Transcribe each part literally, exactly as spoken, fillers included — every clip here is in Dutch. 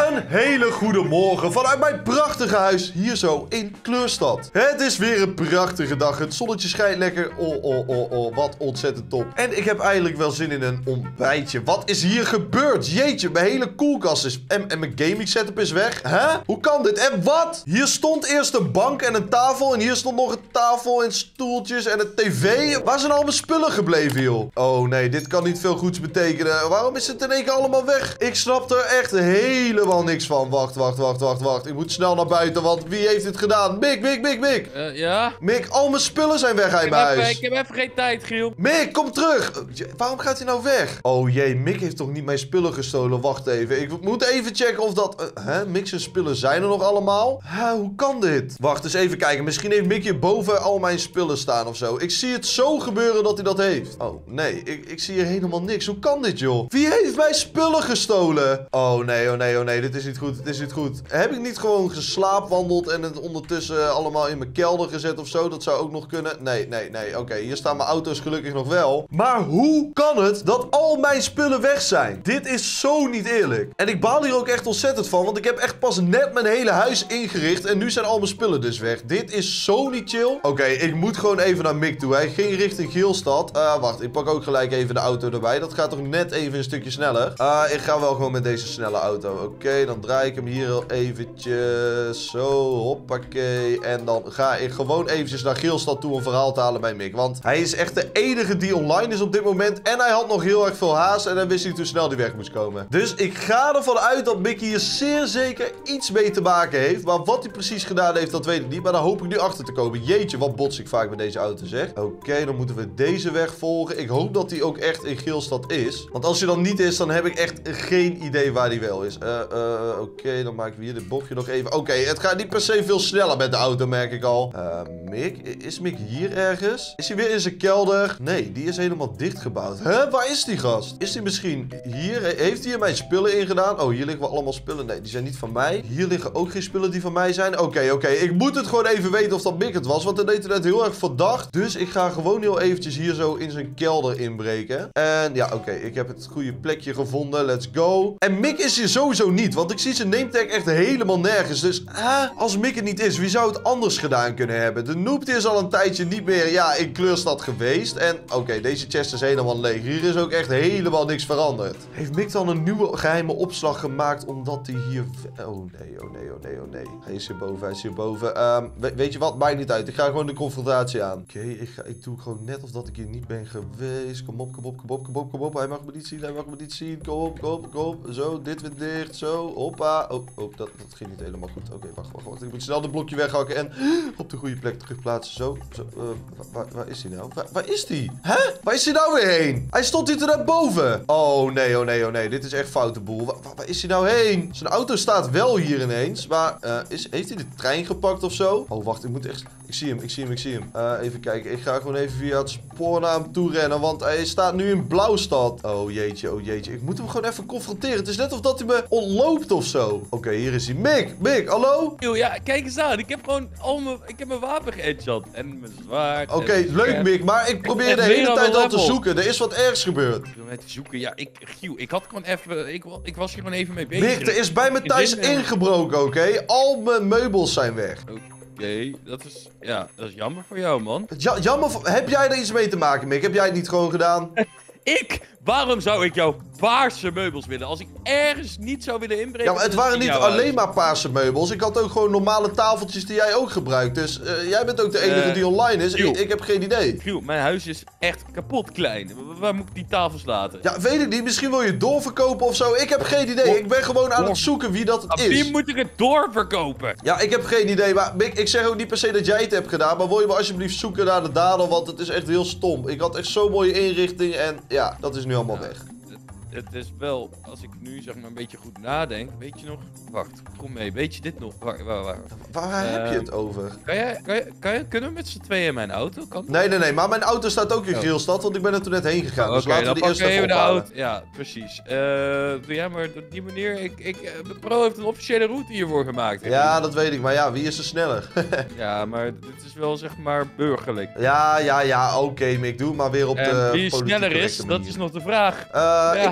Een hele goede morgen vanuit mijn prachtige huis hier zo in Kleurstad. Het is weer een prachtige dag. Het zonnetje schijnt lekker. Oh, oh, oh, oh. Wat ontzettend top. En ik heb eigenlijk wel zin in een ontbijtje. Wat is hier gebeurd? Jeetje, mijn hele koelkast is... En, en mijn gaming setup is weg. Hè? Hoe kan dit? En wat? Hier stond eerst een bank en een tafel. En hier stond nog een tafel en stoeltjes en een tv. Waar zijn al mijn spullen gebleven, joh? Oh nee, dit kan niet veel goeds betekenen. Waarom is het in één keer allemaal weg? Ik snap er echt helemaal niks van. Wacht, wacht, wacht, wacht, wacht. Ik moet snel naar buiten, want wie heeft dit gedaan? Mick, Mick, Mick, Mick. Uh, ja? Mick, al mijn spullen zijn weg uit mijn huis. Ik heb even geen tijd, Giel. Mick, kom terug. Waarom gaat hij nou weg? Oh jee, Mick heeft toch niet mijn spullen gestolen? Wacht even. Ik moet even checken of dat... Uh, hè? Mick zijn spullen zijn er nog allemaal? Huh, hoe kan dit? Wacht, eens even kijken. Misschien heeft Mick hier boven al mijn spullen staan of zo. Ik zie het zo gebeuren dat hij dat heeft. Oh, nee. Ik, ik zie hier helemaal niks. Hoe kan dit, joh? Wie heeft mijn spullen gestolen? Oh, nee, oh, nee, oh, nee. Dit is niet goed. Dit is niet goed. Heb ik niet gewoon geslaapwandeld en het ondertussen allemaal in mijn kelder gezet of zo? Dat zou ook nog kunnen. Nee, nee, nee. Oké, okay, hier staan mijn auto's gelukkig nog wel. Maar hoe kan het dat al mijn spullen weg zijn? Dit is zo niet eerlijk. En ik baal hier ook echt ontzettend van, want ik heb echt pas net mijn hele huis ingericht en nu zijn al mijn spullen dus weg. Dit is zo niet chill. Oké, okay, ik moet gewoon even naar Mick toe. Hij ging richting Geelstad. Uh, wacht, ik pak ook gelijk even de auto erbij. Dat gaat toch net even een stukje sneller. Uh, ik ga wel gewoon met deze snelle auto. Oké, okay, dan draai ik hem hier al eventjes. Zo, hoppakee. En dan ga ik gewoon eventjes naar Geelstad toe een verhaal te halen bij Mick. Want hij is echt de enige die online is op dit moment. En hij had nog heel erg veel haast. En dan wist hij hoe snel die weg moest komen. Dus ik ga ervan uit dat Mick hier zeer zeker iets mee te maken heeft. Maar wat hij precies gedaan heeft, dat weet ik niet. Maar daar hoop ik nu achter te komen. Jeetje, wat bots ik vaak met deze auto, zeg. Oké, okay, dan moeten we deze weg volgen. Ik hoop dat hij ook echt in Geelstad is. Want als hij dan niet is, dan heb ik echt geen idee waar hij wel is. Uh, uh, Oké, okay, dan maken we hier dit bochtje nog even. Oké, okay, het gaat niet per se veel sneller met de auto, merk ik al. Uh, Mick? Is Mick hier ergens? Is hij weer in zijn kelder? Nee, die is helemaal dichtgebouwd. Huh? Waar is die gast? Is hij misschien hier? Heeft hij hier mijn spullen ingedaan? Oh, hier liggen wel allemaal spullen. Nee, die zijn niet van mij. Hier liggen ook geen spullen die van mij zijn. Oké, okay, oké. Okay. Ik moet het gewoon even weten of dat Mick het was. Want dan deed hij net heel erg verdacht. Dus ik ga gewoon heel eventjes hier zo in zijn kelder inbreken. En ja, oké. Okay, ik heb het goede plekje gevonden. Let's go. En Mick is hier sowieso niet. Want ik zie zijn nametag echt helemaal nergens. Dus ah, als Mick het niet is, wie zou het anders gedaan kunnen hebben? De Noob is al een tijdje niet meer ja, in Kleurstad geweest. En oké, okay, deze chest is helemaal leeg. Hier is ook echt helemaal niks veranderd. Heeft Mick dan een nieuwe geheime opslag gemaakt omdat hij hier... Oh nee, oh nee, oh nee, oh nee. Hij is hierboven, hij is hierboven. Um, we, weet je wat? Maakt niet uit. Ik ga gewoon de confrontatie aan. Oké, okay, ik, ik doe gewoon net of dat ik hier niet ben geweest. Kom op, kom op, kom op, kom op, kom op. Hij mag me niet zien, hij mag me niet zien. Kom op, kom op, kom op. Zo, dit weer dicht. Zo, hoppa. Oh, oh dat, dat ging niet helemaal goed. Oké, okay, wacht, wacht, wacht. Ik moet snel dit blokje weghakken en op de goede plek terugplaatsen. Zo, zo. Uh, waar, waar is hij nou? Waar, waar is hij? Hè? Waar is hij nou weer heen? Hij stond hier naar boven. Oh nee, oh nee, oh nee. Dit is echt foute boel. Waar, waar, waar is hij nou heen? Zijn auto staat wel hier ineens. Maar uh, is, heeft hij de trein gepakt of zo? Oh, wacht. Ik moet echt... Ik zie hem, ik zie hem, ik zie hem. Uh, even kijken. Ik ga gewoon even via het spoor naar hem toe rennen. Want hij staat nu in Blauwstad. Oh jeetje, oh jeetje. Ik moet hem gewoon even confronteren. Het is net of dat hij me ontloopt of zo. Oké, okay, hier is hij. Mick, Mick, hallo? Yo, ja, kijk eens aan. Ik heb gewoon al mijn... Ik heb mijn wapen geheadshot. En mijn zwaard. Oké, okay, leuk Mick. Maar ik probeer de hele tijd al te zoeken. Er is wat ergs gebeurd. Ik wil met zoeken. Ja, ik... Giel, ik had gewoon even... Ik, ik was hier gewoon even mee bezig. Mick, er is bij me thuis ingebroken, oké? Okay? Al mijn meubels zijn weg. Oké, okay, dat is... Ja, dat is jammer voor jou, man. Ja, jammer voor... Heb jij er iets mee te maken, Mick? Heb jij het niet gewoon gedaan? Ik? Waarom zou ik jouw paarse meubels willen? Als ik ergens niet zou willen inbreken... Ja, maar het waren niet alleen maar paarse meubels. Ik had ook gewoon normale tafeltjes die jij ook gebruikt. Dus uh, jij bent ook de enige uh, die online is. Ik, ik heb geen idee. Giel, mijn huis is echt kapot klein. Waar moet ik die tafels laten? Ja, weet ik niet. Misschien wil je het doorverkopen of zo. Ik heb geen idee. Ik ben gewoon aan het zoeken wie dat is. Wie moet ik het doorverkopen? Ja, ik heb geen idee. Maar Mick, ik zeg ook niet per se dat jij het hebt gedaan. Maar wil je maar alsjeblieft zoeken naar de dader. Want het is echt heel stom. Ik had echt zo'n mooie inrichting. En ja, dat is nu allemaal ja. weg. Het is wel, als ik nu zeg maar een beetje goed nadenk, weet je nog... Wacht, kom mee, weet je dit nog? Waar, waar, waar? waar uh, heb je het over? Kan jij, kan jij, kan jij, kunnen we met z'n tweeën in mijn auto? Kan nee, nee, nee, maar mijn auto staat ook in oh. Geelstad, want ik ben er toen net heen gegaan. Oh, dus okay, laten we de eerste even de auto. Ja, precies. Uh, ja, maar op die manier, ik, ik, de Pro heeft een officiële route hiervoor gemaakt. Ja, ik dat weet ik, maar ja, wie is er sneller? Ja, maar dit is wel zeg maar burgerlijk. Ja, ja, ja, oké, okay, Mick, doe maar weer op en de wie sneller is, dat is nog de vraag. Uh, ja. Ik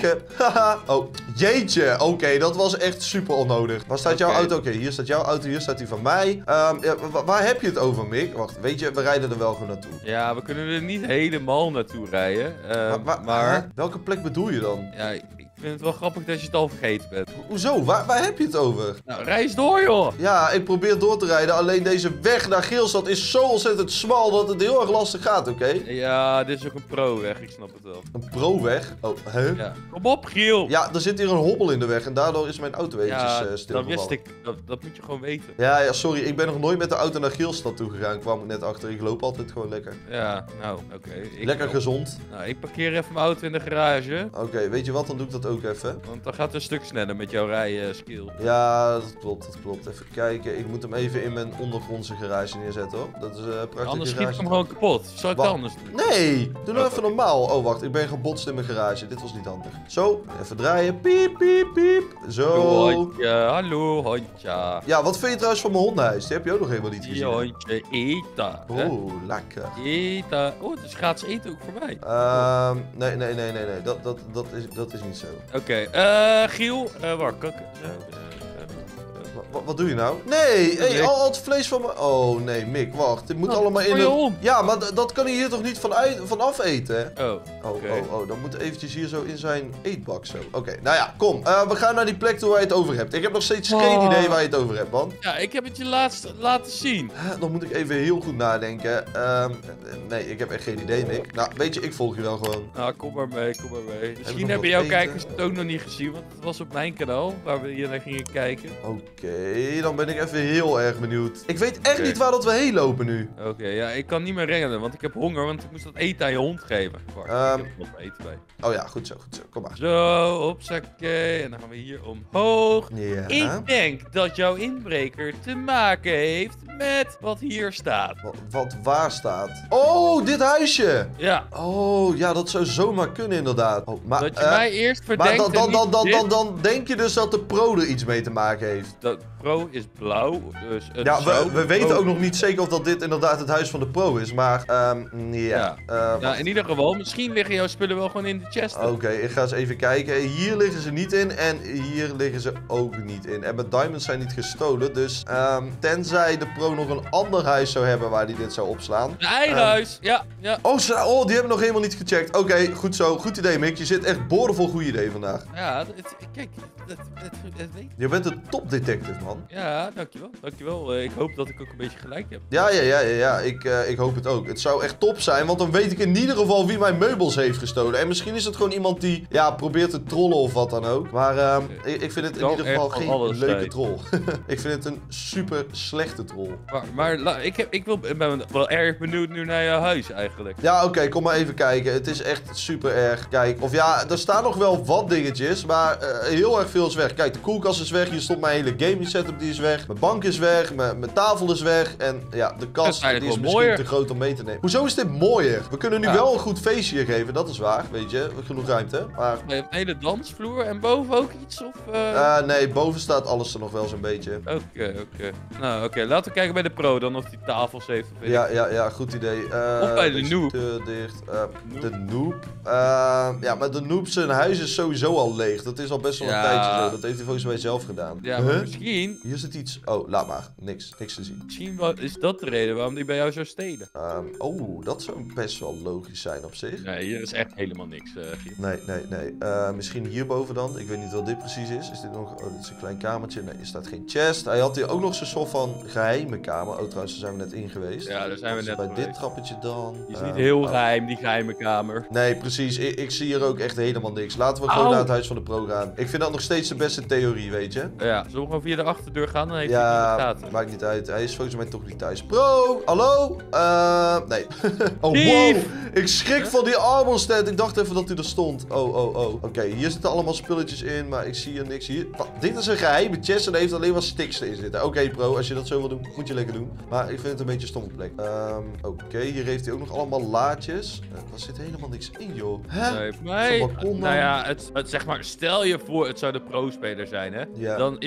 lachen. Haha. Oh, jeetje. Oké, okay, dat was echt super onnodig. Waar staat jouw Okay. auto? Oké, okay, hier staat jouw auto, hier staat die van mij. Um, ja, waar heb je het over, Mick? Wacht, weet je, we rijden er wel gewoon naartoe. Ja, we kunnen er niet helemaal naartoe rijden. Uh, maar, maar, maar... Welke plek bedoel je dan? Ja, ik vind het wel grappig dat je het al vergeten bent. Ho hoezo? Waar, waar heb je het over? Nou, rij eens door, joh. Ja, ik probeer door te rijden. Alleen deze weg naar Geelstad is zo ontzettend smal dat het heel erg lastig gaat, oké? Okay? Ja, dit is ook een pro-weg. Ik snap het wel. Een pro-weg? Oh, hè? Ja. Kom op, Giel. Ja, er zit hier een hobbel in de weg en daardoor is mijn auto eventjes ja, uh, stilgevallen. dat wist ik. Dat, dat moet je gewoon weten. Ja, ja, sorry. Ik ben nog nooit met de auto naar Geelstad toe gegaan. Kwam ik net achter. Ik loop altijd gewoon lekker. Ja, nou, oké. Okay. Lekker ook. gezond. Nou, ik parkeer even mijn auto in de garage. Oké, okay, weet je wat? Dan doe ik dat ook even. Want dan gaat het een stuk sneller met jouw rijskill. Ja, dat klopt, dat klopt. Even kijken. Ik moet hem even in mijn ondergrondse garage neerzetten, hoor. Dat is een uh, prachtige Anders garage. schiet ik hem gewoon kapot. Zal ik Wat? het anders doen? Nee, doe nou Oh, even normaal. Oh, wacht. Ik ben gebotst in mijn garage. Dit was niet handig. Zo, even draaien. Piep, piep, piep. Zo. Hondje, hallo, hondje. Ja, wat vind je trouwens van mijn hondenhuis? Die heb je ook nog helemaal niet gezien. Hier, hondje, eten. Oeh, lekker. Eten. Oh, het is gratis eten ook voor mij. Ehm, nee, nee, nee, nee, nee. Dat, dat, dat, is, dat is niet zo. Oké, okay. uh, Giel. Uh, waar kan ik... Uh, Wat, wat doe je nou? Nee, hey, al, al het vlees van me. Oh nee, Mick, wacht. Dit moet oh, allemaal in een... een... Ja, maar dat kan hij hier toch niet van, uit, van afeten? Oh, oh, okay. oh, oh, dan moet eventjes hier zo in zijn eetbak zo. Oké, okay, nou ja, kom. Uh, we gaan naar die plek toe waar je het over hebt. Ik heb nog steeds oh. geen idee waar je het over hebt, man. Ja, ik heb het je laatst laten zien. Uh, dan moet ik even heel goed nadenken. Uh, nee, ik heb echt geen idee, Mick. Nou, weet je, ik volg je wel gewoon. Nou, kom maar mee, kom maar mee. Misschien hebben jouw kijkers het ook nog niet gezien, want het was op mijn kanaal waar we hier naar gingen kijken. Oké, okay, dan ben ik even heel erg benieuwd. Ik weet echt okay. niet waar dat we heen lopen nu. Oké, okay, ja, ik kan niet meer rennen, want ik heb honger, want ik moest dat eten aan je hond geven. Wacht, um, ik heb nog eten bij. Oh ja, goed zo, goed zo. Kom maar. Zo, hopsakee. En dan gaan we hier omhoog. Ja. Ik denk dat jouw inbreker te maken heeft met wat hier staat. Wat, wat waar staat? Oh, dit huisje! Ja. Oh, ja, dat zou zomaar kunnen inderdaad. Oh, maar, dat je uh, mij eerst verdenkt maar dan, dan, dan, dan, dan, dan, dan denk je dus dat de pro er iets mee te maken heeft. Dat pro is blauw, dus het ja, we, we weten pro... ook nog niet zeker of dat dit inderdaad het huis van de pro is, maar um, ja. Ja. Uh, ja, in ieder geval, misschien liggen jouw spullen wel gewoon in de chest. Oké, okay, ik ga eens even kijken. Hier liggen ze niet in en hier liggen ze ook niet in. En mijn diamonds zijn niet gestolen, dus um, tenzij de pro nog een ander huis zou hebben waar hij dit zou opslaan. Een eigen um, huis, ja, ja. Oh, oh, die hebben we nog helemaal niet gecheckt. Oké, okay, goed zo. Goed idee, Mick. Je zit echt boordevol goede idee vandaag. Ja, het, kijk, dat, dat, dat weet je bent een topdetective, man. Ja, dankjewel, dankjewel. Uh, ik hoop dat ik ook een beetje gelijk heb. Ja, ja, ja, ja, ja. Ik, uh, ik hoop het ook. Het zou echt top zijn, want dan weet ik in ieder geval wie mijn meubels heeft gestolen. En misschien is het gewoon iemand die, ja, probeert te trollen of wat dan ook. Maar uh, ik, ik vind het in ieder geval geen leuke zijn. troll. Ik vind het een super slechte troll. Maar, maar ik, heb, ik wil, ben wel erg benieuwd nu naar jouw huis eigenlijk. Ja, oké, okay, kom maar even kijken. Het is echt super erg. Kijk, of ja, er staan nog wel wat dingetjes, maar uh, heel erg veel is weg. Kijk, de koelkast is weg. Hier stond mijn hele gaming setup, die is weg. Mijn bank is weg. Mijn, mijn tafel is weg. En ja, de kast is, die is misschien mooier. te groot om mee te nemen. Hoezo is dit mooier? We kunnen nu ja. wel een goed feestje hier geven, dat is waar. Weet je, genoeg ruimte. Maar... Je hebt een hele dansvloer en boven ook iets? Of, uh... uh, nee, boven staat alles er nog wel zo'n beetje. Oké, okay, oké. Okay. Nou, oké. Okay. Laten we kijken bij de pro dan of die tafels heeft. Of ja, ja, ja, goed idee. Uh, of bij de noob. Te dicht. Uh, noob. De noob. Uh, ja, maar de noob zijn huis is sowieso al leeg. Dat is al best wel ja. een tijdje zo. Dat heeft hij volgens mij zelf gedaan. Ja, maar huh? misschien... Hier zit iets... Oh, laat maar. Niks. Niks te zien. Misschien is dat de reden waarom die bij jou zou stelen. Um, oh, dat zou best wel logisch zijn op zich. Nee, hier is echt helemaal niks. Uh, nee, nee, nee. Uh, misschien hierboven dan. Ik weet niet wat dit precies is. Is dit nog... Oh, dit is een klein kamertje. Nee, er staat geen chest. Hij had hier ook nog zo'n soort van geheime kamer. Oh, trouwens, daar zijn we net in geweest. Ja, daar zijn we net bij geweest. dit trappetje dan. Die is uh, niet heel oh. geheim, die geheime kamer. Nee, precies. Ik, ik zie hier ook echt helemaal niks. Laten we gewoon Au. naar het huis van de pro gaan. Ik vind dat nog steeds de beste theorie, weet je. Ja, zullen we gewoon via de achterdeur gaan? Dan heeft ja, hij niet maakt niet uit. Hij is volgens mij toch niet thuis. Pro, hallo? Uh, nee. Oh, wow. Ik schrik huh? van die armor stand. Ik dacht even dat hij er stond. Oh, oh, oh. Oké, okay, hier zitten allemaal spulletjes in, maar ik zie hier niks. Hier. Dit is een geheime chest en er heeft alleen maar sticks in zitten. Oké, okay, pro, als je dat zo wil doen, moet je lekker doen. Maar ik vind het een beetje een stomme plek. Um, Oké, okay, hier heeft hij ook nog allemaal laadjes. Uh, er zit helemaal niks in, joh. Hè? Nee, mij, nou ja, het, het, zeg maar, stel je voor het zou de pro-speler zijn, hè? Ja. Dan is het niet echt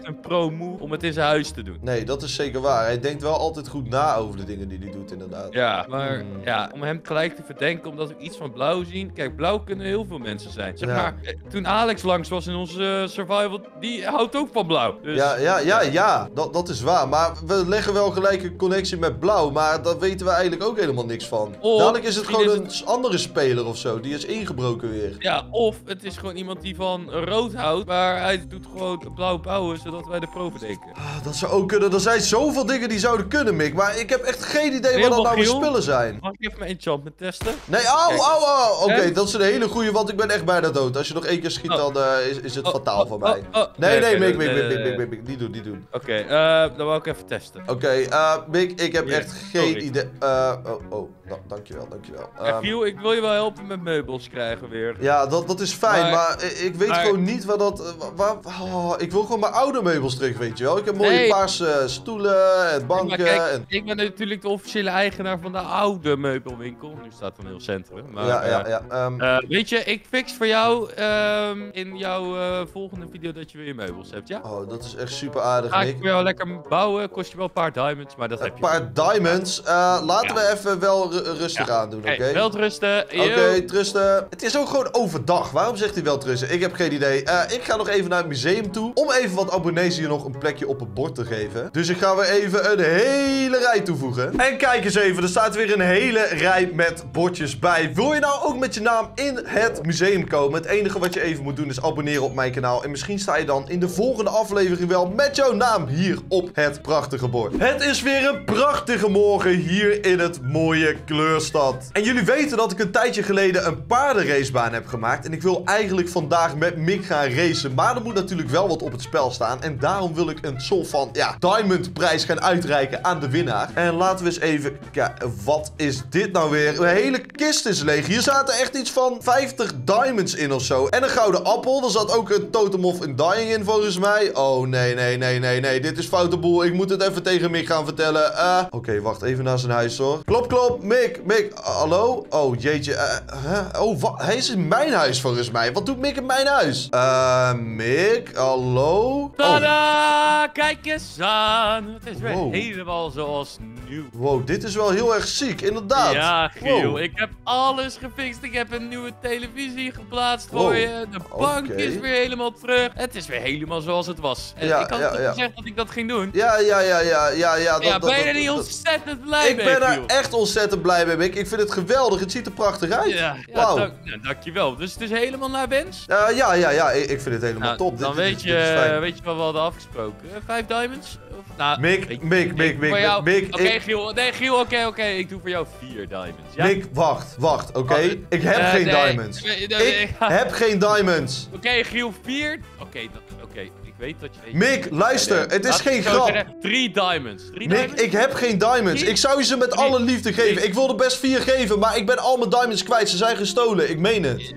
een pro-move om het in zijn huis te doen. Nee, dat is zeker waar. Hij denkt wel altijd goed na over de dingen die hij doet, inderdaad. Ja, maar Hmm. ja, om hem gelijk te verdenken omdat we iets van blauw zien. Kijk, blauw kunnen heel veel mensen zijn. Zeg Ja. maar, eh, toen Alex langs was in onze eh, survival, die houdt ook van blauw. Dus, Ja, ja, ja, ja. Dat, dat is waar. Maar we leggen wel gelijk een connectie met blauw, maar daar weten we eigenlijk ook helemaal niks van. Of Dadelijk is het misschien gewoon is een andere speler of zo. Die is ingebroken weer. Ja, of het is gewoon iemand die van rood houdt, maar hij doet gewoon blauw bouwen, zodat wij de pro verdenken. Ah, dat zou ook kunnen. Er zijn zoveel dingen die zouden kunnen, Mick. Maar ik heb echt geen idee wat dat Helemaal nou weer Giel? spullen zijn. Mag ik even mijn enchantment testen? Nee, au, Kijk. au, au. Oké, En? dat is een hele goeie, want ik ben echt bijna dood. Als je nog één keer schiet, Oh. dan eh, is, is het Oh, fataal oh, voor oh, mij. oh. Nee, nee, oké, Mick, nee, Mick, nee, Mick, nee, Mick, nee. Mick, Mick. Niet doen, niet doen. Oké, eh, dan wou ik even testen. Oké, eh, Mick, ik heb Ja, echt geen sorry. idee. eh, oh, oh, da- dankjewel, dankjewel. Ja, Ehm, Giel, ik wil je wel helpen met meubels krijgen weer. Ja, dat, dat is fijn, maar, Maar- ik- ik weet maar- gewoon niet waar dat... eh, Waar, oh, ik wil gewoon mijn oude meubels terug, weet je wel. Ik heb mooie Nee. paarse stoelen en Maar banken. kijk, en... ik ben natuurlijk de officiële eigenaar van de oude meubelwinkel. Nu staat er een heel centrum. Maar, ja, ja, eh, ja. ehm, eh, weet je, ik fix voor jou ehm, in jouw eh, volgende video dat je weer je meubels hebt, ja? oh, dat is echt super aardig, Ga ik Mick. voor jou lekker bouwen, kost je wel een paar diamonds, maar dat heb Een je. paar diamonds. Eh, laten Ja. we even wel ru- rustig Ja. aan doen, oké? Oké, wel rusten. Oké, trusten. Het is ook gewoon overdag. Waarom zegt hij wel trusten? Ik heb geen idee. Eh, ik ga nog even naar het museum toe. Om even wat abonnees hier nog een plekje op het bord te geven. Dus ik ga weer even een hele rij toevoegen. En kijk eens even. Er staat weer een hele rij met bordjes bij. Wil je nou ook met je naam in het museum komen? Het enige wat je even moet doen is abonneren op mijn kanaal. En misschien sta je dan in de volgende aflevering wel met jouw naam hier op het prachtige bord. Het is weer een prachtige morgen hier in het mooie Kleurstad. En jullie weten dat ik een tijdje geleden een paardenracebaan heb gemaakt. En ik wil eigenlijk vandaag met Mick gaan racen. Maar er moet natuurlijk wel wat op het spel staan. En daarom wil ik een soort van, ja, diamond prijs gaan uitreiken aan de winnaar. En laten we eens even kijken. Wat is dit nou weer? Een hele kist is leeg. Hier zaten echt iets van vijftig diamonds in of zo. En een gouden appel. Er zat ook een totem of undying in volgens mij. Oh, nee, nee, nee, nee, nee. Dit is foute boel. Ik moet het even tegen Mick gaan vertellen. Eh, Oké, wacht even naar zijn huis hoor. Klop, klop. Mick, Mick. Hallo? Oh, jeetje. eh, huh? Oh, wat? Hij is in mijn huis volgens mij. Wat doet Mick in mijn huis? Eh, Mick. Hallo? Oh. Tada! Kijk eens aan! Het is weer Wow. helemaal zoals nieuw. Wow, dit is wel heel erg ziek. Inderdaad. Ja, Giel, Wow. ik heb alles gefixt. Ik heb een nieuwe televisie geplaatst voor Wow. je. De bank Oké. is weer helemaal terug. Het is weer helemaal zoals het was. En Ja, ik had ja, toch ja. gezegd dat ik dat ging doen. Ja, ja, ja, ja, ja, ja. Dat, ja, dat, ben je dat- er niet dat- ontzettend blij Ik mee, ben er Giel? echt ontzettend blij mee, Mick. Ik vind het geweldig. Het ziet er prachtig uit. Ja, ja Wauw. dank, nou, dankjewel. Dus het is helemaal naar wens? Uh, ja, ja, ja. Ik, ik vind het helemaal Nou, top. dan dit, weet, dit, je, dit is fijn. weet je wat we hadden afgesproken. Eh, Vijf diamonds? Of, nou, Mick, weet- Mick, Mick, Mick, voor jou- Mick, Oké, ik- Giel. Nee, Giel, oké, oké. Ik doe voor jou vier diamonds. Ja? Mick, wacht, wacht, oké? Oh, Ik heb eh, geen nee. diamonds. Nee, nee, nee. Ik heb geen diamonds. Oké, Giel, vier. Oké, dat- oké, ik weet dat je... Mick, luister, het is Laat ik geen zo grap. zeggen, Drie diamonds. Drie Mick, diamonds? ik heb geen diamonds. Drie? Ik zou je ze met Drie? alle liefde geven. Drie? Ik wilde best vier geven, maar ik ben al mijn diamonds kwijt. Ze zijn gestolen, ik meen het.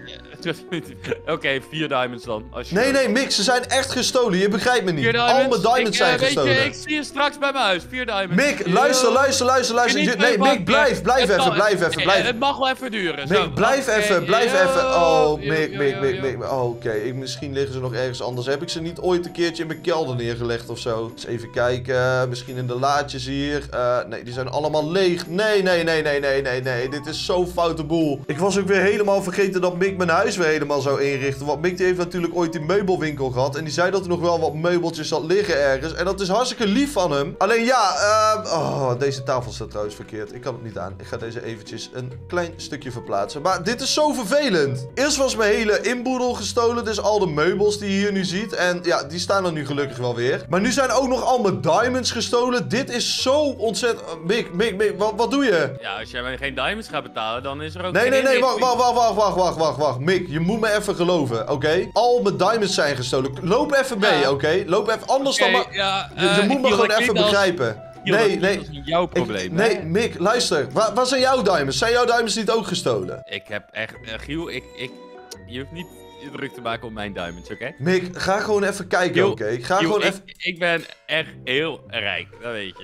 Oké, vier diamonds dan. Als je Nee, nee, Mick, ze zijn echt gestolen. Je begrijpt me Vier niet. Al diamonds. mijn diamonds ik, eh, zijn weet gestolen. Je, ik zie je straks bij mijn huis. Vier diamonds. Mick, luister, luister, luister, luister. Kun je niet Nee, twee Mick, blijf, banken? blijf Het even, kan- blijf even, oké, blijf. Het mag wel even duren. Zo. Mick, blijf Oké, even, blijf yo, even. Oh, yo, Mick, yo, Mick, yo, Mick, yo. Mick. Oh, oké. Ik- Misschien liggen ze nog ergens anders. Heb ik ze niet ooit een keertje in mijn kelder neergelegd of zo? Eens even kijken. Misschien in de laadjes hier. Eh, nee, die zijn allemaal leeg. Nee, nee, nee, nee, nee, nee, nee. Dit is zo'n foute boel. Ik was ook weer helemaal vergeten dat Mick mijn huis weer helemaal zou inrichten. Want Mick die heeft natuurlijk ooit die meubelwinkel gehad. En die zei dat er nog wel wat meubeltjes had liggen ergens. En dat is hartstikke lief van hem. Alleen ja, eh, oh, deze tafel staat trouwens verkeerd. Ik kan het niet aan. Ik ga deze eventjes een klein stukje verplaatsen. Maar dit is zo vervelend. Eerst was mijn hele inboedel gestolen. Dus al de meubels die je hier nu ziet. En ja, die staan er nu gelukkig wel weer. Maar nu zijn ook nog al mijn diamonds gestolen. Dit is zo ontzettend... Mick, Mick, Mick, wat, wat doe je? Ja, als jij mij geen diamonds gaat betalen, dan is er ook Nee, geen nee, nee, wacht, inrichting. wacht, wacht, wacht, wacht, wacht, wacht. Mick, je moet me even geloven, oké? Al mijn diamonds zijn gestolen. Loop even mee, Ja. oké? Loop even, anders Oké, dan maar... ja, Je, je eh, moet me Giel, gewoon dat even klinkt als- begrijpen. Giel, dat Nee, klinkt nee. als een jouw Ik- probleem. nee, hè? Mick, luister. Waar, waar zijn jouw diamonds? Zijn jouw diamonds niet ook gestolen? Ik heb echt... eh, Giel, ik, ik... Je hoeft niet je druk te maken op mijn diamonds, oké? Mick, ga gewoon even kijken, Giel, oké? Ga Giel, gewoon ik, even... ik ben echt heel rijk, dat weet je toch?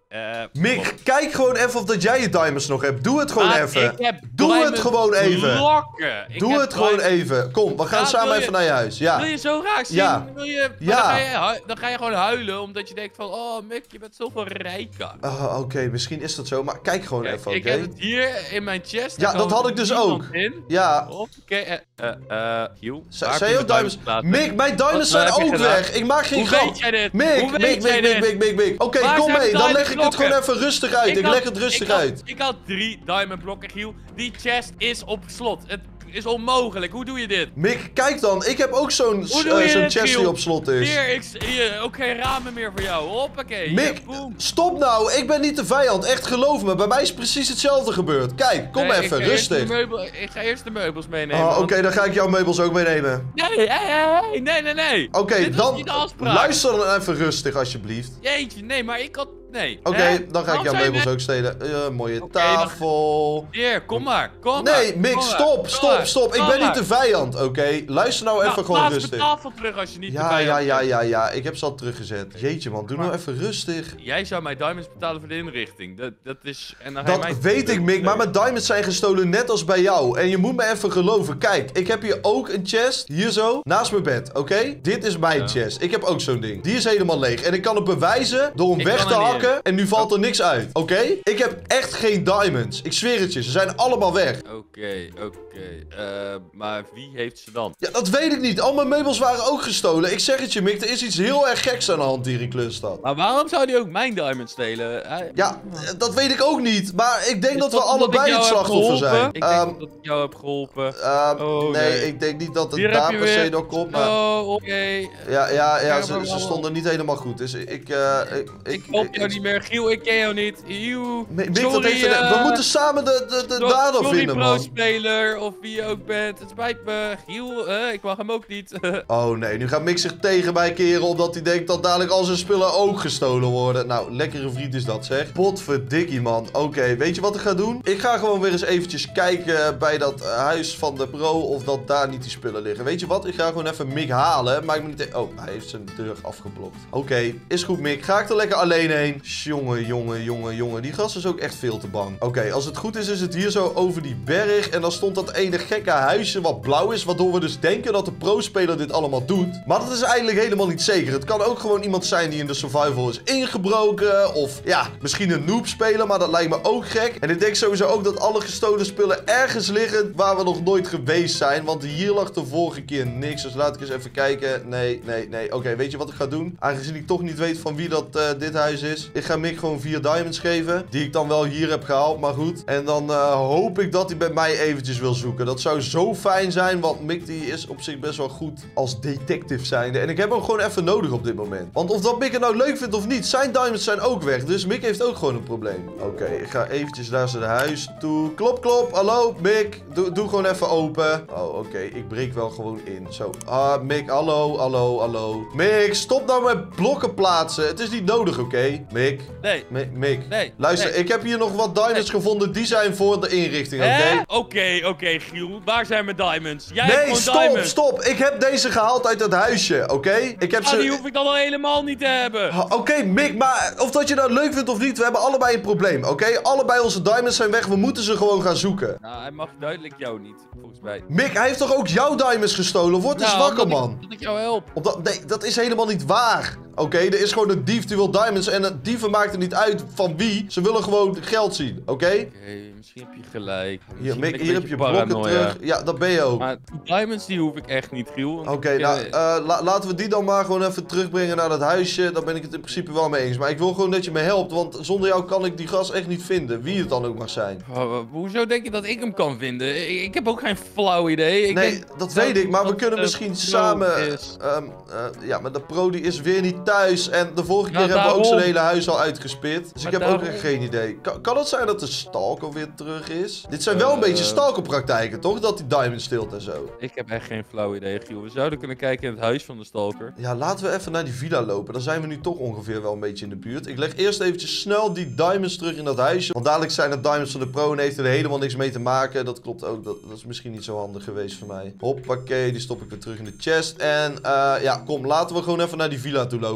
Uh, Mick, kijk gewoon even of dat jij je diamonds nog hebt. Doe het gewoon maar even. Ik heb Doe het gewoon even. Blokken. Ik Doe heb het gewoon diamond... even. Kom, we gaan Ja, samen je... even naar je huis. Ja. Wil je zo graag zien? Ja. Wil je... Ja. Dan, ga je dan ga je gewoon huilen, omdat je denkt van... Oh, Mick, je bent zoveel rijker. Uh, Oké, okay, misschien is dat zo, maar kijk gewoon Kijk, even, oké? Ik Okay? heb het hier in mijn chest. Ja, dat had ik dus ook. In. Ja. Oké, eh, eh, uh, Hugh. Zijn jouw diamonds? Mick, mijn diamonds zijn ook weg. Ik maak geen grap. Hoe weet jij dit? Mick, Mick, Mick, Mick, Mick, Mick, Mick. Oké, kom mee. Dan leg ik het gewoon even rustig uit. Ik leg het rustig uit. Ik had drie diamond blokken, Giel. Die chest is op slot. Het is onmogelijk. Hoe doe je dit? Mick, kijk dan. Ik heb ook zo'n uh, zo'n chest die op slot is. Hier, ik, hier ook geen ramen meer voor jou. Hoppakee. Mick, stop nou. Ik ben niet de vijand. Echt, geloof me. Bij mij is precies hetzelfde gebeurd. Kijk, kom nee, even. Ik rustig. Meubel, ik ga eerst de meubels meenemen. Oh, Oké, want... okay, dan ga ik jouw meubels ook meenemen. Nee, nee, nee, nee, nee. nee. Oké, okay, dan luister dan even rustig, alsjeblieft. Jeetje, nee, maar ik had... Nee. Oké, okay, dan ga ik jouw meubels ook stelen. Uh, mooie okay, tafel. Dan... Hier, kom maar. Kom nee, maar. Mick, kom stop, maar. stop, stop. Kom ik ben maar. niet de vijand, oké? Okay? Luister nou, nou even gewoon plaats rustig. Plaats de tafel terug als je niet ja, de vijand Ja, ja, bent. ja, ja. Ik heb ze al teruggezet. Jeetje, man. Doe maar, nou even rustig. Jij zou mij diamonds betalen voor de inrichting. Dat, dat is... En dan dat mij weet ik, Mick. Maar mijn diamonds zijn gestolen net als bij jou. En je moet me even geloven. Kijk, ik heb hier ook een chest. Hier zo. Naast mijn bed, oké? Okay? Dit is mijn ja. chest. Ik heb ook zo'n ding. Die is helemaal leeg. En ik kan het bewijzen door hem ik weg te hakken. En nu valt er niks uit. Oké? Okay? Ik heb echt geen diamonds. Ik zweer het je. Ze zijn allemaal weg. Oké, okay, oké. Okay. Uh, maar wie heeft ze dan? Ja, dat weet ik niet. Al mijn meubels waren ook gestolen. Ik zeg het je, Mick. Er is iets heel erg geks aan de hand hier in Clusterstad. Maar waarom zou hij ook mijn diamonds stelen? Uh, ja, dat weet ik ook niet. Maar ik denk dat, dat we allebei het slachtoffer zijn. Ik denk um, dat ik jou heb geholpen. Um, oh, nee, nee, ik denk niet dat het daar per se door komt. Maar... Oh, oké. Okay. Ja, ja, ja. Ze, ze stonden niet helemaal goed. Dus ik... Uh, ik, ik help jou niet meer. Giel, ik ken jou niet. Eeuw. Mick, dat heeft uh, we moeten samen de, de, de sorry, dader sorry, vinden, man. Pro-speler of wie je ook bent. Het spijt me. Giel, uh, ik mag hem ook niet. Oh nee, nu gaat Mick zich tegen mij keren omdat hij denkt dat dadelijk al zijn spullen ook gestolen worden. Nou, lekkere vriend is dat, zeg. Potverdikkie, man. Oké, okay, weet je wat ik ga doen? Ik ga gewoon weer eens eventjes kijken bij dat huis van de pro of dat daar niet die spullen liggen. Weet je wat? Ik ga gewoon even Mick halen. Maar ik moet niet... Oh, hij heeft zijn deur afgeblokt. Oké, okay, is goed, Mick. Ga ik er lekker alleen heen? Jongen, jongen, jongen, jongen. Die gast is ook echt veel te bang. Oké, okay, als het goed is, is het hier zo over die berg. En dan stond dat ene gekke huisje wat blauw is. Waardoor we dus denken dat de pro-speler dit allemaal doet. Maar dat is eigenlijk helemaal niet zeker. Het kan ook gewoon iemand zijn die in de survival is ingebroken. Of ja, misschien een noob speler. Maar dat lijkt me ook gek. En ik denk sowieso ook dat alle gestolen spullen ergens liggen waar we nog nooit geweest zijn. Want hier lag de vorige keer niks. Dus laat ik eens even kijken. Nee, nee, nee. Oké, okay, weet je wat ik ga doen? Aangezien ik toch niet weet van wie dat uh, dit huis is. Ik ga Mick gewoon vier diamonds geven. Die ik dan wel hier heb gehaald. Maar goed. En dan uh, hoop ik dat hij bij mij eventjes wil zoeken. Dat zou zo fijn zijn. Want Mick die is op zich best wel goed als detective zijnde. En ik heb hem gewoon even nodig op dit moment. Want of dat Mick het nou leuk vindt of niet. Zijn diamonds zijn ook weg. Dus Mick heeft ook gewoon een probleem. Oké, okay, ik ga eventjes naar zijn huis toe. Klop, klop. Hallo, Mick. Doe, doe gewoon even open. Oh, oké. Okay. Ik breek wel gewoon in. Zo. Ah, Mick. Hallo, hallo, hallo. Mick, stop nou met blokken plaatsen. Het is niet nodig, oké? Okay? Mick. Nee. Mick. Mick. Nee. Luister, nee. ik heb hier nog wat diamonds nee. gevonden. Die zijn voor de inrichting, oké? Okay? Oké, okay, oké, okay, Giel. Waar zijn mijn diamonds? Jij nee, hebt gewoon stop, diamonds. stop. Ik heb deze gehaald uit dat huisje, oké? Okay? Ik heb ah, ze... die hoef ik dan al helemaal niet te hebben. Oké, okay, Mick, maar of dat je dat leuk vindt of niet, we hebben allebei een probleem, oké? Okay? Allebei onze diamonds zijn weg. We moeten ze gewoon gaan zoeken. Nou, hij mag duidelijk jou niet, volgens mij. Mick, hij heeft toch ook jouw diamonds gestolen? Word eens nou, wakker, man. Ik, dat ik jou help. Op dat, nee, dat is helemaal niet waar. Oké, okay, er is gewoon een dief die wil diamonds. En de dieven maakt er niet uit van wie. Ze willen gewoon geld zien, oké? Okay? Oké, okay, misschien heb je gelijk. Hier, Mick, hier heb je blokken terug. Ja, dat ben je ook. Maar die diamonds die hoef ik echt niet, Giel. Oké, okay, nou, uh, la laten we die dan maar gewoon even terugbrengen naar dat huisje. Daar ben ik het in principe wel mee eens. Maar ik wil gewoon dat je me helpt. Want zonder jou kan ik die gast echt niet vinden. Wie het dan ook mag zijn. Oh, hoezo denk je dat ik hem kan vinden? Ik, ik heb ook geen flauw idee. Ik nee, denk dat weet ik. Maar we kunnen misschien samen... Um, uh, ja, maar de pro die is weer niet thuis. En de vorige keer nou, hebben we ook zijn hele huis al uitgespit. Dus maar ik heb daarom... ook echt geen idee. Kan, kan het zijn dat de stalker weer terug is? Dit zijn wel uh, een beetje stalkerpraktijken, toch? Dat die diamond stilt en zo. Ik heb echt geen flauw idee, Giel. We zouden kunnen kijken in het huis van de stalker. Ja, laten we even naar die villa lopen. Dan zijn we nu toch ongeveer wel een beetje in de buurt. Ik leg eerst eventjes snel die diamonds terug in dat huisje. Want dadelijk zijn het diamonds van de pro en heeft er helemaal niks mee te maken. Dat klopt ook. Dat, dat is misschien niet zo handig geweest voor mij. Hoppakee, die stop ik weer terug in de chest. En uh, ja, kom, laten we gewoon even naar die villa toe lopen.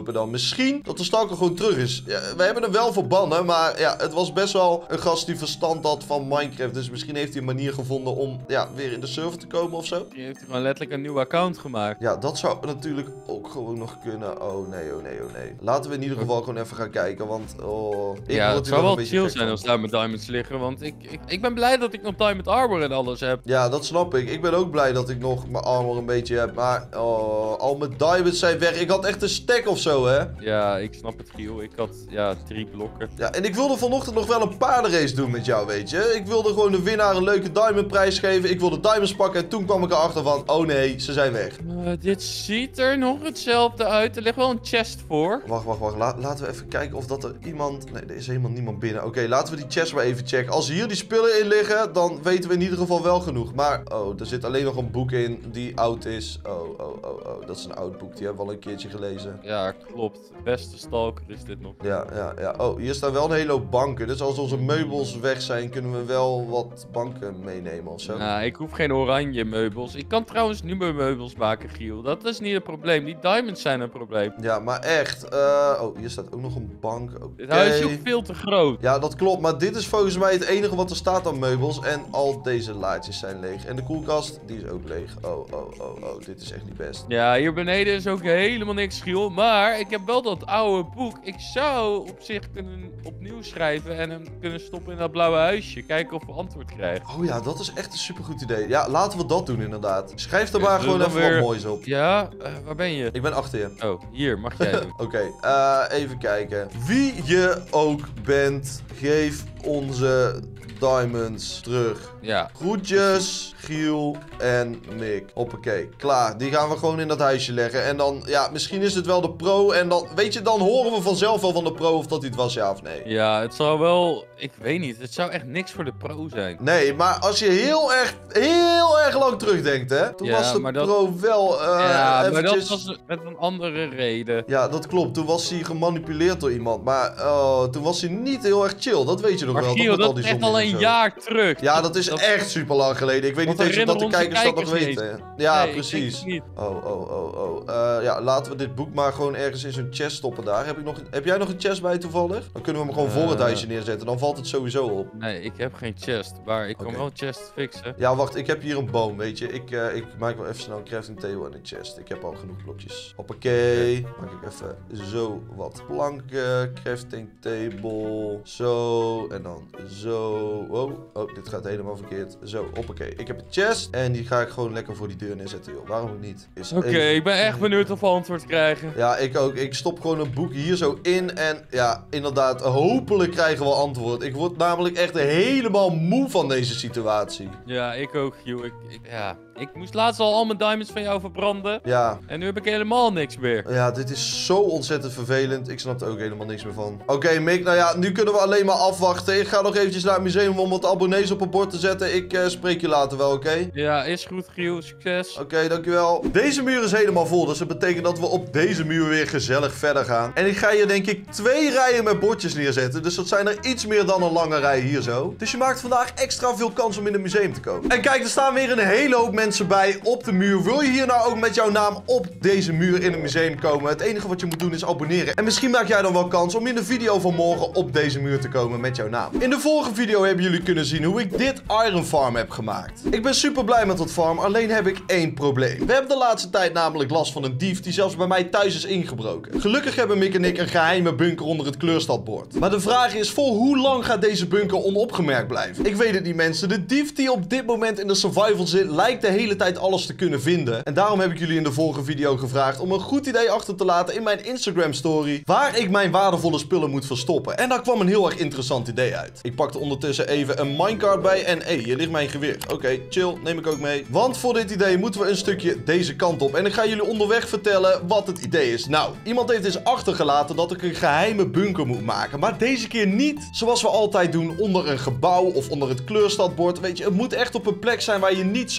hopen dan misschien dat de stalker gewoon terug is. Ja, we hebben hem wel verbannen, maar ja, het was best wel een gast die verstand had van Minecraft. Dus misschien heeft hij een manier gevonden om ja, weer in de server te komen of zo. Die heeft gewoon letterlijk een nieuw account gemaakt. Ja, dat zou natuurlijk ook gewoon nog kunnen. Oh nee, oh nee, oh nee. Laten we in ieder geval gewoon even gaan kijken, want oh, ik ja, word het hier zou nog wel een beetje chill gek zijn van. als daar met diamonds liggen, want ik, ik, ik ben blij dat ik nog diamond armor en alles heb. Ja, dat snap ik. Ik ben ook blij dat ik nog mijn armor een beetje heb, maar oh, al mijn diamonds zijn weg. Ik had echt een stack of zo, hè? Ja, ik snap het, Giel. Ik had, ja, drie blokken. Ja, en ik wilde vanochtend nog wel een paardenrace doen met jou, weet je. Ik wilde gewoon de winnaar een leuke diamondprijs geven. Ik wilde diamonds pakken en toen kwam ik erachter van, oh nee, ze zijn weg. Uh, dit ziet er nog hetzelfde uit. Er ligt wel een chest voor. Wacht, wacht, wacht. La laten we even kijken of dat er iemand... Nee, er is helemaal niemand binnen. Oké, laten we die chest maar even checken. Als hier die spullen in liggen, dan weten we in ieder geval wel genoeg. Maar, oh, er zit alleen nog een boek in die oud is. Oh, oh, oh, oh. Dat is een oud boek. Die hebben we al een keertje gelezen. Ja, klopt. Beste stalker is dit nog. Ja, ja, ja. Oh, hier staan wel een hele hoop banken. Dus als onze meubels weg zijn, kunnen we wel wat banken meenemen of zo. Nou, ik hoef geen oranje meubels. Ik kan trouwens nieuwe meubels maken, Giel. Dat is niet het probleem. Die diamonds zijn een probleem. Ja, maar echt. Uh, oh, hier staat ook nog een bank. Oké. Dit huis is ook veel te groot. Ja, dat klopt. Maar dit is volgens mij het enige wat er staat aan meubels. En al deze laadjes zijn leeg. En de koelkast, die is ook leeg. Oh, oh, oh, oh. Dit is echt niet best. Ja, hier beneden is ook helemaal niks, Giel. Maar ik heb wel dat oude boek. Ik zou op zich kunnen opnieuw schrijven en hem kunnen stoppen in dat blauwe huisje. Kijken of we antwoord krijgen. Oh ja, dat is echt een supergoed idee. Ja, laten we dat doen inderdaad. Schrijf er Ja, maar doe gewoon dan even weer- wat moois op. Ja, uh, waar ben je? Ik ben achter je. Oh, hier, mag jij doen. Oké, eh, even kijken. Wie je ook bent, geef onze diamonds terug. Ja. Groetjes, Giel en Mick. Hoppakee, klaar. Die gaan we gewoon in dat huisje leggen. En dan, ja, misschien is het wel de pro. En dan, weet je, dan horen we vanzelf wel van de pro of dat hij het was, ja of nee. Ja, het zou wel... Ik weet niet. Het zou echt niks voor de pro zijn. Nee, maar als je heel erg, heel erg lang terugdenkt, hè. Toen Ja, was de maar dat- pro wel uh, ja, eventjes... maar dat was met een andere reden. Ja, dat klopt. Toen was hij gemanipuleerd door iemand. Maar oh, toen was hij niet heel erg chill. Dat weet je nog Maar wel. Giel, met al dat die is echt zombies al en een zo. jaar terug. Ja, dat is Dat- echt super lang geleden. Ik weet niet Want eens of dat de herinneren kijkers onze dat nog kijkers weten. Ja, Nee, ik denk precies. het niet. Oh, oh, oh, oh. Eh, ja, laten we dit boek maar gewoon ergens in zo'n chest stoppen daar. Heb, ik nog, heb jij nog een chest bij toevallig? Dan kunnen we hem gewoon voor het Eh. huisje neerzetten. Dan valt het sowieso op. Nee, ik heb geen chest. Maar ik kan Oké. wel een chest fixen. Ja, wacht. Ik heb hier een boom, weet je. Ik, eh, ik maak wel even snel een crafting table en een chest. Ik heb al genoeg blokjes. Hoppakee. Maak ik even zo wat planken. Crafting table. Zo. En dan zo. Oh, oh, dit gaat helemaal verkeerd. Zo, hoppakee. Ik heb een chest. En die ga ik gewoon lekker voor die deur neerzetten, joh. Waarom ook niet? Is Oké, even- ik ben echt benieuwd of we antwoord krijgen. Ja, ik ook. Ik stop gewoon een boek hier zo in. En ja, inderdaad, hopelijk krijgen we antwoord. Ik word namelijk echt helemaal moe van deze situatie. Ja, ik ook, Giel. Ik, ik, ja. ik moest laatst al al mijn diamonds van jou verbranden. Ja, En nu heb ik helemaal niks meer. ja, dit is zo ontzettend vervelend. Ik snap er ook helemaal niks meer van. Oké, Mick, nou ja, nu kunnen we alleen maar afwachten. Ik ga nog eventjes naar het museum om wat abonnees op een bord te zetten. Ik eh, spreek je later wel, oké? Ja, is goed, Giel. Succes. Oké, dankjewel. Deze muur is helemaal vol, dus dat betekent dat we op deze muur weer gezellig verder gaan. En ik ga hier denk ik twee rijen met bordjes neerzetten, dus dat zijn er iets meer dan een lange rij hier zo. Dus je maakt vandaag extra veel kans om in het museum te komen. En kijk, er staan weer een hele hoop mensen bij op de muur. Wil je hier nou ook met jouw naam op deze muur in het museum komen? Het enige wat je moet doen is abonneren. En misschien maak jij dan wel kans om in de video van morgen op deze muur te komen met jouw naam. In de vorige video hebben jullie kunnen zien hoe ik dit Iron Farm heb gemaakt. Ik ben super blij met dat farm, alleen heb ik één probleem. We hebben de laatste tijd namelijk last van een dief die zelfs bij mij thuis is ingebroken. Gelukkig hebben Mick en ik een geheime bunker onder het kleurstadbord. Maar de vraag is, voor hoe lang gaat deze bunker onopgemerkt blijven? Ik weet het niet, mensen. De dief die op dit moment in de survival zit, lijkt de hele tijd alles te kunnen vinden. En daarom heb ik jullie in de vorige video gevraagd om een goed idee achter te laten in mijn Instagram story, waar ik mijn waardevolle spullen moet verstoppen. En daar kwam een heel erg interessant idee uit. Ik pakte ondertussen even een minecart bij en hé, hey, hier ligt mijn geweer. Oké, chill, neem ik ook mee. Want voor dit idee moeten we een stukje deze kant op. En ik ga jullie onderweg vertellen wat het idee is. Nou, iemand heeft dus achtergelaten dat ik een geheime bunker moet maken. Maar deze keer niet zoals we altijd doen onder een gebouw of onder het kleurstadbord. Weet je, het moet echt op een plek zijn waar je niet zomaar gaat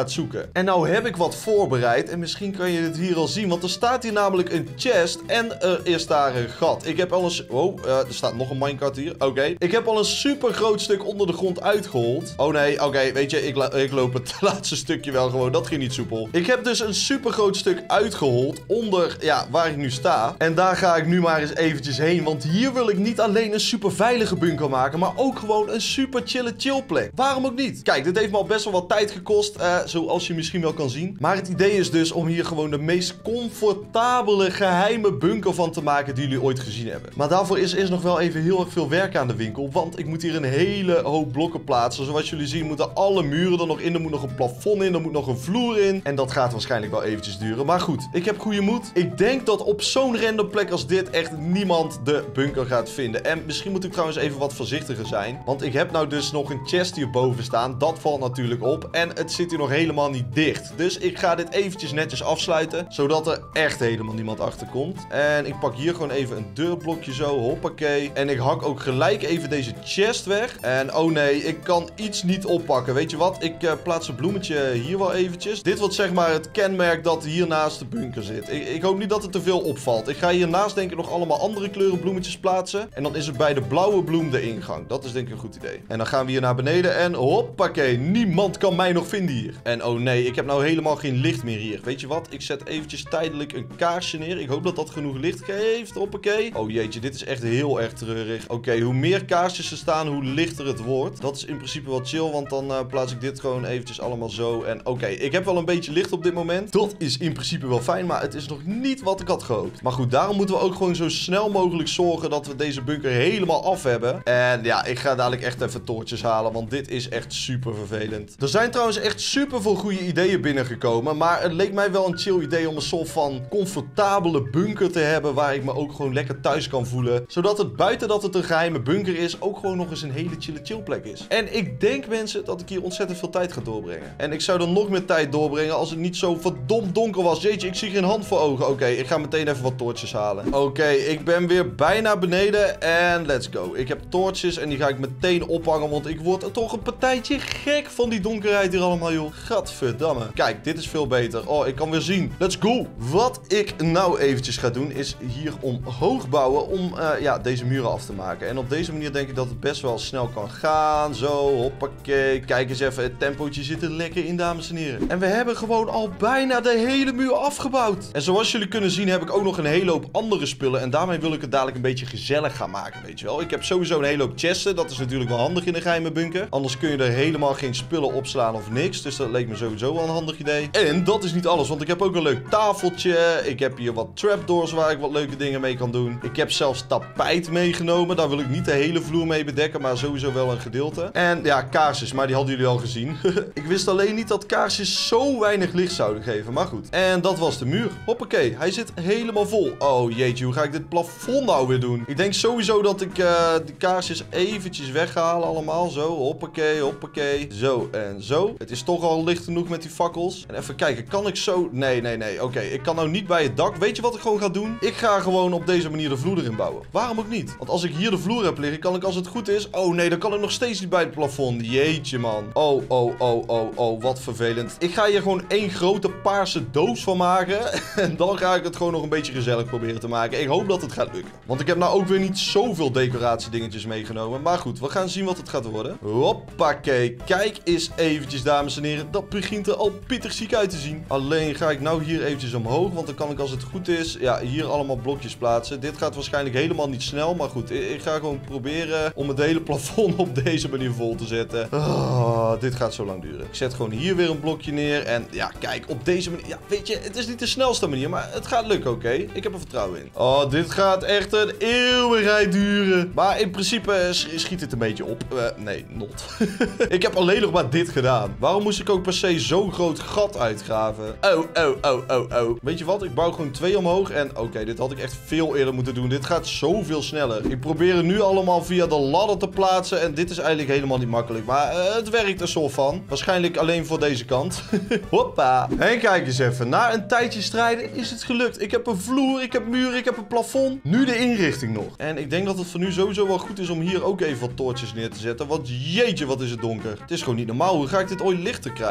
gaat zoeken. En nou heb ik wat voorbereid. En misschien kan je het hier al zien. Want er staat hier namelijk een chest. En er is daar een gat. Ik heb al een... Oh, uh, er staat nog een minecart hier. Oké. Okay. Ik heb al een super groot stuk onder de grond uitgehold. Oh nee, oké. Okay, weet je, ik, ik loop het laatste stukje wel gewoon. Dat ging niet soepel. Ik heb dus een super groot stuk uitgehold. Onder, ja, waar ik nu sta. En daar ga ik nu maar eens eventjes heen. Want hier wil ik niet alleen een super veilige bunker maken. Maar ook gewoon een super chille chillplek. Waarom ook niet? Kijk, dit heeft me al best wel wat tijd gekost. Uh, zoals je misschien wel kan zien. Maar het idee is dus om hier gewoon de meest comfortabele geheime bunker van te maken die jullie ooit gezien hebben. Maar daarvoor is, is nog wel even heel erg veel werk aan de winkel. Want ik moet hier een hele hoop blokken plaatsen. Zoals jullie zien moeten alle muren er nog in. Er moet nog een plafond in. Er moet nog een vloer in. En dat gaat waarschijnlijk wel eventjes duren. Maar goed, ik heb goede moed. Ik denk dat op zo'n random plek als dit echt niemand de bunker gaat vinden. En misschien moet ik trouwens even wat voorzichtiger zijn. Want ik heb nou dus nog een chest hierboven staan. Dat valt natuurlijk op. En het zit hier nog helemaal niet dicht. Dus ik ga dit eventjes netjes afsluiten. Zodat er echt helemaal niemand achter komt. En ik pak hier gewoon even een deurblokje zo. Hoppakee. En ik hak ook gelijk even deze chest weg. En oh nee, ik kan iets niet oppakken. Weet je wat? Ik uh, plaats een bloemetje hier wel eventjes. Dit wordt zeg maar het kenmerk dat hier naast de bunker zit. Ik, ik hoop niet dat het te veel opvalt. Ik ga hiernaast denk ik nog allemaal andere kleuren bloemetjes plaatsen. En dan is het bij de blauwe bloem de ingang. Dat is denk ik een goed idee. En dan gaan we hier naar beneden en hoppakee. Niemand kan mij nog vinden hier. En oh nee, ik heb nou helemaal geen licht meer hier. Weet je wat? Ik zet eventjes tijdelijk een kaarsje neer. Ik hoop dat dat genoeg licht geeft. Hoppakee. Oh jeetje, dit is echt heel erg treurig. Oké, okay, hoe meer kaarsjes er staan, hoe lichter het wordt. Dat is in principe wel chill, want dan uh, plaats ik dit gewoon eventjes allemaal zo. En oké, okay, ik heb wel een beetje licht op dit moment. Dat is in principe wel fijn, maar het is nog niet wat ik had gehoopt. Maar goed, daarom moeten we ook gewoon zo snel mogelijk zorgen dat we deze bunker helemaal af hebben. En ja, ik ga dadelijk echt even toortjes halen, want dit is echt super vervelend. Er zijn trouwens echt super veel goede ideeën binnengekomen, maar het leek mij wel een chill idee om een soort van comfortabele bunker te hebben, waar ik me ook gewoon lekker thuis kan voelen. Zodat het buiten dat het een geheime bunker is, ook gewoon nog eens een hele chille chillplek is. En ik denk mensen dat ik hier ontzettend veel tijd ga doorbrengen. En ik zou er nog meer tijd doorbrengen als het niet zo verdomd donker was. Jeetje, ik zie geen hand voor ogen. Oké, okay, ik ga meteen even wat toortjes halen. Oké, okay, ik ben weer bijna beneden en let's go. Ik heb toortjes en die ga ik meteen ophangen, want ik word er toch een partijtje gek van die donkerheid hier allemaal, joh. Gadverdamme. Kijk, dit is veel beter. Oh, ik kan weer zien. Let's go. Wat ik nou eventjes ga doen, is hier omhoog bouwen om uh, ja, deze muren af te maken. En op deze manier denk ik dat het best wel snel kan gaan. Zo, hoppakee. Kijk eens even, het tempootje zit er lekker in, dames en heren. En we hebben gewoon al bijna de hele muur afgebouwd. En zoals jullie kunnen zien heb ik ook nog een hele hoop andere spullen. En daarmee wil ik het dadelijk een beetje gezellig gaan maken, weet je wel. Ik heb sowieso een hele hoop chesten. Dat is natuurlijk wel handig in een geheime bunker. Anders kun je er helemaal geen spullen opslaan of niks. Dus dat leek me sowieso wel een handig idee. En dat is niet alles, want ik heb ook een leuk tafeltje. Ik heb hier wat trapdoors waar ik wat leuke dingen mee kan doen. Ik heb zelfs tapijt meegenomen. Daar wil ik niet de hele vloer mee bedekken, maar sowieso wel een gedeelte. En ja, kaarsjes, maar die hadden jullie al gezien. Ik wist alleen niet dat kaarsjes zo weinig licht zouden geven, maar goed. En dat was de muur. Hoppakee, hij zit helemaal vol. Oh jeetje, hoe ga ik dit plafond nou weer doen? Ik denk sowieso dat ik uh, die kaarsjes eventjes weghalen allemaal. Zo, hoppakee, hoppakee. Zo en zo. Het is toch al licht genoeg met die fakkels. En even kijken, kan ik zo... Nee, nee, nee. Oké, okay, ik kan nou niet bij het dak. Weet je wat ik gewoon ga doen? Ik ga gewoon op deze manier de vloer erin bouwen. Waarom ook niet? Want als ik hier de vloer heb liggen, kan ik als het goed is... Oh nee, dan kan ik nog steeds niet bij het plafond. Jeetje, man. Oh, oh, oh, oh, oh. Wat vervelend. Ik ga hier gewoon één grote paarse doos van maken. En dan ga ik het gewoon nog een beetje gezellig proberen te maken. Ik hoop dat het gaat lukken. Want ik heb nou ook weer niet zoveel decoratiedingetjes meegenomen. Maar goed, we gaan zien wat het gaat worden. Hoppakee. Kijk eens eventjes, dames en heren. Dat begint er al pittig ziek uit te zien. Alleen ga ik nou hier eventjes omhoog. Want dan kan ik als het goed is, ja, hier allemaal blokjes plaatsen. Dit gaat waarschijnlijk helemaal niet snel. Maar goed, ik ga gewoon proberen om het hele plafond op deze manier vol te zetten. Oh, dit gaat zo lang duren. Ik zet gewoon hier weer een blokje neer. En ja, kijk, op deze manier. Ja, weet je, het is niet de snelste manier. Maar het gaat lukken, oké? Okay? Ik heb er vertrouwen in. Oh, dit gaat echt een eeuwigheid duren. Maar in principe schiet het een beetje op. Uh, nee, not. Ik heb alleen nog maar dit gedaan. Waarom moest ik ook per se zo'n groot gat uitgraven? Oh, oh, oh, oh, oh. Weet je wat? Ik bouw gewoon twee omhoog. En oké, okay, dit had ik echt veel eerder moeten doen. Dit gaat zoveel sneller. Ik probeer het nu allemaal via de ladder te plaatsen. En dit is eigenlijk helemaal niet makkelijk. Maar uh, het werkt er soort van. Waarschijnlijk alleen voor deze kant. Hoppa. En kijk eens even. Na een tijdje strijden is het gelukt. Ik heb een vloer, ik heb muren, ik heb een plafond. Nu de inrichting nog. En ik denk dat het voor nu sowieso wel goed is om hier ook even wat toortjes neer te zetten. Want jeetje, wat is het donker. Het is gewoon niet normaal. Hoe ga ik dit ooit lichter krijgen?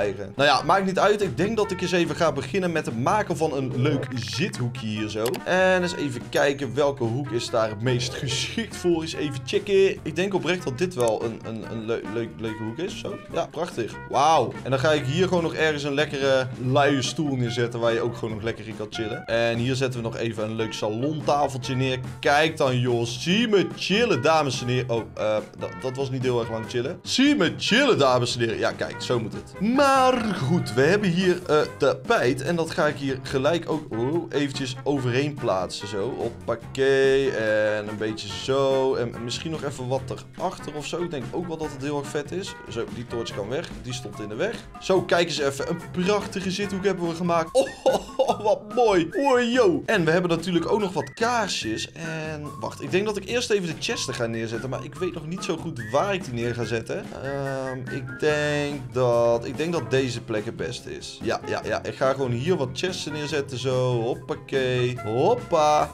krijgen. Nou ja, maakt niet uit. Ik denk dat ik eens even ga beginnen met het maken van een leuk zithoekje hier zo. En eens even kijken welke hoek is daar het meest geschikt voor. Eens even checken. Ik denk oprecht dat dit wel een, een, een leuk, leuk, leuke hoek is. Zo. Ja, prachtig. Wauw. En dan ga ik hier gewoon nog ergens een lekkere luie stoel neerzetten waar je ook gewoon nog lekker in kan chillen. En hier zetten we nog even een leuk salontafeltje neer. Kijk dan joh. Zie me chillen, dames en heren. Oh, uh, dat, dat was niet heel erg lang chillen. Zie me chillen, dames en heren. Ja, kijk, zo moet het. Maar goed, we hebben hier uh, tapijt. En dat ga ik hier gelijk ook oh, eventjes overheen plaatsen. Zo, hoppakee. En een beetje zo. En misschien nog even wat erachter of zo. Ik denk ook wel dat het heel erg vet is. Zo, die torch kan weg. Die stond in de weg. Zo, kijk eens even. Een prachtige zithoek hebben we gemaakt. Oh, oh, oh wat mooi. Oh, yo. En we hebben natuurlijk ook nog wat kaarsjes. En wacht, ik denk dat ik eerst even de chesten ga neerzetten. Maar ik weet nog niet zo goed waar ik die neer ga zetten. Um, ik denk dat... Ik denk dat deze plek het beste is. Ja, ja, ja. Ik ga gewoon hier wat chesten neerzetten. Zo, hoppakee. Hoppa.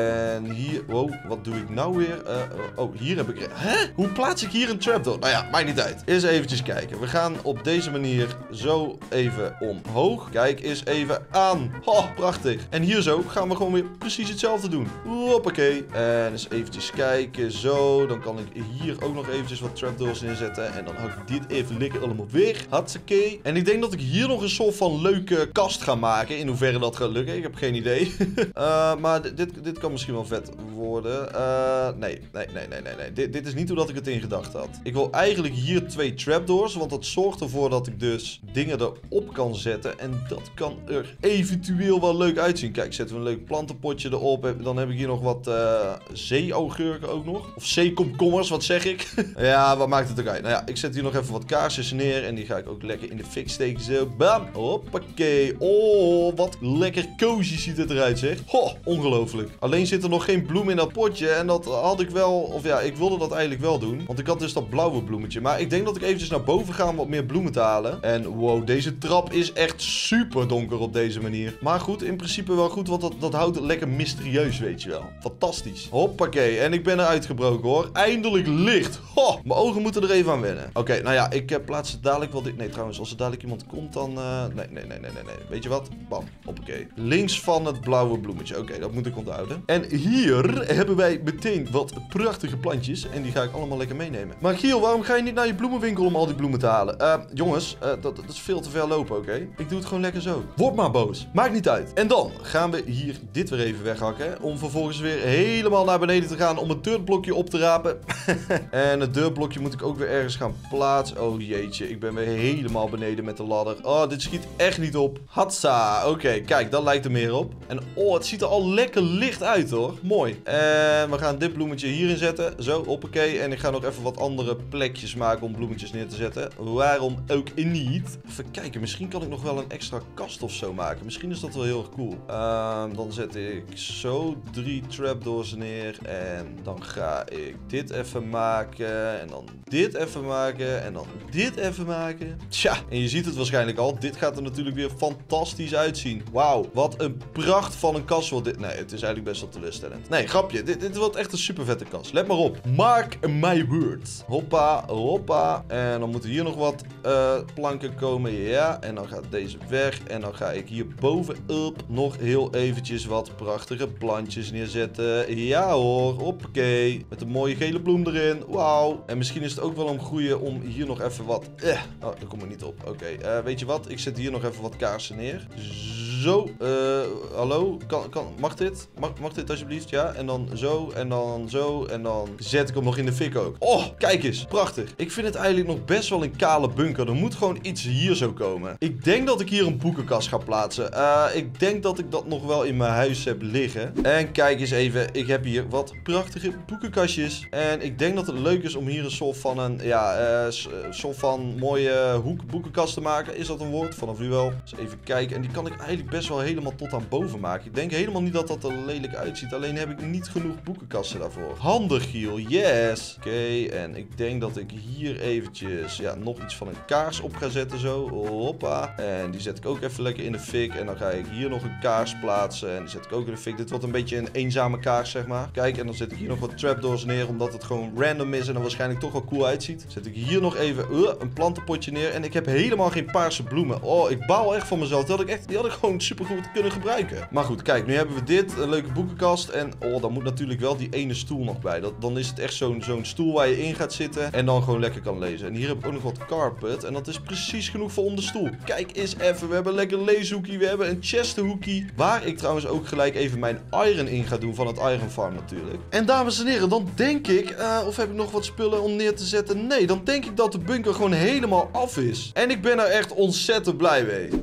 En hier... Wow, wat doe ik nou weer? Uh, uh, oh, hier heb ik... Hè? Hoe plaats ik hier een trapdoor? Nou ja, maakt niet uit. Eens eventjes kijken. We gaan op deze manier zo even omhoog. Kijk eens even aan. Oh, prachtig. En hier zo gaan we gewoon weer precies hetzelfde doen. Hoppakee. En eens eventjes kijken. Zo, dan kan ik hier ook nog eventjes wat trapdoors neerzetten. En dan hou ik dit even lekker allemaal weg. Hartstikke. En ik denk dat ik hier nog een soort van leuke kast ga maken. In hoeverre dat gaat lukken. Ik heb geen idee. uh, maar dit, dit kan misschien wel vet worden. Uh, nee, nee, nee, nee, nee. nee. Dit, dit is niet hoe dat ik het in gedachten had. Ik wil eigenlijk hier twee trapdoors. Want dat zorgt ervoor dat ik dus dingen erop kan zetten. En dat kan er eventueel wel leuk uitzien. Kijk, zetten we een leuk plantenpotje erop. Dan heb ik hier nog wat uh, zeeaugurken ook nog. Of zeekomkommers, wat zeg ik? Ja, wat maakt het ook uit? Nou ja, ik zet hier nog even wat kaarsjes neer. En die ga ik ook lekker in de fik steken. Zo, bam. Hoppakee. Oh, wat lekker cozy ziet het eruit, zeg. Ho, ongelooflijk. Alleen zit er nog geen bloem in dat potje. En dat had ik wel, of ja, ik wilde dat eigenlijk wel doen. Want ik had dus dat blauwe bloemetje. Maar ik denk dat ik eventjes naar boven ga om wat meer bloemen te halen. En wow, deze trap is echt super donker op deze manier. Maar goed, in principe wel goed. Want dat, dat houdt het lekker mysterieus, weet je wel. Fantastisch. Hoppakee. En ik ben eruit gebroken, hoor. Eindelijk licht. Ho, mijn ogen moeten er even aan wennen. Oké, okay, nou ja, ik uh, plaats het dadelijk wel dit. Nee, trouwens, als er dadelijk iemand komt, dan... Uh... Nee, nee, nee, nee, nee, nee. Weet je wat? Bam. Hoppakee. Links van het blauwe bloemetje. Oké, okay, dat moet ik onthouden. En hier hebben wij meteen wat prachtige plantjes. En die ga ik allemaal lekker meenemen. Maar Giel, waarom ga je niet naar je bloemenwinkel om al die bloemen te halen? Uh, jongens, uh, dat, dat is veel te ver lopen, oké? Okay? Ik doe het gewoon lekker zo. Word maar boos. Maakt niet uit. En dan gaan we hier dit weer even weghakken. Om vervolgens weer helemaal naar beneden te gaan om het dirtblokje op te rapen. En het dirtblokje moet ik ook weer ergens gaan plaatsen. Oh jeetje, ik ben weer helemaal beneden met de ladder. Oh, dit schiet echt niet op. Hatsa. Oké, okay, kijk, dat lijkt er meer op. En oh, het ziet er al lekker licht uit, hoor. Mooi. En we gaan dit bloemetje hierin zetten. Zo, hoppakee. En ik ga nog even wat andere plekjes maken om bloemetjes neer te zetten. Waarom ook niet? Even kijken, misschien kan ik nog wel een extra kast of zo maken. Misschien is dat wel heel erg cool. Um, dan zet ik zo drie trapdoors neer. En dan ga ik dit even maken. En dan dit even maken. En dan dit even maken. Tja, en je ziet het waarschijnlijk al. Dit gaat er natuurlijk weer fantastisch uitzien. Wauw, wat een pracht van een kast wordt dit. Nee, het is eigenlijk best wel teleurstellend. Nee, grapje. Dit, dit wordt echt een super vette kast. Let maar op. Mark my words. Hoppa, hoppa. En dan moeten hier nog wat uh, planken komen. Ja, en dan gaat deze weg. En dan ga ik hier bovenop nog heel eventjes wat prachtige plantjes neerzetten. Ja hoor, hoppakee. Met een mooie gele bloem erin. Wauw. En misschien is het ook wel een goeie om hier nog even wat... Eh. Oh, daar kom ik niet op. Oké, okay. uh, weet je wat? Ik zet hier nog even wat kaarsen neer. Zo. Uh, hallo? Kan, kan, mag dit? Mag, mag dit alsjeblieft? Ja. En dan zo. En dan zo. En dan zet ik hem nog in de fik ook. Oh, kijk eens. Prachtig. Ik vind het eigenlijk nog best wel een kale bunker. Er moet gewoon iets hier zo komen. Ik denk dat ik hier een boekenkast ga plaatsen. Uh, ik denk dat ik dat nog wel in mijn huis heb liggen. En kijk eens even. Ik heb hier wat prachtige boekenkastjes. En ik denk dat het leuk is om hier een soort van een, ja, uh, soort van mooie hoek boekenkast te maken. Is dat een woord? Vanaf nu wel. Dus even kijken. En die kan ik eigenlijk best wel helemaal tot aan boven maken. Ik denk helemaal niet dat dat er lelijk uitziet. Alleen heb ik niet genoeg boekenkasten daarvoor. Handig, Giel. Yes. Oké, okay, en ik denk dat ik hier eventjes ja, nog iets van een kaars op ga zetten zo. Hoppa. En die zet ik ook even lekker in de fik. En dan ga ik hier nog een kaars plaatsen. En die zet ik ook in de fik. Dit wordt een beetje een eenzame kaars, zeg maar. Kijk, en dan zet ik hier nog wat trapdoors neer. Omdat het gewoon random is en er waarschijnlijk toch wel cool uitziet. Zet ik hier nog even uh, een plantenpotje neer. En ik heb helemaal geen paarse bloemen. Oh, ik baal echt van mezelf. Die had ik, echt, die had ik gewoon supergoed kunnen gebruiken. Maar goed, kijk, nu hebben we dit. Een leuke boekenkast. En oh, dan moet natuurlijk wel die ene stoel nog bij. Dat, dan is het echt zo'n zo'n stoel waar je in gaat zitten. En dan gewoon lekker kan lezen. En hier heb ik ook nog wat carpet. En dat is precies genoeg voor om de stoel. Kijk eens even. We hebben een lekker leeshoekie. We hebben een chestenhoekie. Waar ik trouwens ook gelijk even mijn iron in ga doen. Van het Iron Farm natuurlijk. En dames en heren, dan denk ik... Uh, of heb ik nog wat spullen om neer te zetten? Nee, dan denk ik dat de bunker gewoon helemaal af is. En ik ben er echt ontzettend blij mee.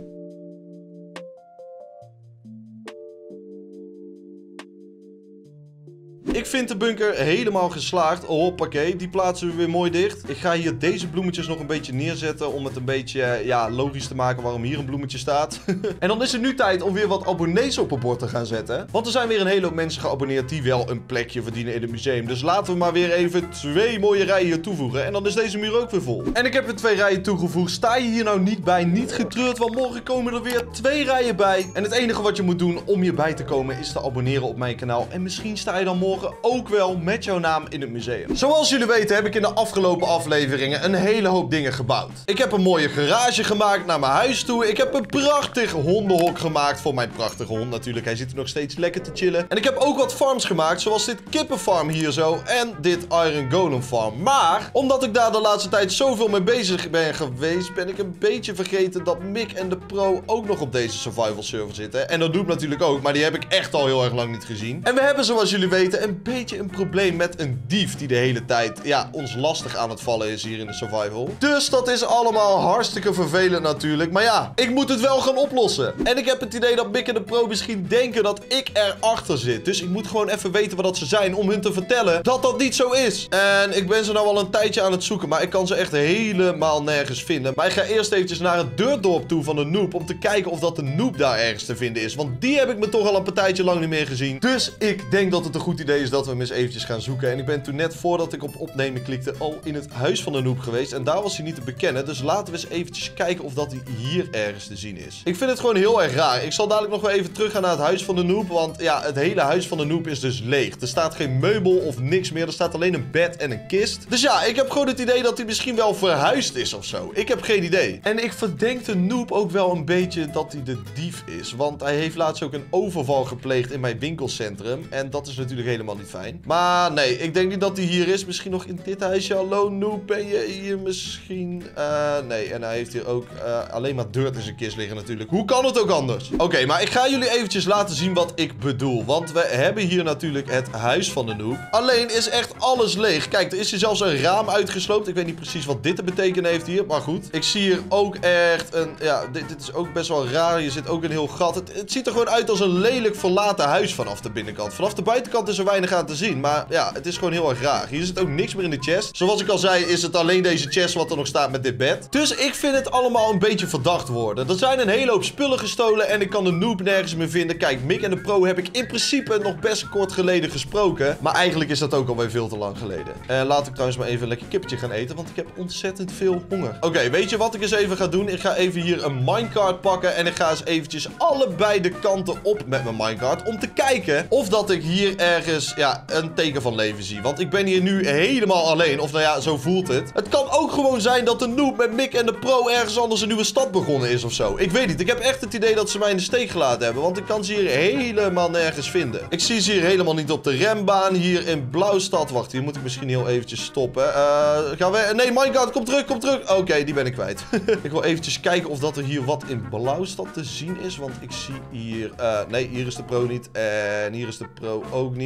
Ik vind de bunker helemaal geslaagd. Oh, hoppakee, die plaatsen we weer mooi dicht. Ik ga hier deze bloemetjes nog een beetje neerzetten. Om het een beetje ja, logisch te maken waarom hier een bloemetje staat. En dan is het nu tijd om weer wat abonnees op het bord te gaan zetten. Want er zijn weer een hele hoop mensen geabonneerd die wel een plekje verdienen in het museum. Dus laten we maar weer even twee mooie rijen hier toevoegen. En dan is deze muur ook weer vol. En ik heb er twee rijen toegevoegd. Sta je hier nou niet bij? Niet getreurd, want morgen komen er weer twee rijen bij. En het enige wat je moet doen om hierbij te komen is te abonneren op mijn kanaal. En misschien sta je dan morgen ook wel met jouw naam in het museum. Zoals jullie weten heb ik in de afgelopen afleveringen een hele hoop dingen gebouwd. Ik heb een mooie garage gemaakt naar mijn huis toe. Ik heb een prachtig hondenhok gemaakt voor mijn prachtige hond natuurlijk. Hij zit er nog steeds lekker te chillen. En ik heb ook wat farms gemaakt, zoals dit kippenfarm hier zo en dit Iron Golem farm. Maar, omdat ik daar de laatste tijd zoveel mee bezig ben geweest, ben ik een beetje vergeten dat Mick en de Pro ook nog op deze survival server zitten. En dat doet natuurlijk ook, maar die heb ik echt al heel erg lang niet gezien. En we hebben, zoals jullie weten, een beetje een probleem met een dief die de hele tijd, ja, ons lastig aan het vallen is hier in de survival. Dus dat is allemaal hartstikke vervelend natuurlijk. Maar ja, ik moet het wel gaan oplossen. En ik heb het idee dat Mick en de Pro misschien denken dat ik erachter zit. Dus ik moet gewoon even weten wat dat ze zijn om hun te vertellen dat dat niet zo is. En ik ben ze nou al een tijdje aan het zoeken, maar ik kan ze echt helemaal nergens vinden. Maar ik ga eerst eventjes naar het deurdorp toe van de noob om te kijken of dat de noob daar ergens te vinden is. Want die heb ik me toch al een partijtje lang niet meer gezien. Dus ik denk dat het een goed idee is dat we hem eens eventjes gaan zoeken. En ik ben toen net voordat ik op opnemen klikte al in het huis van de noob geweest. En daar was hij niet te bekennen. Dus laten we eens eventjes kijken of dat hij hier ergens te zien is. Ik vind het gewoon heel erg raar. Ik zal dadelijk nog wel even terug gaan naar het huis van de noob. Want ja, het hele huis van de noob is dus leeg. Er staat geen meubel of niks meer. Er staat alleen een bed en een kist. Dus ja, ik heb gewoon het idee dat hij misschien wel verhuisd is of zo. Ik heb geen idee. En ik verdenk de noob ook wel een beetje dat hij de dief is. Want hij heeft laatst ook een overval gepleegd in mijn winkelcentrum. En dat is natuurlijk helemaal niet fijn. Maar nee, ik denk niet dat hij hier is. Misschien nog in dit huisje. Hallo noob, ben je hier misschien? Uh, nee, en hij heeft hier ook uh, alleen maar dirt in zijn kist liggen natuurlijk. Hoe kan het ook anders? Oké, okay, maar ik ga jullie eventjes laten zien wat ik bedoel. Want we hebben hier natuurlijk het huis van de noob. Alleen is echt alles leeg. Kijk, er is hier zelfs een raam uitgesloopt. Ik weet niet precies wat dit te betekenen heeft hier. Maar goed. Ik zie hier ook echt een... Ja, dit, dit is ook best wel raar. Hier zit ook een heel gat. Het, het ziet er gewoon uit als een lelijk verlaten huis vanaf de binnenkant. Vanaf de buitenkant is er weinig aan te zien. Maar ja, het is gewoon heel erg raar. Hier zit ook niks meer in de chest. Zoals ik al zei, is het alleen deze chest wat er nog staat met dit bed. Dus ik vind het allemaal een beetje verdacht worden. Er zijn een hele hoop spullen gestolen en ik kan de noob nergens meer vinden. Kijk, Mick en de Pro heb ik in principe nog best kort geleden gesproken. Maar eigenlijk is dat ook alweer veel te lang geleden. En laat ik trouwens maar even een lekker kippetje gaan eten, want ik heb ontzettend veel honger. Oké, okay, weet je wat ik eens even ga doen? Ik ga even hier een minecart pakken en ik ga eens eventjes allebei de kanten op met mijn minecart. Om te kijken of dat ik hier ergens, ja, een teken van leven zie. Want ik ben hier nu helemaal alleen. Of nou ja, zo voelt het. Het kan ook gewoon zijn dat de noob met Mick en de Pro ergens anders een nieuwe stad begonnen is of zo. Ik weet niet. Ik heb echt het idee dat ze mij in de steek gelaten hebben. Want ik kan ze hier helemaal nergens vinden. Ik zie ze hier helemaal niet op de rembaan. Hier in Blauwstad. Wacht, hier moet ik misschien heel eventjes stoppen. Uh, gaan we... Nee, minecart, kom terug, kom terug. Oké, okay, die ben ik kwijt. Ik wil eventjes kijken of dat er hier wat in Blauwstad te zien is. Want ik zie hier... Uh, nee, hier is de Pro niet. En hier is de Pro ook niet. Oh, dit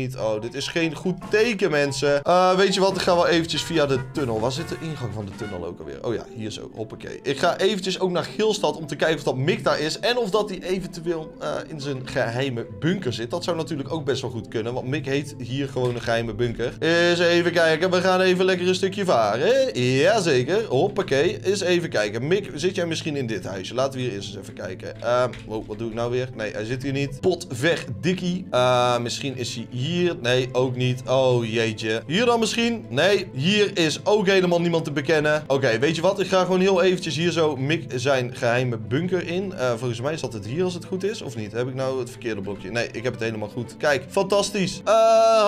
Dit is geen goed teken, mensen. Uh, weet je wat? Ik ga wel eventjes via de tunnel. Waar zit de ingang van de tunnel ook alweer? Oh ja, hier zo. Hoppakee. Ik ga eventjes ook naar Gilstad om te kijken of dat Mick daar is. En of dat hij eventueel uh, in zijn geheime bunker zit. Dat zou natuurlijk ook best wel goed kunnen. Want Mick heet hier gewoon een geheime bunker. Eens even kijken. We gaan even lekker een stukje varen. Jazeker. Hoppakee. Eens even kijken. Mick, zit jij misschien in dit huisje? Laten we hier eerst eens even kijken. Uh, wow, wat doe ik nou weer? Nee, hij zit hier niet. Potverdikkie. Uh, misschien is hij hier. Nee, ook niet. Oh, jeetje. Hier dan misschien? Nee, hier is ook helemaal niemand te bekennen. Oké, okay, weet je wat? Ik ga gewoon heel eventjes hier zo Mick zijn geheime bunker in. Uh, volgens mij zat het hier als het goed is. Of niet? Heb ik nou het verkeerde blokje? Nee, ik heb het helemaal goed. Kijk, fantastisch. Uh,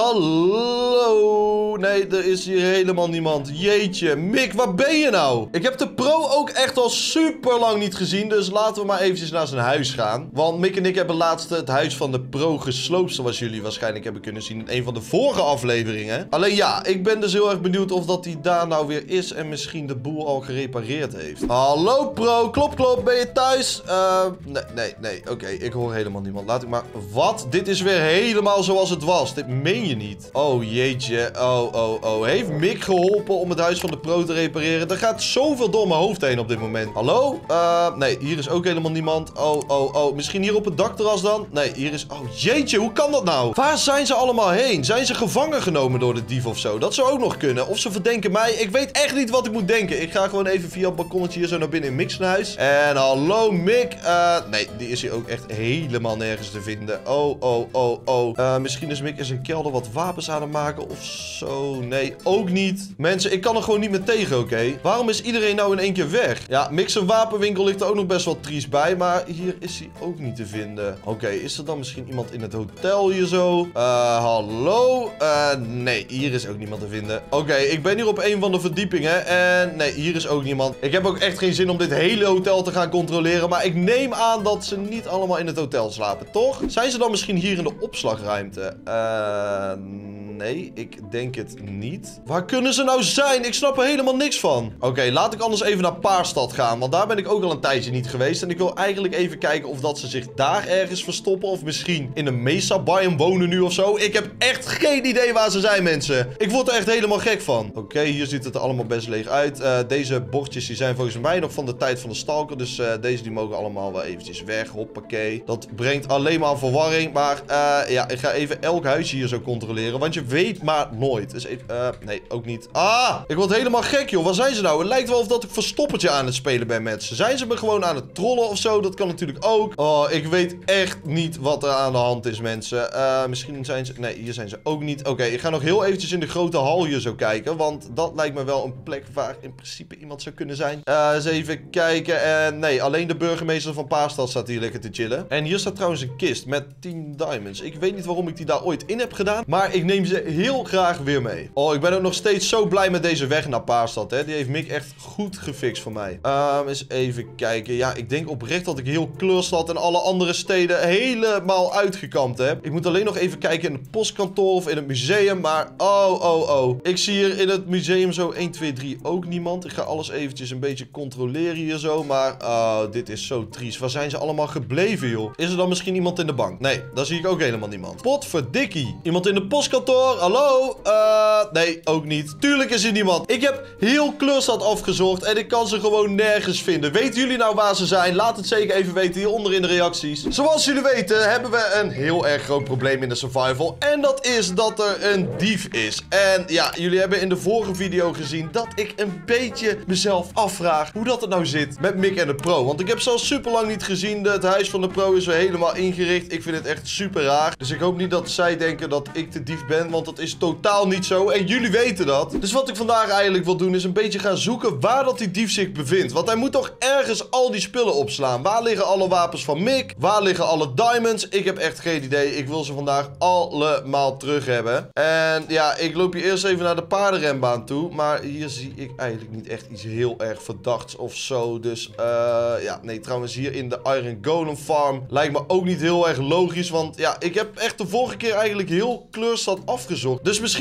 hallo. Nee, er is hier helemaal niemand. Jeetje. Mick, waar ben je nou? Ik heb de pro ook echt al super lang niet gezien. Dus laten we maar eventjes naar zijn huis gaan. Want Mick en ik hebben laatst het huis van de pro gesloopt. Zoals jullie waarschijnlijk hebben kunnen zien in een van de vorige afleveringen. Alleen ja, ik ben dus heel erg benieuwd of dat hij daar nou weer is. En misschien de boel al gerepareerd heeft. Hallo pro, klop klop, ben je thuis? Uh, nee, nee, nee. Oké, okay, ik hoor helemaal niemand. Laat ik maar... Wat? Dit is weer helemaal zoals het was. Dit meen je niet. Oh jeetje. Oh, oh, oh. Heeft Mick geholpen om het huis van de pro te repareren? Er gaat zoveel door mijn hoofd heen op dit moment. Hallo? Uh, nee, hier is ook helemaal niemand. Oh, oh, oh. Misschien hier op het dakterras dan? Nee, hier is... Oh jeetje, hoe kan dat nou? Waar zijn ze allemaal heen? Zijn ze gevangen genomen door de dief of zo? Dat zou ook nog kunnen. Of ze verdenken mij. Ik weet echt niet wat ik moet denken. Ik ga gewoon even via het balkonnetje hier zo naar binnen in Mick's huis. En hallo Mick. Uh, nee, die is hier ook echt helemaal nergens te vinden. Oh, oh, oh, oh. Uh, misschien is Mick in zijn kelder wat wapens aan het maken of zo. Nee, ook niet. Mensen, ik kan er gewoon niet meer tegen, oké? Okay? Waarom is iedereen nou in één keer weg? Ja, Mick's wapenwinkel ligt er ook nog best wel triest bij. Maar hier is hij ook niet te vinden. Oké, okay, is er dan misschien iemand in het hotel hier zo? Uh, hallo? Uh, nee, hier is ook niemand te vinden. Oké, okay, ik ben hier op een van de verdiepingen. En nee, hier is ook niemand. Ik heb ook echt geen zin om dit hele hotel te gaan controleren. Maar ik neem aan dat ze niet allemaal in het hotel slapen, toch? Zijn ze dan misschien hier in de opslagruimte? Uh, nee, ik denk het niet. Waar kunnen ze nou zijn? Ik snap er helemaal niks van. Oké, okay, laat ik anders even naar Paarstad gaan. Want daar ben ik ook al een tijdje niet geweest. En ik wil eigenlijk even kijken of dat ze zich daar ergens verstoppen. Of misschien in een Mesa-biome wonen nu of zo. Ik heb echt geen idee waar ze zijn, mensen. Ik word er echt helemaal gek van. Oké, okay, hier ziet het er allemaal best leeg uit. Uh, deze bordjes die zijn volgens mij nog van de tijd van de stalker. Dus uh, deze die mogen allemaal wel eventjes weg. Hoppakee. Dat brengt alleen maar verwarring. Maar uh, ja, ik ga even elk huisje hier zo controleren. Want je weet maar nooit. Dus even... Uh, nee, ook niet. Ah! Ik word helemaal gek, joh. Waar zijn ze nou? Het lijkt wel of dat ik verstoppertje aan het spelen ben met ze. Zijn ze me gewoon aan het trollen of zo? Dat kan natuurlijk ook. Oh, ik weet echt niet wat er aan de hand is, mensen. Uh, misschien zijn ze... Nee, hier zijn ze ook niet. Oké, okay, ik ga nog heel eventjes in de grote hal hier zo kijken. Want dat lijkt me wel een plek waar in principe iemand zou kunnen zijn. Uh, eens even kijken. En uh, nee, alleen de burgemeester van Paarstad staat hier lekker te chillen. En hier staat trouwens een kist met tien diamonds. Ik weet niet waarom ik die daar ooit in heb gedaan. Maar ik neem ze heel graag weer mee. Oh, ik ben ook nog steeds zo blij met deze weg naar Paarstad, hè. Die heeft Mick echt goed gefixt voor mij. Um, eens even kijken. Ja, ik denk oprecht dat ik heel Kleurstad en alle andere steden helemaal uitgekampt heb. Ik moet alleen nog even kijken in het postkantoor of in het museum. Maar oh, oh, oh. Ik zie hier in het museum zo één, twee, drie ook niemand. Ik ga alles eventjes een beetje controleren hier zo. Maar oh, dit is zo triest. Waar zijn ze allemaal gebleven, joh? Is er dan misschien iemand in de bank? Nee, daar zie ik ook helemaal niemand. Potverdikkie. Iemand in het postkantoor? Hallo? Uh, nee, ook niet. Tuurlijk is er niemand. Ik heb heel Kleurstad afgezocht en ik kan ze gewoon nergens vinden. Weten jullie nou waar ze zijn? Laat het zeker even weten hieronder in de reacties. Zoals jullie weten hebben we een heel erg groot probleem in de survival. En dat is dat er een dief is. En ja, jullie hebben in de vorige video gezien dat ik een beetje mezelf afvraag hoe dat het nou zit met Mick en de pro. Want ik heb ze al super lang niet gezien. Het huis van de pro is weer helemaal ingericht. Ik vind het echt super raar. Dus ik hoop niet dat zij denken dat ik de dief ben. Want dat is totaal niet zo. En jullie weten dat. Dus wat ik vandaag eigenlijk wil doen is een beetje gaan zoeken waar dat die dief zich bevindt. Want hij moet toch ergens al die spullen opslaan. Waar liggen alle wapens van Mick? Waar liggen alle diamonds? Ik heb echt geen idee. Ik wil ze vandaag allemaal terug hebben. En ja, ik loop hier eerst even naar de paardenrenbaan toe. Maar hier zie ik eigenlijk niet echt iets heel erg verdachts of zo. Dus uh, ja, nee, trouwens hier in de Iron Golem Farm lijkt me ook niet heel erg logisch. Want ja, ik heb echt de vorige keer eigenlijk heel Kleurstad afgezocht. Dus misschien moet ik eventjes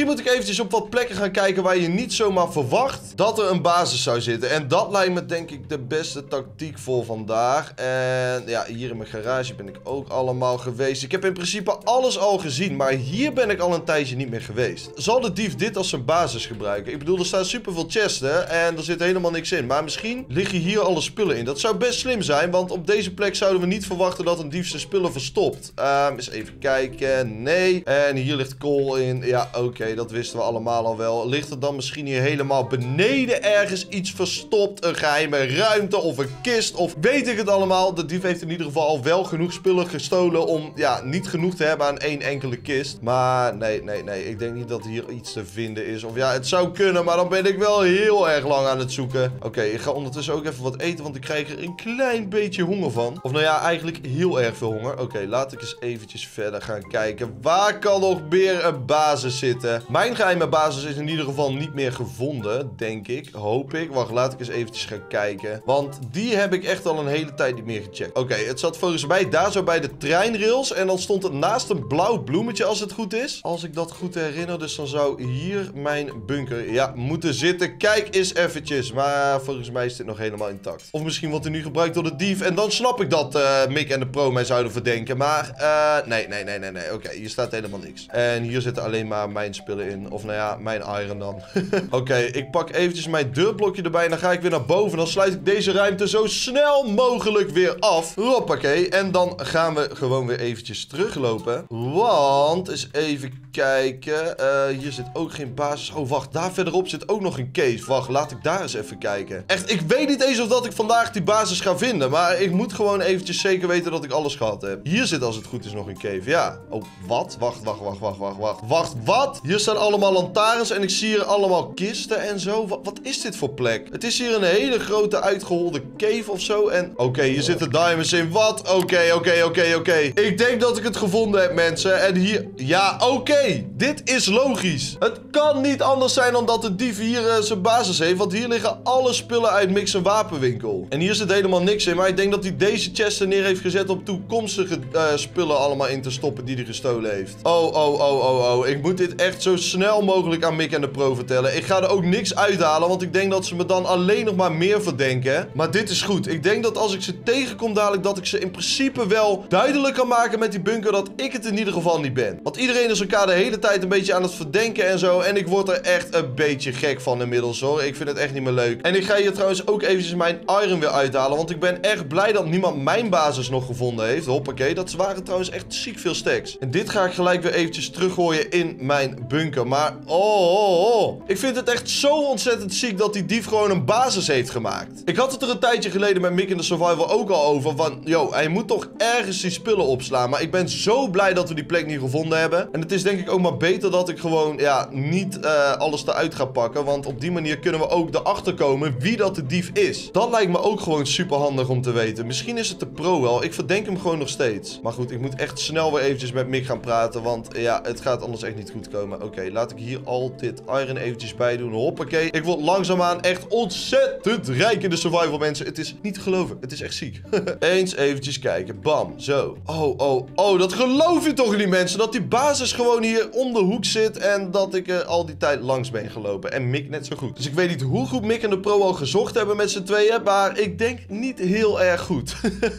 eventjes op wat plekken gaan kijken waar je niet zomaar verwacht dat er een basis zou zitten. En dat lijkt me denk ik de beste tactiek voor vandaag. En ja, hier in mijn garage ben ik ook allemaal geweest. Ik heb in principe alles al gezien, maar hier ben ik al een tijdje niet meer geweest. Zal de dief dit als zijn basis gebruiken? Ik bedoel, er staan superveel chesten en er zit helemaal niks in. Maar misschien liggen hier alle spullen in. Dat zou best slim zijn, want op deze plek zouden we niet verwachten dat een dief zijn spullen verstopt. Um, eens even kijken. Nee. En hier ligt kool in. Ja, oké, okay, dat wisten we allemaal al wel. Ligt er dan misschien hier helemaal beneden ergens iets verstopt? Een geheime ruimte of een kist of weet ik het allemaal? De dief heeft in ieder geval al wel genoeg spullen gestolen om, ja, niet genoeg te hebben aan één enkele kist. Maar nee, nee, nee. Ik denk niet dat hier iets te vinden is. Of ja, het zou kunnen, maar dan ben ik wel heel erg lang aan het zoeken. Oké, okay, ik ga ondertussen ook even wat eten, want ik krijg er een klein beetje honger van. Of nou ja, eigenlijk heel erg veel honger. Oké, okay, laat ik eens eventjes verder gaan kijken. Waar kan nog meer een basis zitten? Mijn geheime basis is in ieder geval niet meer gevonden, denk ik. Hoop ik. Wacht, laat ik eens eventjes gaan kijken. Want die heb ik echt al een hele tijd niet meer gecheckt. Oké, okay, het zat volgens mij daar zo bij de treinrails. En dan stond het naast een blauw bloemetje als het goed is. Als ik dat goed herinner, dus dan zou hier mijn bunker, ja, moeten zitten. Kijk eens eventjes. Maar volgens mij is dit nog helemaal intact. Of misschien wordt hij nu gebruikt door de dief. En dan snap ik dat uh, Mick en de pro mij zouden verdenken. Maar, uh, nee, nee, nee, nee, nee. Oké, okay, hier staat helemaal niks. En hier zitten alleen maar mijn spullen in. Of nou ja, mijn iron dan. Oké, okay, ik pak eventjes mijn deurblokje erbij. En dan ga ik weer naar boven. Dan sluit ik deze ruimte zo snel mogelijk weer af. Hoppakee. En dan gaan we gewoon weer eventjes teruglopen. Want, eens even kijken. Uh, hier zit ook geen basis. Oh, wacht. Daar verderop zit ook nog een cave. Wacht, laat ik daar eens even kijken. Echt, ik weet niet eens of dat ik vandaag die basis ga vinden. Maar ik moet gewoon eventjes zeker weten dat ik alles gehad heb. Hier zit als het goed is nog een cave. Ja. Oh, wat? Wacht, wacht, wacht, wacht, wacht, wacht. Wacht, wat? Hier staan allemaal lantaarns en ik zie hier allemaal kisten en zo. Wat, wat is dit voor plek? Het is hier een hele grote uitgeholde cave of zo. En oké, okay, hier zitten diamonds in. Wat? Oké, okay, oké, okay, oké, okay, oké. Okay. Ik denk dat ik het gevonden heb, mensen. En hier... Ja, oké. Okay. Dit is logisch. Het kan niet anders zijn dan dat de dief hier uh, zijn basis heeft. Want hier liggen alle spullen uit Mick's wapenwinkel. En hier zit helemaal niks in. Maar ik denk dat hij deze chest er neer heeft gezet om toekomstige uh, spullen allemaal in te stoppen die hij gestolen heeft. Oh, oh, oh, oh, oh. Ik moet dit echt zo snel mogelijk aan Mick en de pro vertellen. Ik ga er ook niks uithalen, want ik denk dat ze me dan alleen nog maar meer verdenken. Maar dit is goed. Ik denk dat als ik ze tegenkom dadelijk, dat ik ze in principe wel duidelijk kan maken met die bunker dat ik het in ieder geval niet ben. Want iedereen is elkaar de hele tijd een beetje aan het verdenken en zo. En ik word er echt een beetje gek van inmiddels, hoor. Ik vind het echt niet meer leuk. En ik ga hier trouwens ook eventjes mijn iron weer uithalen, want ik ben echt blij dat niemand mijn basis nog gevonden heeft. Hoppakee, dat waren trouwens echt ziek veel stacks. En dit ga ik gelijk weer eventjes teruggooien in mijn bunker. Maar, oh, oh, oh. Ik vind het echt zo ontzettend ziek dat die dief gewoon een basis heeft gemaakt. Ik had het er een tijdje geleden met Mick in de Survival ook al over. Van, yo, hij moet toch ergens die spullen opslaan. Maar ik ben zo blij dat we die plek niet gevonden hebben. En het is denk ik ook maar beter dat ik gewoon, ja, niet uh, alles eruit ga pakken. Want op die manier kunnen we ook erachter komen wie dat de dief is. Dat lijkt me ook gewoon super handig om te weten. Misschien is het de pro wel. Ik verdenk hem gewoon nog steeds. Maar goed, ik moet echt snel weer eventjes met Mick gaan praten. Want ja, het gaat anders echt niet goed komen. Oké, okay, laat ik hier al dit iron eventjes bij doen. Hoppakee. Ik word langzaamaan echt ontzettend rijk in de survival, mensen. Het is niet te geloven. Het is echt ziek. Eens eventjes kijken. Bam. Zo. Oh, oh, oh. Dat geloof je toch niet, mensen? Dat die basis gewoon hier om de hoek zit. En dat ik er al die tijd langs ben gelopen. En Mick net zo goed. Dus ik weet niet hoe goed Mick en de pro al gezocht hebben met z'n tweeën. Maar ik denk niet heel erg goed.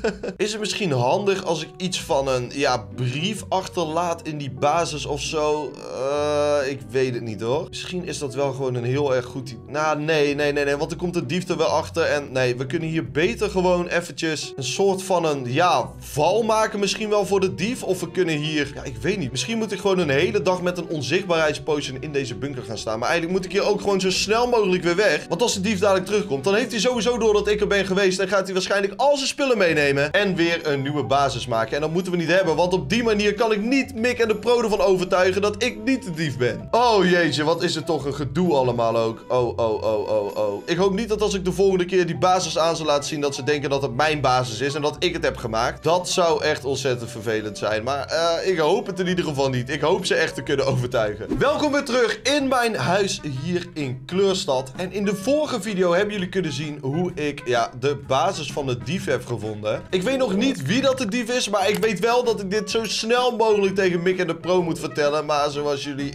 Is het misschien handig als ik iets van een, ja, brief achterlaat in die basis of zo? Uh, ik weet het niet, hoor. Misschien is dat wel gewoon een heel erg goed... Nou, nee, nee, nee, nee. Want er komt de dief er wel achter. En nee, we kunnen hier beter gewoon eventjes een soort van een, ja, val maken misschien wel voor de dief. Of we kunnen hier... Ja, ik weet niet. Misschien moet ik gewoon een hele dag met een onzichtbaarheidspotion in deze bunker gaan staan. Maar eigenlijk moet ik hier ook gewoon zo snel mogelijk weer weg. Want als de dief dadelijk terugkomt, dan heeft hij sowieso door dat ik er ben geweest. En gaat hij waarschijnlijk al zijn spullen meenemen. En weer een nieuwe basis maken. En dat moeten we niet hebben. Want op die manier kan ik niet Mick en de pro ervan overtuigen dat ik niet de dief ben. Oh jeetje, wat is het toch een gedoe allemaal ook. Oh, oh, oh, oh, oh. Ik hoop niet dat als ik de volgende keer die basis aan zal laten zien, dat ze denken dat het mijn basis is en dat ik het heb gemaakt. Dat zou echt ontzettend vervelend zijn. Maar uh, ik hoop het in ieder geval niet. Ik hoop ze echt te kunnen overtuigen. Welkom weer terug in mijn huis hier in Kleurstad. En in de vorige video hebben jullie kunnen zien hoe ik, ja, de basis van de dief heb gevonden. Ik weet nog niet wie dat de dief is, maar ik weet wel dat ik dit zo snel mogelijk tegen Mick en de pro moet vertellen. Maar zoals jullie in een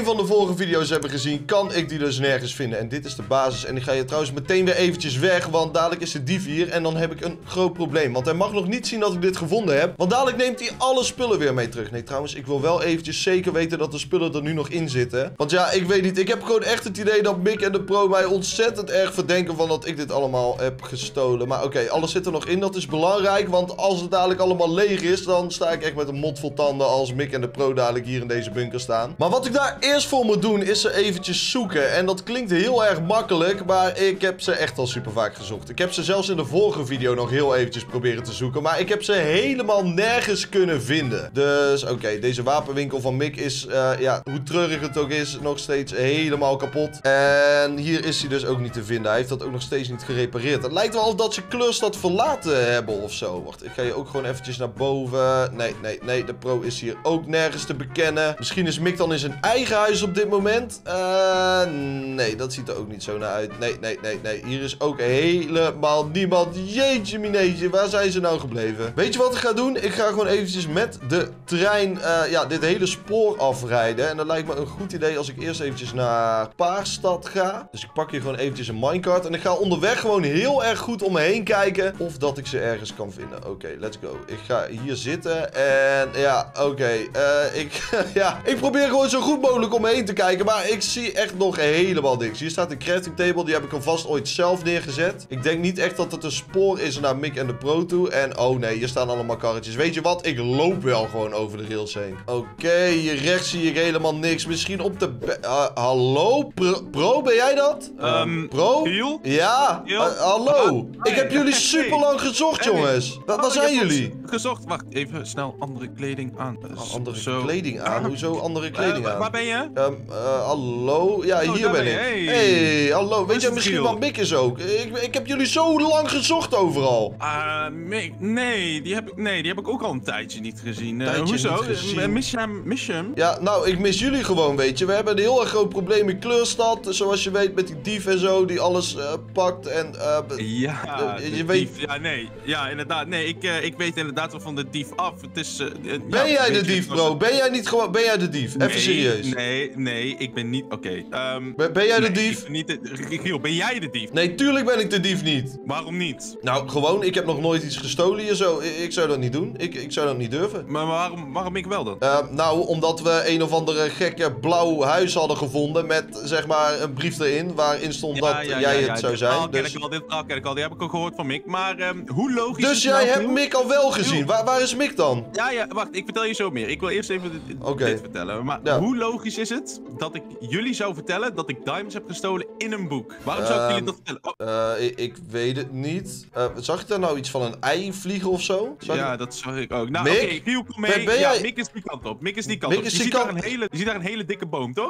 van de vorige video's hebben gezien, kan ik die dus nergens vinden. En dit is de basis. En ik ga je trouwens meteen weer eventjes weg, want dadelijk is de dief hier. En dan heb ik een groot probleem. Want hij mag nog niet zien dat ik dit gevonden heb. Want dadelijk neemt hij alle spullen weer mee terug. Nee, trouwens, ik wil wel eventjes zeker weten dat de spullen er nu nog in zitten. Want ja, ik weet niet. Ik heb gewoon echt het idee dat Mick en de Pro mij ontzettend erg verdenken van dat ik dit allemaal heb gestolen. Maar oké, okay, alles zit er nog in. Dat is belangrijk, want als het dadelijk allemaal leeg is, dan sta ik echt met een mond vol tanden als Mick en de Pro dadelijk hier in deze bunker staan. Maar wat ik daar eerst voor moet doen, is ze eventjes zoeken. En dat klinkt heel erg makkelijk, maar ik heb ze echt al super vaak gezocht. Ik heb ze zelfs in de vorige video nog heel eventjes proberen te zoeken, maar ik heb ze helemaal nergens kunnen vinden. Dus oké, okay, deze wapenwinkel van Mick is, uh, ja, hoe treurig het ook is, nog steeds helemaal kapot. En hier is hij dus ook niet te vinden. Hij heeft dat ook nog steeds niet gerepareerd. Het lijkt wel alsof dat ze Kleurstad verlaten hebben of zo. Wacht, ik ga je ook gewoon eventjes naar boven. Nee, nee, nee, de Pro is hier ook nergens te bekennen. Misschien is Mick dan in zijn eigen huis op dit moment. Uh, nee, dat ziet er ook niet zo naar uit. Nee, nee, nee, nee. Hier is ook helemaal niemand. Jeetje mineetje, waar zijn ze nou gebleven? Weet je wat ik ga doen? Ik ga gewoon eventjes met de trein, uh, ja, dit hele spoor afrijden. En dat lijkt me een goed idee als ik eerst eventjes naar Paarstad ga. Dus ik pak hier gewoon eventjes een minecart. En ik ga onderweg gewoon heel erg goed om me heen kijken of dat ik ze ergens kan vinden. Oké, okay, let's go. Ik ga hier zitten en ja, oké. Okay, uh, ik, ja, ik probeer gewoon zo goed mogelijk om me heen te kijken, maar ik zie echt nog helemaal niks. Hier staat een crafting table, die heb ik alvast ooit zelf neergezet. Ik denk niet echt dat het een spoor is naar Mick en de Pro toe. En oh nee, hier staan allemaal karretjes. Weet je wat? Ik loop wel gewoon over de rails heen. Oké, okay, hier rechts zie ik helemaal niks. Misschien op de... Uh, hallo? Pro, Pro, ben jij dat? Um, Pro? Heel? Ja, uh, hallo. Ik heb jullie super lang gezocht, jongens. Waar, waar zijn jullie? Gezocht. Wacht, even snel andere kleding aan. Uh, andere zo. kleding aan? Hoezo andere kleding uh, aan? Waar ben je? Um, uh, hallo? Ja, oh, hier ben ik. Hey. hey, hallo. Weet je misschien wat Mick is ook? Ik, ik heb jullie zo lang gezocht overal. Uh, Mick, nee, die heb ik, nee, die heb ik ook al een tijdje niet gezien. Uh, tijdje hoezo? Niet gezien. Mis je hem? Mis je hem? Ja, nou, ik mis jullie gewoon, weet je. We hebben een heel erg groot probleem in Kleurstad. Zoals je weet, met die dief en zo, die alles uh, pakt en... Uh, ja, uh, je weet... dief. Ja, nee. Ja, inderdaad. Nee, ik, uh, ik weet inderdaad wel van de dief af. Het is... Uh, uh, ben ja, jij de dief, bro? Ben jij niet gewoon... Ben jij de dief? Nee, even serieus. Nee, nee, ik ben niet... Oké. Okay, um, ben, ben jij nee, de dief? Ik, niet de... Giel, ben jij de dief? Nee, tuurlijk ben ik de dief niet. Waarom niet? Nou, gewoon, ik heb nog nooit iets gestolen hier zo. Ik, ik zou dat niet doen. Ik, ik zou dat niet durven. Maar waarom, waarom ik wel dan? Uh, nou, omdat we een of andere gekke blauw huis hadden gevonden met, zeg maar, een brief erin waarin stond ja, dat ja, jij ja, het ja, zou dit zijn. verhaal Dus... ken ik al, dit verhaal ken ik al, die heb ik al gehoord van Mick. Maar um, hoe logisch dus is het jij nou hebt genoeg? Mick al wel gezien. Waar, waar is Mick dan? Ja, ja, wacht, ik vertel je zo meer. Ik wil eerst even dit, okay. dit vertellen. Maar ja. hoe logisch is het dat ik jullie zou vertellen dat ik diamonds heb gestolen in een boek? Waarom zou ik jullie dat vertellen? Oh. Uh, ik, ik weet het niet. Uh, zag je daar nou iets van een ei vliegen of zo? Zag ja, ik... dat zag ik ook. Nou, oké, okay, Giel, kom mee. Ben, ben ja, jij... Mick is die kant op. Mick is die kant Mick op. Is je, die ziet kant... daar een hele, je ziet daar een hele dikke boom, toch?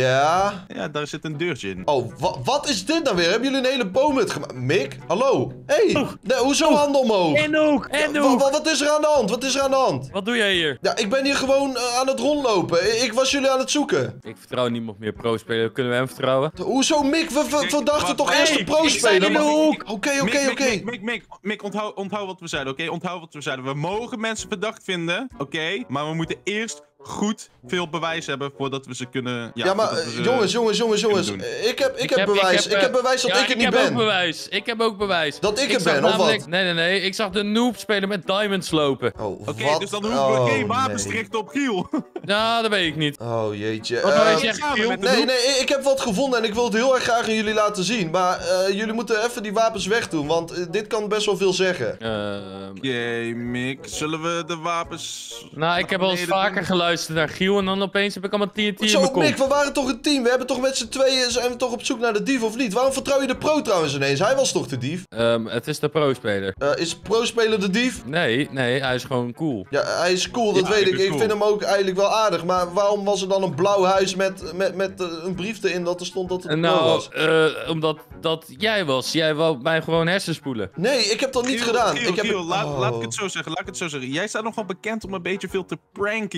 Ja. Ja, daar zit een deurtje in. Oh, wa wat is dit nou weer? Hebben jullie een hele boom uitgemaakt? Mick? Hallo? Hé, hey. nee, hoezo oh. handen omhoog? En ook, en ook. Wat, wat is er aan de hand? Wat is er aan de hand? Wat doe jij hier? Ja, ik ben hier gewoon uh, aan het rondlopen. Ik was jullie aan het zoeken. Ik vertrouw niemand meer pro-speler. Kunnen we hem vertrouwen? Hoezo, Mick? We, we, we dachten toch hey, eerst de pro-speler? Oké, oké, oké, oké. Mick, Mick, Mick, Mick, onthoud, onthoud wat we zeiden, oké? Okay? Onthoud wat we zeiden. We mogen mensen verdacht vinden, oké? Okay? Maar we moeten eerst goed veel bewijs hebben voordat we ze kunnen... Ja, ja maar uh, jongens, jongens, jongens, jongens. Ik heb, ik, ik heb, heb bewijs. Ik heb, ik heb bewijs dat ja, ik het ik niet ben. Ik heb ook bewijs. Ik heb ook bewijs. Dat ik, ik het ben, namelijk, of wat? Nee, nee, nee. Ik zag de noob spelen met diamonds lopen. Oh, Oké, okay, dus dan hoeven we oh, geen wapens nee. richten op Giel. Nou, dat weet ik niet. Oh, jeetje. Wat uh, wil je zeggen, Giel? Nee, nee, ik heb wat gevonden en ik wil het heel erg graag aan jullie laten zien. Maar uh, jullie moeten even die wapens wegdoen, want uh, dit kan best wel veel zeggen. Uh, Oké, okay, Mick. Zullen we de wapens... Nou, ik heb al eens vaker doen? geluisterd naar Giel en dan opeens heb ik allemaal T N T in mijn Zo, kop. Mick, we waren toch een team? We hebben toch met z'n tweeën zijn we toch op zoek naar de dief of niet? Waarom vertrouw je de pro trouwens ineens? Hij was toch de dief? Um, het is de pro-speler. Uh, is de pro-speler de dief? Nee, nee, hij is gewoon cool. Ja, hij is cool, dat ja, weet ik. Cool. Ik vind hem ook eigenlijk wel aardig. Maar waarom was er dan een blauw huis met, met, met uh, een brief erin dat er stond dat het een nou, was? Uh, omdat dat jij was. Jij wou mij gewoon hersenspoelen. Nee, ik heb dat niet Giel, gedaan. Giel, ik heb... Giel, laat, oh. laat ik het zo zeggen, laat ik het zo zeggen. Jij staat nogal bekend om een beetje veel te pranken hier en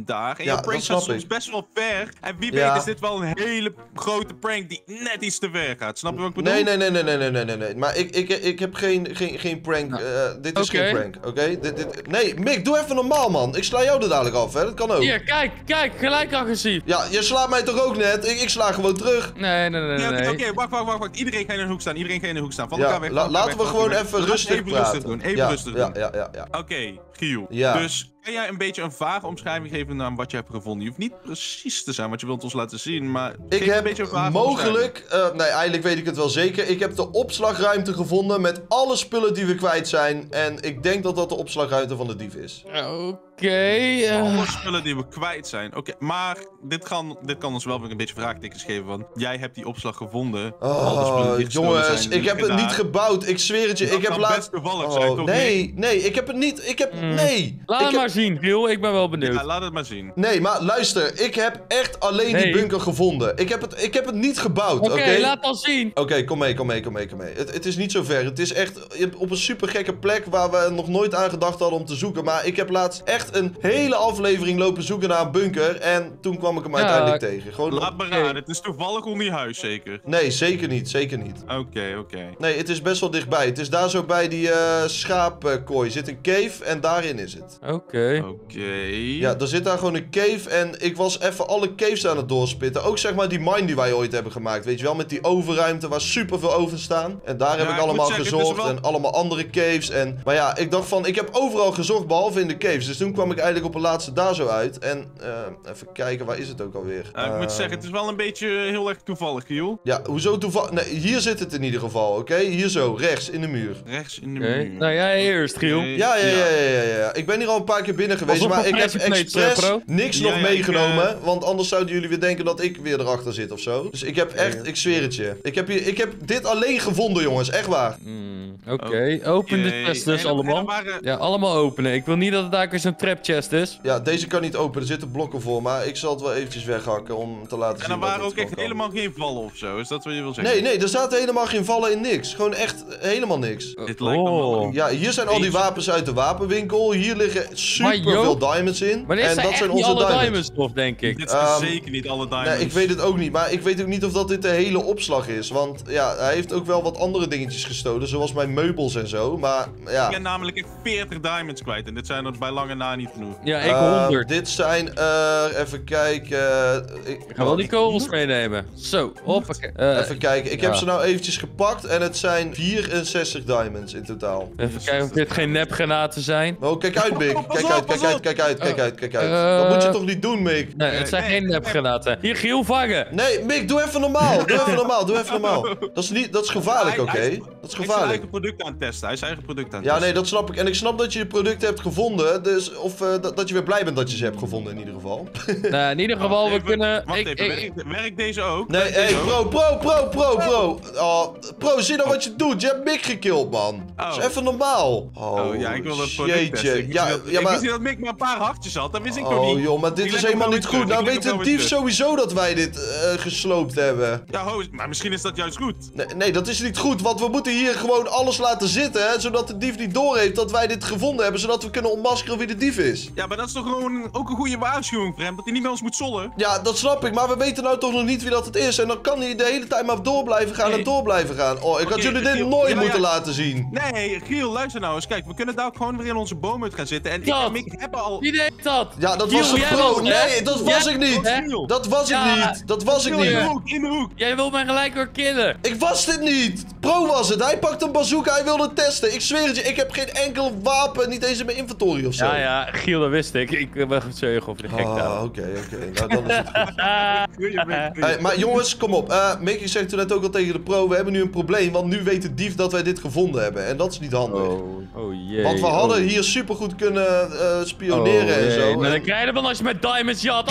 daar. En Ja, jouw prank dat snap gaat soms ik. best wel ver. En wie Ja. weet is dit wel een hele grote prank die net iets te ver gaat. Snap je wat ik bedoel? Nee, nee, nee, nee, nee, nee, nee, nee, nee. Maar ik, ik, ik heb geen, geen, geen prank. Nou, eh, dit is oké. geen prank, oké? Dit, dit... Nee, Mick, doe even normaal, man. Ik sla jou er dadelijk af, hè? Dat kan ook. Hier, kijk, kijk, gelijk agressief. Ja, je slaat mij toch ook net? Ik, ik sla gewoon terug. Nee, nee, nee, Ja, nee. Oké, nee. oké, wacht, wacht, wacht, wacht. Iedereen gaat in een hoek staan. Iedereen gaat in een hoek staan. Van Ja, elkaar weg. la- van elkaar laten we weg, van gewoon elkaar weg. even Laten we rustig even praten. rustig doen. Even ja, rustig ja, doen. ja, ja, ja. Oké, Giel. Ja. Dus kan jij een beetje een vage omschrijving geven naar wat je hebt gevonden? Je hoeft niet precies te zijn wat je wilt ons laten zien, maar Ik geef een heb beetje een vage omschrijving. mogelijk, eh, nee, eigenlijk weet ik het wel zeker. Ik heb de opslagruimte gevonden met alle spullen die we kwijt zijn. En ik denk dat dat de opslagruimte van de dief is. Oké. eh, Alle spullen die we kwijt zijn. Oké, maar dit kan, dit kan ons wel weer een beetje vraagtekens geven, want jij hebt die opslag gevonden. Alle spullen Oh, die gestolen jongens, zijn, ik heb het liggen niet daar. gebouwd. Ik zweer het je, Dat ik heb kan laatst... best toevallig zijn, Oh, toch nee, nee, ik heb het niet. Ik heb... Mm. Nee. Laat ik het heb- maar zien, Giel. Ik ben wel benieuwd. Ja, laat het maar zien. Nee, maar luister, ik heb echt alleen die Nee. bunker gevonden. Ik heb het, ik heb het niet gebouwd, Oké, oké? laat dan zien. Oké, kom mee, kom mee, kom mee, kom mee. Het, het is niet zo ver. Het is echt op een super gekke plek waar we nog nooit aan gedacht hadden om te zoeken. Maar ik heb laatst echt een hele aflevering lopen zoeken naar een bunker. En toen kwam ik hem Ja, uiteindelijk tegen. Gewoon... Laat me Oké. raden, het is toevallig onder je huis zeker. Nee, zeker niet, zeker niet. Oké, oké. Nee, het is best wel dichtbij. Het is daar zo bij die eh schaapkooi. Zit een cave en daarin is het. Oké. Oké. Ja, er zit daar gewoon een cave en ik was even alle caves aan het doorspitten. Ook zeg maar die mine die wij ooit hebben gemaakt, weet je wel? Met die ovenruimte waar super veel ovens staan. En daar heb Ja, ik ik allemaal moet zeggen, het is gezocht wel- en allemaal andere caves. En... Maar ja, ik dacht van, ik heb overal gezocht behalve in de caves. Dus toen kwam ik eigenlijk op een laatste daar zo uit. En eh, even kijken, waar is het ook alweer? Uh, ik moet Ehm, zeggen, het is wel een beetje heel erg toevallig, Giel. Ja, hoezo toevallig? Nee, hier zit het in ieder geval, oké? Hier zo, rechts, in de muur. Rechts in de Oké. muur. Nou, jij eerst, Giel. Oké. Ja, ja, ja, ja, ja, ja. Ik ben hier al een paar keer binnen geweest, Alsof maar een ik heb prijsje plates, expres eh, bro. niks Ja, nog ja, ik, meegenomen. eh, Want anders zouden jullie weer denken dat ik weer erachter zit of zo. Dus ik heb echt, ik zweer het je. Ik heb, hier, ik heb dit alleen gevonden, jongens. Echt waar. Hmm, Oké, open de Oké. chest dus En er- en er allemaal. waren- Ja, allemaal openen. Ik wil niet dat het daar eens een trap chest is. Ja, deze kan niet openen. Er zitten blokken voor. Maar ik zal het wel eventjes weghakken om te laten En zien er dat waren dit ook echt gewoon kan. helemaal geen vallen of zo. Is dat wat je wil zeggen? Nee, nee, er zaten helemaal geen vallen in niks. Gewoon echt helemaal niks. Dit lijkt dan wel Oh. een- Ja, hier zijn al die Deze. wapens uit de wapenwinkel. Hier liggen super joh, veel diamonds in. Maar dit en zijn dat echt zijn niet onze alle diamonds. diamonds, toch, denk ik. Dit zijn Ehm, zeker niet alle diamonds. Nee, ik weet het ook niet. Maar ik weet ook niet of dat dit de hele opslag is. Want ja, hij heeft ook wel wat andere dingetjes gestolen. Zoals mijn meubels en zo. Maar ja. Ik ben namelijk echt veertig diamonds kwijt. En dit zijn er bij lange na niet genoeg. Ja, ik Eh, honderd. dit zijn er, even kijken. Ik Ik ga wel die kogels meenemen. Zo, hoppakee. Eh, Even kijken, ik ja. heb ze nou eventjes gepakt en het zijn vierenzestig diamonds in totaal. Even kijken of dit geen nepgranaten zijn. Oh, kijk uit, Mick. Pas Kijk op, uit, pas kijk uit, op. kijk uit, kijk uit, kijk uit. Eh, Dat moet je toch niet doen, Mick? Nee, het zijn nee, geen nee. nepgranaten. Hier, Giel, vangen. Nee, Mick, doe even normaal. Doe even normaal, doe even normaal. Dat is, niet, dat is gevaarlijk, Hij- oké? hij- Dat is Hij is zijn gevaarlijk. eigen product aan het testen. Hij is zijn eigen product aan het Ja, testen. nee, dat snap ik. En ik snap dat je je producten hebt gevonden. Dus, of eh, dat, dat je weer blij bent dat je ze hebt gevonden, in ieder geval. Nou, in ieder geval, we Wacht even, kunnen... Wacht ik, even, ik- werkt, werkt deze ook? Nee, Werkt hey, deze ook? bro, pro, pro, pro, pro. Oh, pro, zie nou wat je doet. Je hebt Mick gekild, man. Dat is Oh. even normaal. Oh, Oh ja, ik wil dat product jeetje. testen. Ik wist, Ja, niet dat, ja, ik wist maar... niet dat Mick maar een paar hartjes had. Dat wist ik nog Oh niet. joh, maar dit Ik is leg hem helemaal wel niet weer goed. terug. Nou Ik leg weet hem de wel weer dief terug. sowieso dat wij dit eh, gesloopt hebben. Ja, ho, maar misschien is dat juist goed. Nee, nee, dat is niet goed, want we moeten hier gewoon alles laten zitten, hè, zodat de dief niet doorheeft dat wij dit gevonden hebben, zodat we kunnen ontmaskeren wie de dief is. Ja, maar dat is toch gewoon ook een goede waarschuwing voor hem, dat hij niet bij ons moet zollen. Ja, dat snap ik, maar we weten nou toch nog niet wie dat het is. En dan kan hij de hele tijd maar door blijven gaan Nee. en door blijven gaan. Oh, ik had Oké, jullie dit Giel, nooit ja, moeten ja. laten zien. Nee, Giel, luister nou eens. Kijk, we kunnen daar ook gewoon weer in onze boom uit gaan zitten. En ik Dat. en Mick hebben al... Wie deed dat? Ja, dat Giel, was een jij pro. was- Nee, hè? dat was Jij- ik niet. hè? Giel, Dat was ik Ja. niet. Dat was ik Giel, in de niet. hoek, in de hoek. Jij wilt mij gelijk weer killen. Ik was dit niet. Pro was het. Hij pakt een bazooka, hij wilde testen. Ik zweer het je, ik heb geen enkel wapen, niet eens in mijn inventory of zo. Ja, ja, Giel, dat wist ik. Ik ben zeugen over de gek Ah, daar. oké, oké. Nou, dan is het goed. Ah, Goeie Mick, goeie. Hey, maar jongens, kom op. Uh, Mickey zegt toen net ook al tegen de pro, we hebben nu een probleem, want nu weet de dief dat wij dit gevonden hebben. En dat is niet handig. Oh, oh jee. Want we hadden oh. hier supergoed kunnen uh, spioneren Oh, en jee. zo. Maar En- dan krijg je ervan als je met diamonds jat.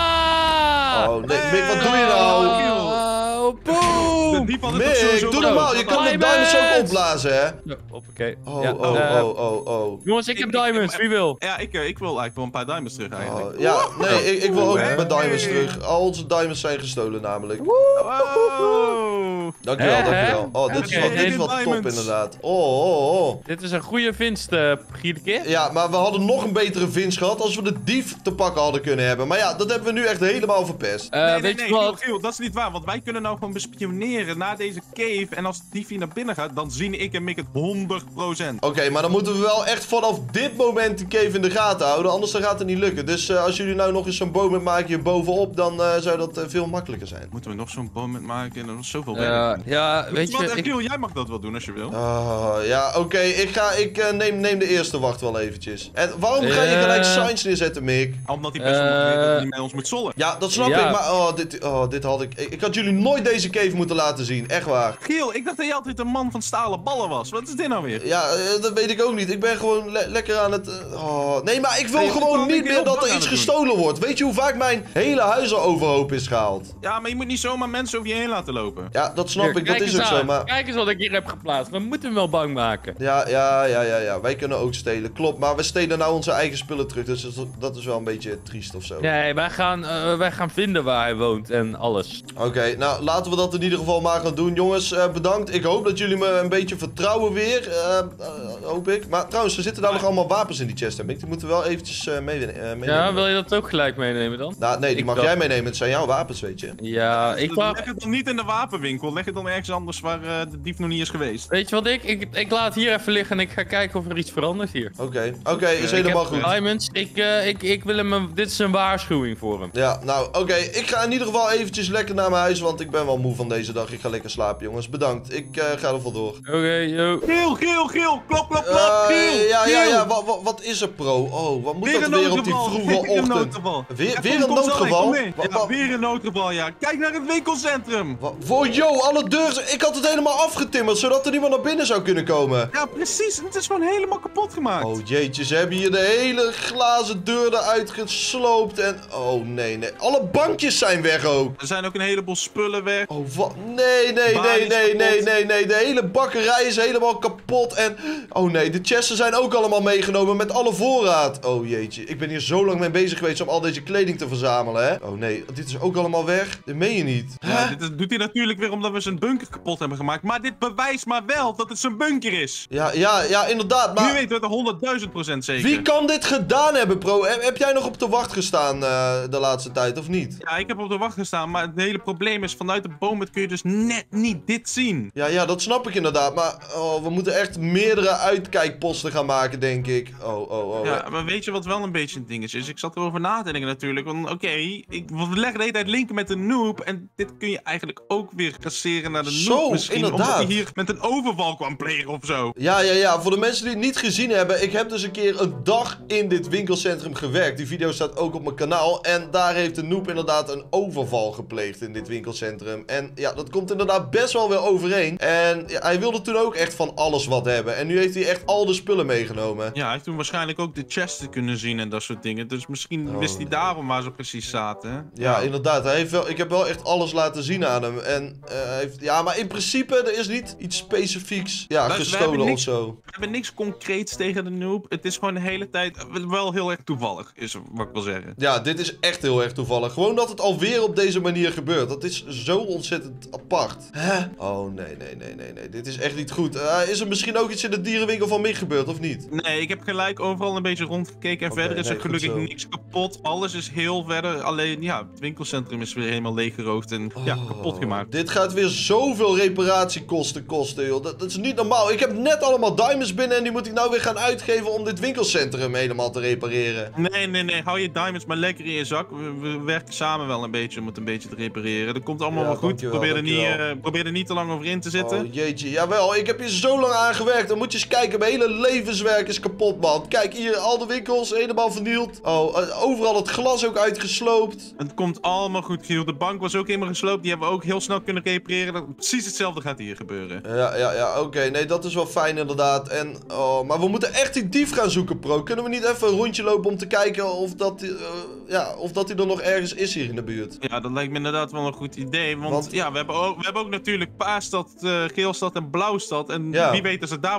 Hoppa! Oh, nee, Mick, wat doe je nou? Oh, De boom! dief had het toch Mick, sowieso doe wel- normaal. Je kan de Diamonds! diamonds ook opblazen, hè? Ja, Hoppakee. Oh, Ja, oh, eh, oh, oh, oh. Jongens, ik heb Ik- ik- diamonds. Wie wil? Ja, ik, eh, ik wil eigenlijk wel een paar diamonds terug eigenlijk. Oh, ja, nee, ik, ik wil ook Hey. mijn diamonds terug. Al onze diamonds zijn gestolen namelijk. Wow. Dankjewel, Hè, dankjewel. hè? Oh, dit is Oké, wel, dit is Hidden wel top Diamonds. inderdaad. Oh, oh, oh. Dit is een goede vindst, uh, Gielke. Ja, maar we hadden nog een betere vindst gehad als we de dief te pakken hadden kunnen hebben. Maar ja, dat hebben we nu echt helemaal verpest. Uh, nee, nee, weet nee, je wat? Giel, Giel, dat is niet waar. Want wij kunnen nou gewoon bespioneren naar deze cave. En als de dief hier naar binnen gaat, dan zien ik en Mick het honderd procent. Oké, okay, maar dan moeten we wel echt vanaf dit moment die cave in de gaten houden. Anders dan gaat het niet lukken. Dus uh, als jullie nou nog eens zo'n boom maken hier bovenop, dan uh, zou dat uh, veel makkelijker zijn. Moeten we nog zo'n boom met maken en dan is zoveel Uh, werk. ja, weet Wat, je... uh, Ik... Giel, jij mag dat wel doen als je wil. Uh, ja, oké. Okay, ik, ga, ik uh, neem, neem de eerste wacht wel eventjes. En waarom ga je Uh... gelijk signs neerzetten, Mick? Omdat hij best wel uh... weet dat hij niet met ons moet zollen. Ja, dat snap Ja. ik, maar oh dit, oh, dit had ik... ik... Ik had jullie nooit deze cave moeten laten zien, echt waar. Giel, ik dacht dat jij altijd een man van stalen ballen was. Wat is dit nou weer? Ja, uh, dat weet ik ook niet. Ik ben gewoon le lekker aan het... Uh, oh. Nee, maar ik wil Nee, je bent gewoon wel niet een keer meer op dat bang er aan iets het doen. gestolen wordt. Weet je hoe vaak mijn hele huis al overhoop is gehaald? Ja, maar je moet niet zomaar mensen over je heen laten lopen. Ja, dat snap Hier, ik. Dat kijk is eens ook zo, aan. maar... Kijk eens wat ik hier heb geplaatst. We moeten hem wel bang maken. Ja, ja, ja, ja, ja. Wij kunnen ook stelen. Klopt, maar we stelen nou onze eigen spullen terug. Dus dat- dat is wel een beetje triest of zo. Nee, wij gaan, uh, wij gaan vinden waar hij woont en alles. Oké, okay, nou laten we dat in ieder geval maar gaan doen. Jongens, uh, bedankt. Ik hoop dat jullie me een beetje vertrouwen weer. Uh, uh, hoop ik. Maar trouwens, er zitten daar nog allemaal wapens in die chest, heb ik. Die moeten we wel eventjes uh, mee, uh, meenemen. Ja, wil je dat ook gelijk meenemen dan? Nou, nee, die Ik mag dacht- jij meenemen. Het zijn jouw wapens, weet je. Ja, ik dacht... Leg het dan niet in de wapenwinkel. Leg het dan ergens anders waar uh, de dief nog niet is geweest. Weet je wat ik? ik? Ik laat hier even liggen en ik ga kijken of er iets verandert hier. Oké, okay. oké, okay, is Ja, ik helemaal heb goed. Diamonds, ik, uh, ik, ik wil hem... een- Dit is een waarschuwing voor hem. Ja, nou, oké. Okay. Ik ga in ieder geval eventjes lekker naar mijn huis, want ik ben wel moe van deze dag. Ik ga lekker slapen, jongens. Bedankt. Ik uh, ga er vandoor. Oké, yo. Giel, Giel, Giel. Klop, klop, klop. Uh, Giel. ja, ja, Giel. ja. Wat, wat, wat is er, pro? Oh, wat moet Weer dat een weer op die noodgeval. vroege Weer een ochtend? noodgeval. Weer, Ja, weer kom, een kom zo mee, noodgeval? kom mee. Wa- Ja, wa- weer een noodgeval, ja. Kijk naar het winkelcentrum. wa- Voor, yo, alle deuren. Ik had het helemaal afgetimmerd, zodat er niemand naar binnen zou kunnen komen. Ja, precies. Het is gewoon helemaal kapot gemaakt. Oh jeetje, ze hebben hier de hele glazen deur eruit gesloopt en... Oh nee, nee. Alle bankjes zijn weg ook. Er zijn ook een heleboel spullen weg. Oh, wat? Nee, nee, nee, Baan is nee, nee, kapot. nee, nee. De hele bakkerij is helemaal kapot en... Oh nee, de chesten zijn ook allemaal meegenomen met alle voorraad. Oh jeetje, ik ben hier zo lang mee bezig geweest om al deze kleding te verzamelen, hè. Oh nee, dit is ook allemaal weg. Dit meen je niet. Ja, Hè? dit is- doet hij natuurlijk weer omdat we zijn bunker kapot hebben gemaakt. Maar dit bewijst maar wel dat het zijn bunker is. Ja, ja, ja, inderdaad, Nu maar... weten we het honderdduizend procent zeker. Wie kan dit gedaan hebben, bro? Heb, heb jij nog op de wacht gestaan uh, de laatste tijd, of niet? Ja, ik heb op de wacht gestaan, maar het hele probleem is, vanuit de boom kun je dus net niet dit zien. Ja, ja, dat snap ik inderdaad. Maar oh, we moeten echt meerdere uitkijkposten gaan maken, denk ik. Oh, oh, oh. Ja, maar weet je wat wel een beetje een ding is? is ik zat erover na te denken natuurlijk. Want oké, ik we leggen de hele tijd linken met de noob. En dit kun je eigenlijk ook weer kasseren naar de Zo, noob misschien. inderdaad. Omdat hij hier met een overval kwam plegen of zo. Ja, ja, ja. Voor de mensen die het niet gezien hebben. Ik heb dus een keer een dag in dit winkelcentrum gewerkt. Die video staat ook op mijn kanaal. En daar heeft de noob inderdaad een overval gepleegd in dit winkelcentrum. En ja, dat komt inderdaad best wel weer overeen. En ja, hij wilde toen ook echt van alles wat hebben. En nu heeft hij echt al de spullen meegenomen. Ja, hij heeft toen waarschijnlijk ook de chesten kunnen zien en dat soort dingen. Dus misschien Oh, wist hij nee. daarom waar ze precies zaten. hè? Ja, inderdaad. Hij heeft wel, ik heb wel echt alles laten zien aan hem. En uh, hij heeft, ja, maar in principe, er is niet iets specifieks ja, Wij- wij gestolen hebben of niks- zo. We hebben niks concreets tegen de noob. Het is gewoon de hele tijd wel heel erg toevallig, is wat ik wil zeggen. Ja, dit is echt heel erg toevallig. Gewoon dat het alweer op deze manier gebeurt. Dat is zo ontzettend apart. Hè? Oh, nee, nee, nee, nee, nee. Dit is echt niet goed. Uh, is er misschien ook iets in de dierenwinkel van Mick gebeurd, of niet? Nee, ik heb gelijk overal een beetje rondgekeken. En Oké, verder is nee, er goed gelukkig zo. niks kapot. Alles is heel verder. Alleen, ja, het winkelcentrum is weer helemaal leeggeroofd en ja, Oh, kapot gemaakt. Dit gaat weer zoveel reparatiekosten kosten, joh. Dat, dat is niet normaal. Ik heb net allemaal diamonds binnen en die moet ik nou weer gaan uitgeven om dit winkelcentrum helemaal te repareren. Nee, nee, nee. Hou je diamonds maar lekker in je zak. We, we werken samen wel een beetje om het een beetje te repareren. Dat komt allemaal Ja, wel goed. dankjewel, probeer, er niet, dankjewel. eh, probeer er niet te lang over in te zitten. Oh, jeetje. Jawel, ik heb hier zo lang aan gewerkt. Dan moet je eens kijken, mijn hele levenswerk is kapot, man. Kijk, hier, al de winkels helemaal vernield. Oh, uh, overal het glas ook uitgesloopt. Het komt allemaal goed, Giel. De bank was ook helemaal gesloopt. Die hebben we ook heel snel kunnen repareren. Dat, precies hetzelfde gaat hier gebeuren. Ja, ja, ja, oké. Nee, dat is wel fijn inderdaad. En, oh, maar we moeten echt die dief gaan zoeken, pro. Kunnen we niet even een rondje lopen om te kijken of dat, uh, ja, of dat hij er nog ergens is hier in de buurt? Ja, dat lijkt me inderdaad wel een goed idee. Want, Want- ja, we hebben, ook, we hebben ook natuurlijk Paarstad, uh, Geelstad en Blauwstad. En Ja. wie weet is er daar wel iets gebeurd.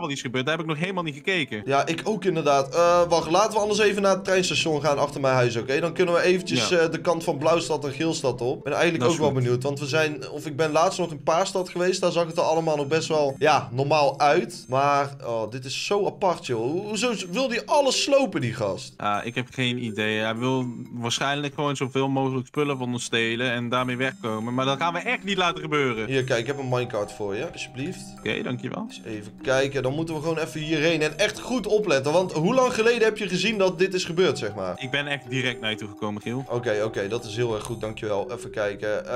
gebeurt. Daar heb ik nog helemaal niet gekeken. Ja, ik ook inderdaad. Uh, wacht, laten we anders even naar het treinstation gaan achter mijn huis, oké? Okay? Dan kunnen we eventjes Ja. uh, de kant van Blauwstad en Geelstad op. Ik ben eigenlijk Dat ook is wel goed. benieuwd, want we zijn... Of ik ben laatst nog in Paarstad geweest, daar zag het er allemaal nog best wel, ja, normaal uit. Maar, oh, dit is zo apart, joh. Ho- Hoezo wil die alles slopen, die gast? Ah, ik heb geen idee. Hij wil waarschijnlijk gewoon zoveel mogelijk spullen van ons stelen en daarmee wegkomen. Maar dat gaan we echt niet laten gebeuren. Hier, kijk, ik heb een minecart voor je, alsjeblieft. Oké, dankjewel. Eens even kijken, dan moeten we gewoon even hierheen en echt goed opletten. Want hoe lang geleden heb je gezien dat dit is gebeurd, zeg maar? Ik ben echt direct naar je toe gekomen, Giel. Oké, oké, okay, dat is heel erg goed, dankjewel. Even kijken.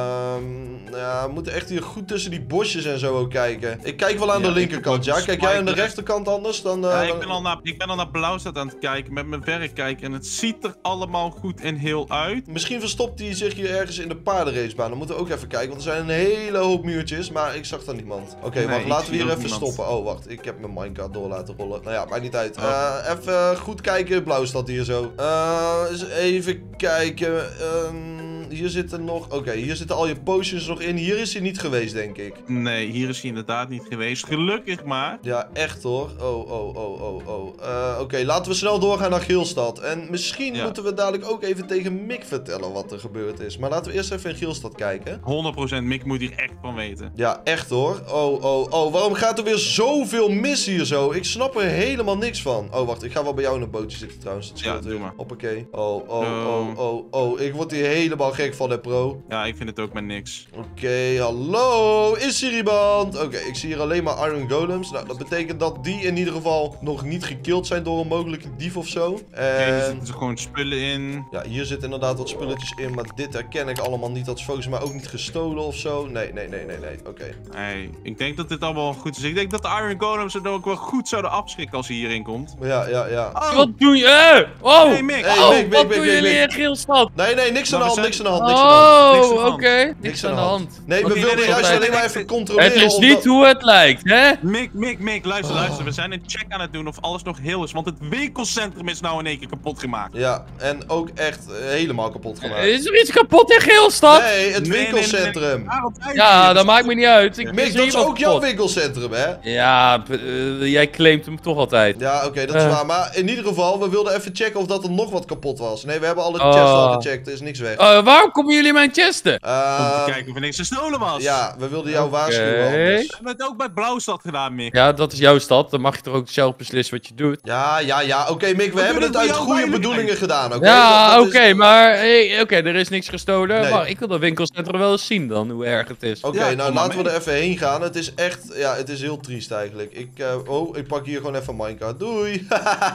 Ehm ja, we moeten echt hier goed tussen die bosjes en zo ook kijken. Ik kijk wel aan Ja, de ik linkerkant, heb ja? ook Kijk jij aan de spike- rechterkant anders? Dan, uh, Ja, ik dan- ben al naar, ik ben al naar Blauwstad aan het kijken met mijn verrekijker en het ziet er allemaal goed en heel uit. Misschien verstopt hij zich hier ergens in de paardenracebaan. Dan moeten we ook even kijken, want er zijn een hele hoop muurtjes, maar ik zag daar niemand. Oké, Nee, wacht, ik laten zie we hier ook even niemand. stoppen. Oh, wacht, ik heb mijn minecart door laten rollen. Nou ja, maakt niet uit. Oh. Uh, even goed kijken, Blauwstad hier zo. Uh, eens even kijken. Um, hier zitten nog... Oké, hier zitten al je potions nog in. Hier is hij niet geweest, denk ik. Nee, hier is hij inderdaad niet geweest. Gelukkig maar. Ja, echt hoor. Oh, oh, oh, oh, oh. Uh, Oké, laten we snel doorgaan naar Geelstad. En misschien Ja. moeten we dadelijk ook even tegen Mick vertellen wat er gebeurd is. Maar laten we eerst even in Geelstad kijken. honderd procent Mick moet hier echt van weten. Ja, echt hoor. Oh, oh, oh. Waarom gaat er weer zoveel mis hier zo? Ik snap er helemaal niks van. Oh, wacht. Ik ga wel bij jou in een bootje zitten trouwens. Dat Ja, scheelt doe weer. maar. Hoppakee. Oh, oh, oh, Oh. oh, oh. Ik word hier helemaal gek van, hè, pro. Ja, ik vind het ook maar niks. Oké, hallo. Is hier iemand? Oké, ik zie hier alleen maar iron golems. Nou, dat betekent dat die in ieder geval nog niet gekild zijn door een mogelijke dief of zo. Oké, hier En... zitten gewoon spullen in. Ja, hier zitten inderdaad wat spulletjes in, maar dit herken ik allemaal niet. Dat is volgens mij ook niet gestolen of zo. Nee, nee, nee, nee, nee. Oké. Nee, ik denk dat dit allemaal goed is. Ik denk dat de Iron Golems er ook wel goed zouden afschrikken als hij hierin komt. Ja, ja, ja. Oh, Wat doe je? Eh! Oh! hey Mick. Hey, Oh, Mick, Mick, wat Mick, doen Mick, jullie Mick. in Geelstad? Nee, nee, niks aan de Maar we hand, zijn- niks aan de hand, niks aan de hand. Niks aan Oh, de oké. hand. Niks aan de hand. Nee, we Oké, wilden nee, nee, juist nee, alleen nee, maar nee, even nee. controleren Het is of niet dat- hoe het lijkt, hè? Mick, Mick, Mick, luister, Oh. luister. We zijn een check aan het doen of alles nog heel is. Want het winkelcentrum is nou in één keer kapot gemaakt. Ja, en ook echt eh, helemaal kapot gemaakt. Is er iets kapot in Geelstad? Nee, het Nee, nee, nee, winkelcentrum. nee. Waarom zijn Ja, jullie? dat maakt me niet uit. Ik Mick, is er dat is iemand ook jouw kapot. winkelcentrum, hè? Ja, p- eh, jij claimt hem toch altijd. Ja, oké, dat is Eh. waar. Maar in ieder geval, we wilden even checken of dat er nog wat kapot was. Nee, we hebben alle Oh. chests al gecheckt, er is niks weg. Eh, waarom komen jullie in mijn chesten? Om te Ehm, kijken of er niks gestolen was. ja, we wilden jou Oké. waarschuwen anders. We hebben het ook bij Blauwstad gedaan, Mick. Ja, dat is jouw stad. Dan mag je toch ook zelf beslissen wat je doet. Ja, ja, ja. Oké, Mick, we doen hebben het het uit voor jouw goede veiligheid. bedoelingen gedaan, oké? Ja, Dat- oké, dat is- maar hey, oké, er is niks gestolen. Nee. Maar ik wil dat winkelcentrum wel eens zien dan, hoe erg het is. Oké, Ja, nou kom maar laten we mee. er even heen gaan. Het is echt, ja, het is heel triest eigenlijk. Ik, eh, oh, ik pak hier gewoon even een minecart. Doei!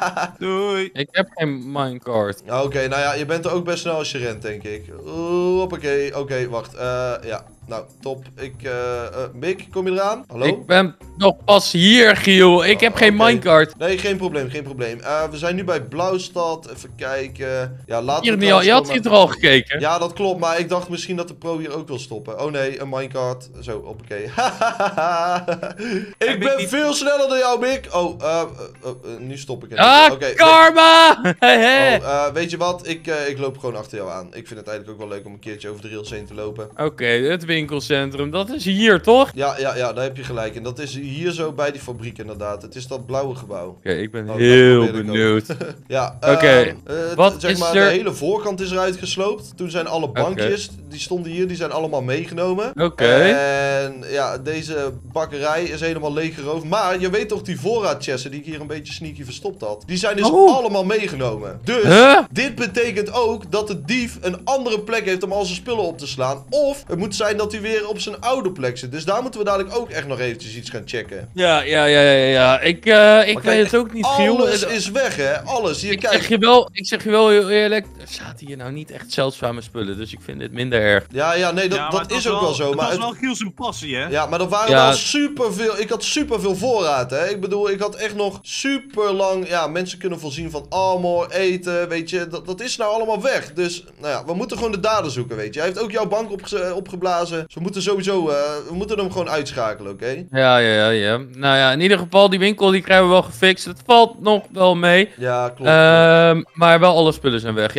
Doei. Ik heb geen minecart. Oké, nou ja, je bent er ook best snel als je rent, denk ik. Oeh, hoppakee. Oké, wacht. Eh, ja, nou, top. Ik, eh, uh, Mick, kom je eraan? Hallo? Ik ben nog pas hier, Giel. Ik heb Oh, geen oké. minecart. Nee, geen probleem, geen probleem. Eh, we zijn nu bij Blauwstad. Even kijken. Ja, laten Hier we niet al, je had trouwens hier toch al gekeken? Ja, dat klopt, maar ik dacht misschien dat de pro hier ook wil stoppen. Oh nee, een minecart. Zo, hoppakee. ik Mick, ben niet- veel sneller dan jou, Mick. Oh, eh, eh, eh, nu stop ik. Ah, Oké, karma! Oh, Oké, eh, weet je wat? Ik, eh, ik loop gewoon achter jou aan. Ik vind het eigenlijk ook wel leuk om een keertje over de rails heen te lopen. het winkelcentrum, dat is hier toch? Oké, Ja, ja, ja, daar heb je gelijk. En dat is hier zo bij die fabriek inderdaad. Het is dat blauwe gebouw. ik ben Oh, heel dat probeer ik ook. benieuwd. Ja, Oké, ehm, eh, wat zeg is maar, er- de hele voorkant is eruit gesloopt. Toen zijn alle bankjes, die stonden hier, die zijn allemaal meegenomen. Oké. En ja, deze bakkerij is helemaal leeggeroofd. Maar je weet toch die voorraadchesten die ik hier een beetje sneaky verstopt had. Die zijn dus Oh. allemaal meegenomen. Dus Huh? dit betekent ook dat de dief een andere plek heeft om al zijn spullen op te slaan. Of het moet zijn dat hij weer op zijn oude plek zit. Dus daar moeten we dadelijk ook echt nog eventjes iets gaan checken. Ja, ja, ja, ja, ja. Ik, eh, ik Maar weet kijk, het ook niet, Giel. Alles Eh, is weg, hè? Alles. Hier, Ik kijk. zeg, je wel, ik zeg je wel heel eerlijk, er zaten hier nou niet echt zeldzame spullen, dus ik vind dit minder erg. Ja, ja, nee, dat, Ja, maar dat het is was ook wel zo. Het Maar was het- wel Giel zijn passie, hè? Ja, maar er waren Ja. wel superveel. Ik had superveel voorraad, hè. Ik bedoel, ik had echt nog super lang. Ja, mensen kunnen voorzien van armor, eten. Weet je, dat, dat is nou allemaal weg. Dus, nou ja, we moeten gewoon de dader zoeken, weet je. Hij heeft ook jouw bank opge- opgeblazen. Dus we moeten sowieso. eh, we moeten hem gewoon uitschakelen, oké? Ja, ja, ja, ja. Nou ja, in ieder geval, die winkel die krijgen we wel gefixt. Het valt nog wel mee. Ja, klopt. Ehm, maar wel alle spullen zijn weg. Ja, ik ben Ja. blij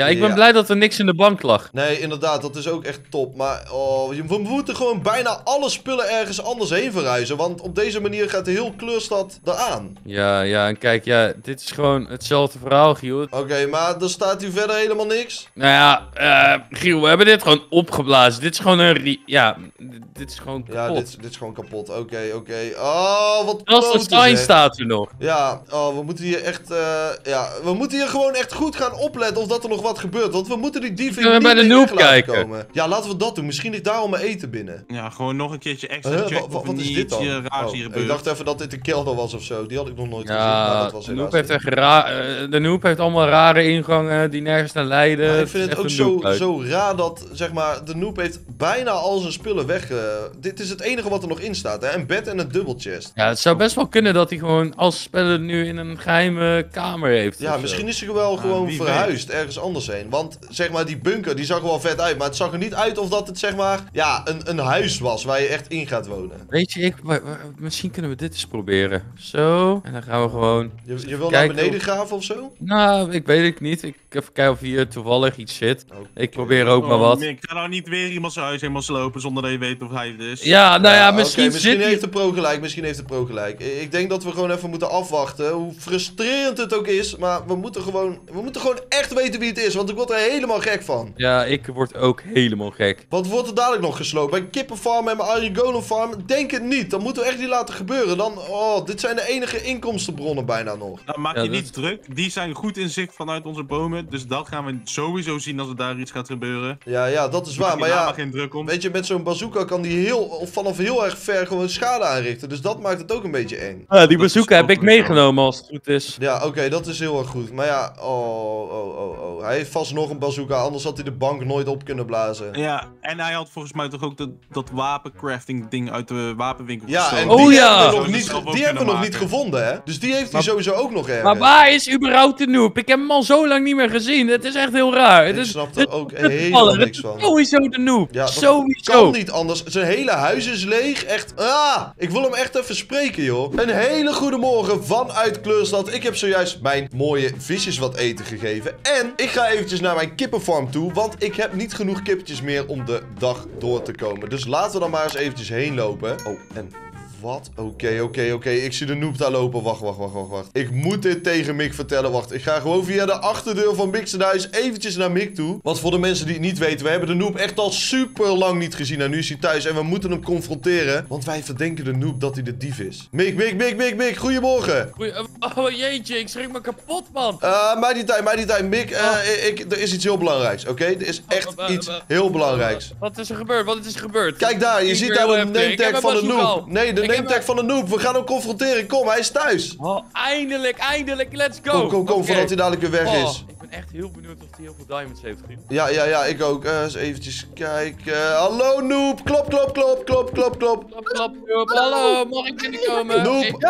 blij dat er niks in de bank lag. Nee, inderdaad, dat is ook echt top. Maar oh, we moeten gewoon bijna alle spullen ergens anders heen verhuizen. Want op deze manier gaat de hele Kleurstad eraan. Ja, ja, en kijk, ja, dit is gewoon hetzelfde verhaal, Giel. Oké, okay, maar er staat hier verder helemaal niks? Nou ja, uh, Giel, we hebben dit gewoon opgeblazen. Dit is gewoon een... Re ja, dit is gewoon kapot. Ja, dit, dit is gewoon kapot. Oké, okay, oké. Okay. Oh, wat Als de sign staat er nog. Ja, oh, we moeten hier echt... Uh, ja, we moeten hier gewoon echt goed gaan opletten of dat er nog wat gebeurt. Want we moeten die dieven Kunnen we bij de noob kijken? Komen. Ja, laten we dat doen. Misschien ligt daar al mijn eten binnen. Ja, gewoon nog een keertje extra uh, checken Wat, wat is dit dan? Oh, ik dacht even dat dit de kelder was of zo. Die had ik nog nooit ja, gezien. Maar dat was de noob heeft echt ra uh, de noob heeft allemaal rare ingangen die nergens naar leiden. Ja, ik het vind het ook zo, zo raar dat, zeg maar, de noob heeft bijna al zijn spullen weg. Uh, dit is het enige wat er nog in staat, hè? Een bed en een dubbelchest. Ja, het zou best wel kunnen dat hij gewoon als speler nu in een geheime kamer heeft. Ja, misschien is hij wel gewoon ah, verhuisd weet. ergens anders heen. Want, zeg maar, die bunker, die zag er wel vet uit. Maar het zag er niet uit of dat het, zeg maar, ja, een, een huis was waar je echt in gaat wonen. Weet je, ik, misschien kunnen we dit eens proberen. Zo, en dan gaan we gewoon... Je, je wil naar beneden of... graven of zo? Nou, ik weet het niet. Ik even kijken of hier toevallig iets zit. Okay. Ik probeer ook oh, maar wat. Ik ga nou niet weer iemand zijn huis helemaal slopen zonder dat je weet of hij het is. Ja, nou ja, ja misschien okay, misschien zit heeft de pro gelijk, misschien heeft de pro gelijk. Ik denk dat we gewoon even moeten afwachten, hoe frustrerend het ook is. Maar we moeten gewoon, we moeten gewoon echt weten wie het is, want ik word er helemaal gek van. Ja, ik word ook helemaal gek. Wat wordt er dadelijk nog gesloopt? Bij kippenfarm en mijn Arigono farm? Denk het niet. Dat moeten we echt niet laten gebeuren. Dan, oh, dit zijn de enige inkomstenbronnen bijna nog. Nou, maak je ja, niet dat... druk. Die zijn goed in zicht vanuit onze bomen. Dus dat gaan we sowieso zien als er daar iets gaat gebeuren. Ja, ja, dat is waar. Maar ja, geen druk om. Weet je, met zo'n bazooka kan die heel, of vanaf heel erg ver gewoon schade aanrichten. Dus dat maakt het ook een beetje eng. Ja, die bazooka heb ik meegenomen als het goed is. Ja, oké, okay, dat is heel erg goed. Maar ja, oh, oh, oh, oh. Hij heeft vast nog een bazooka, anders had hij de bank nooit op kunnen blazen. Ja, en hij had volgens mij toch ook dat, dat wapencrafting ding uit de wapenwinkel ja, gestolen. En die oh ja! hebben we nog niet, die hebben we nog niet gevonden, hè? Dus die heeft hij sowieso ook nog ergens. Maar waar is überhaupt de noob? Ik heb hem al zo lang niet meer gezien. Het is echt heel raar. Het ik is, snap er ook helemaal niks van. Sowieso de noob. Ja, sowieso. Kan niet anders. Zijn hele huis is leeg. Echt. Ah! Ik wil hem echt even spreken, joh. Een hele goede morgen vanuit Kleurstad. Ik heb zojuist mijn mooie visjes wat eten gegeven. En ik ga eventjes naar mijn kippenfarm toe. Want ik heb niet genoeg kippetjes meer om de dag door te komen. Dus laten we dan maar eens eventjes heen lopen. Oh, en... Wat? Oké, okay, oké, okay, oké. Okay. Ik zie de noob daar lopen. Wacht, wacht, wacht, wacht, wacht. Ik moet dit tegen Mick vertellen. Wacht, ik ga gewoon via de achterdeur van Mick's huis eventjes naar Mick toe. Want voor de mensen die het niet weten, we hebben de noob echt al super lang niet gezien. En nu is hij thuis en we moeten hem confronteren. Want wij verdenken de noob dat hij de dief is. Mick, Mick, Mick, Mick, Mick. Goedemorgen. Goeie, oh jeetje, ik schrik me kapot, man. Uh, mij die tijd, mij die tijd. Mick, uh, oh. ik, er is iets heel belangrijks, oké? Okay? Er is echt oh, iets heel belangrijks. Wat is er gebeurd? Wat is er gebeurd? Kijk daar, je ik ziet daar de nametag van de noob. Nee, de nametag van de noob. We gaan hem confronteren. Kom, hij is thuis. Oh, eindelijk, eindelijk. Let's go. Kom, kom, kom, okay. Voordat hij dadelijk weer weg oh, is. Ik ben echt heel benieuwd of hij heel veel diamonds heeft gegeven. Ja, ja, ja, ik ook. Uh, eens eventjes kijken. Hallo, noob. Klop, klop, klop, klop, klop, klop. Klop, klop, klop. Hallo, mag ik binnenkomen? Noob. Ja,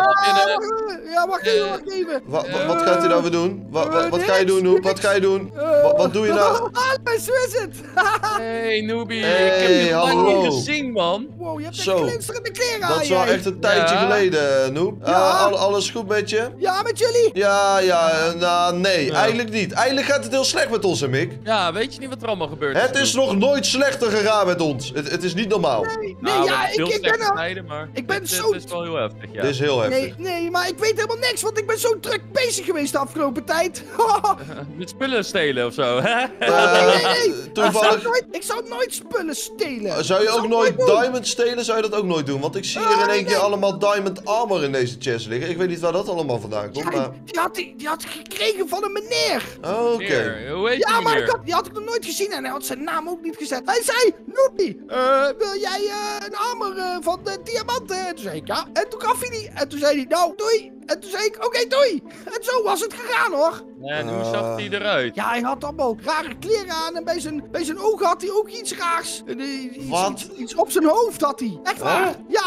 ja, wacht even, wacht even. Wa wa wat gaat hij nou weer doen? Wa wa wat ga je doen, noob? Wat ga je doen? Wa wat doe je nou? Ah, zo is het. Hey, noobie. Hey, ik heb je hallo. lang niet gezien, man. Wow, je hebt zo. echt glinsterende kleren aan. Dat is wel echt een tijdje ja. geleden, noob. Ja. Uh, al alles goed met je? Ja, met jullie? Ja, ja, nou, nee, ja. eigenlijk niet. Eigenlijk gaat het heel slecht met ons, hè, Mick? Ja, weet je niet wat er allemaal gebeurt? Het is nog nooit slechter gegaan met ons. Het, het is niet normaal. Nee, nee nou, ja, ik, ik ben al... Snijden, maar ik ben dit, zo... Dit is wel heel heftig, ja. Dit is heel heftig. Nee, nee, maar ik weet helemaal niks, want ik ben zo druk bezig geweest de afgelopen tijd. Met spullen stelen of zo, hè? Uh, nee, nee, nee. Toevallig... Ik zou, nooit, ik zou nooit spullen stelen. Zou je ook nooit diamond stelen? Zou je dat ook nooit doen? Want ik zie hier in één keer allemaal diamond armor in deze chest liggen. Ik weet niet waar dat allemaal vandaan komt, ja, maar... Die had, die, die had gekregen van een meneer. Oh, oké. Okay. Hoe heet ja, die maar meneer? ik had, die had ik nog nooit gezien en hij had zijn naam ook niet gezet. Hij zei, Noobie, uh, wil jij uh, een armor uh, van de diamanten? En toen zei ik, ja. En toen gaf hij die. En toen zei hij, nou, doei. En toen zei ik, oké, okay, doei. En zo was het gegaan, hoor. En hoe zag hij eruit? Ja, hij had allemaal rare kleren aan en bij zijn, bij zijn ogen had hij ook iets raars. Wat? Iets, iets op zijn hoofd had hij. Echt waar, huh? Ja.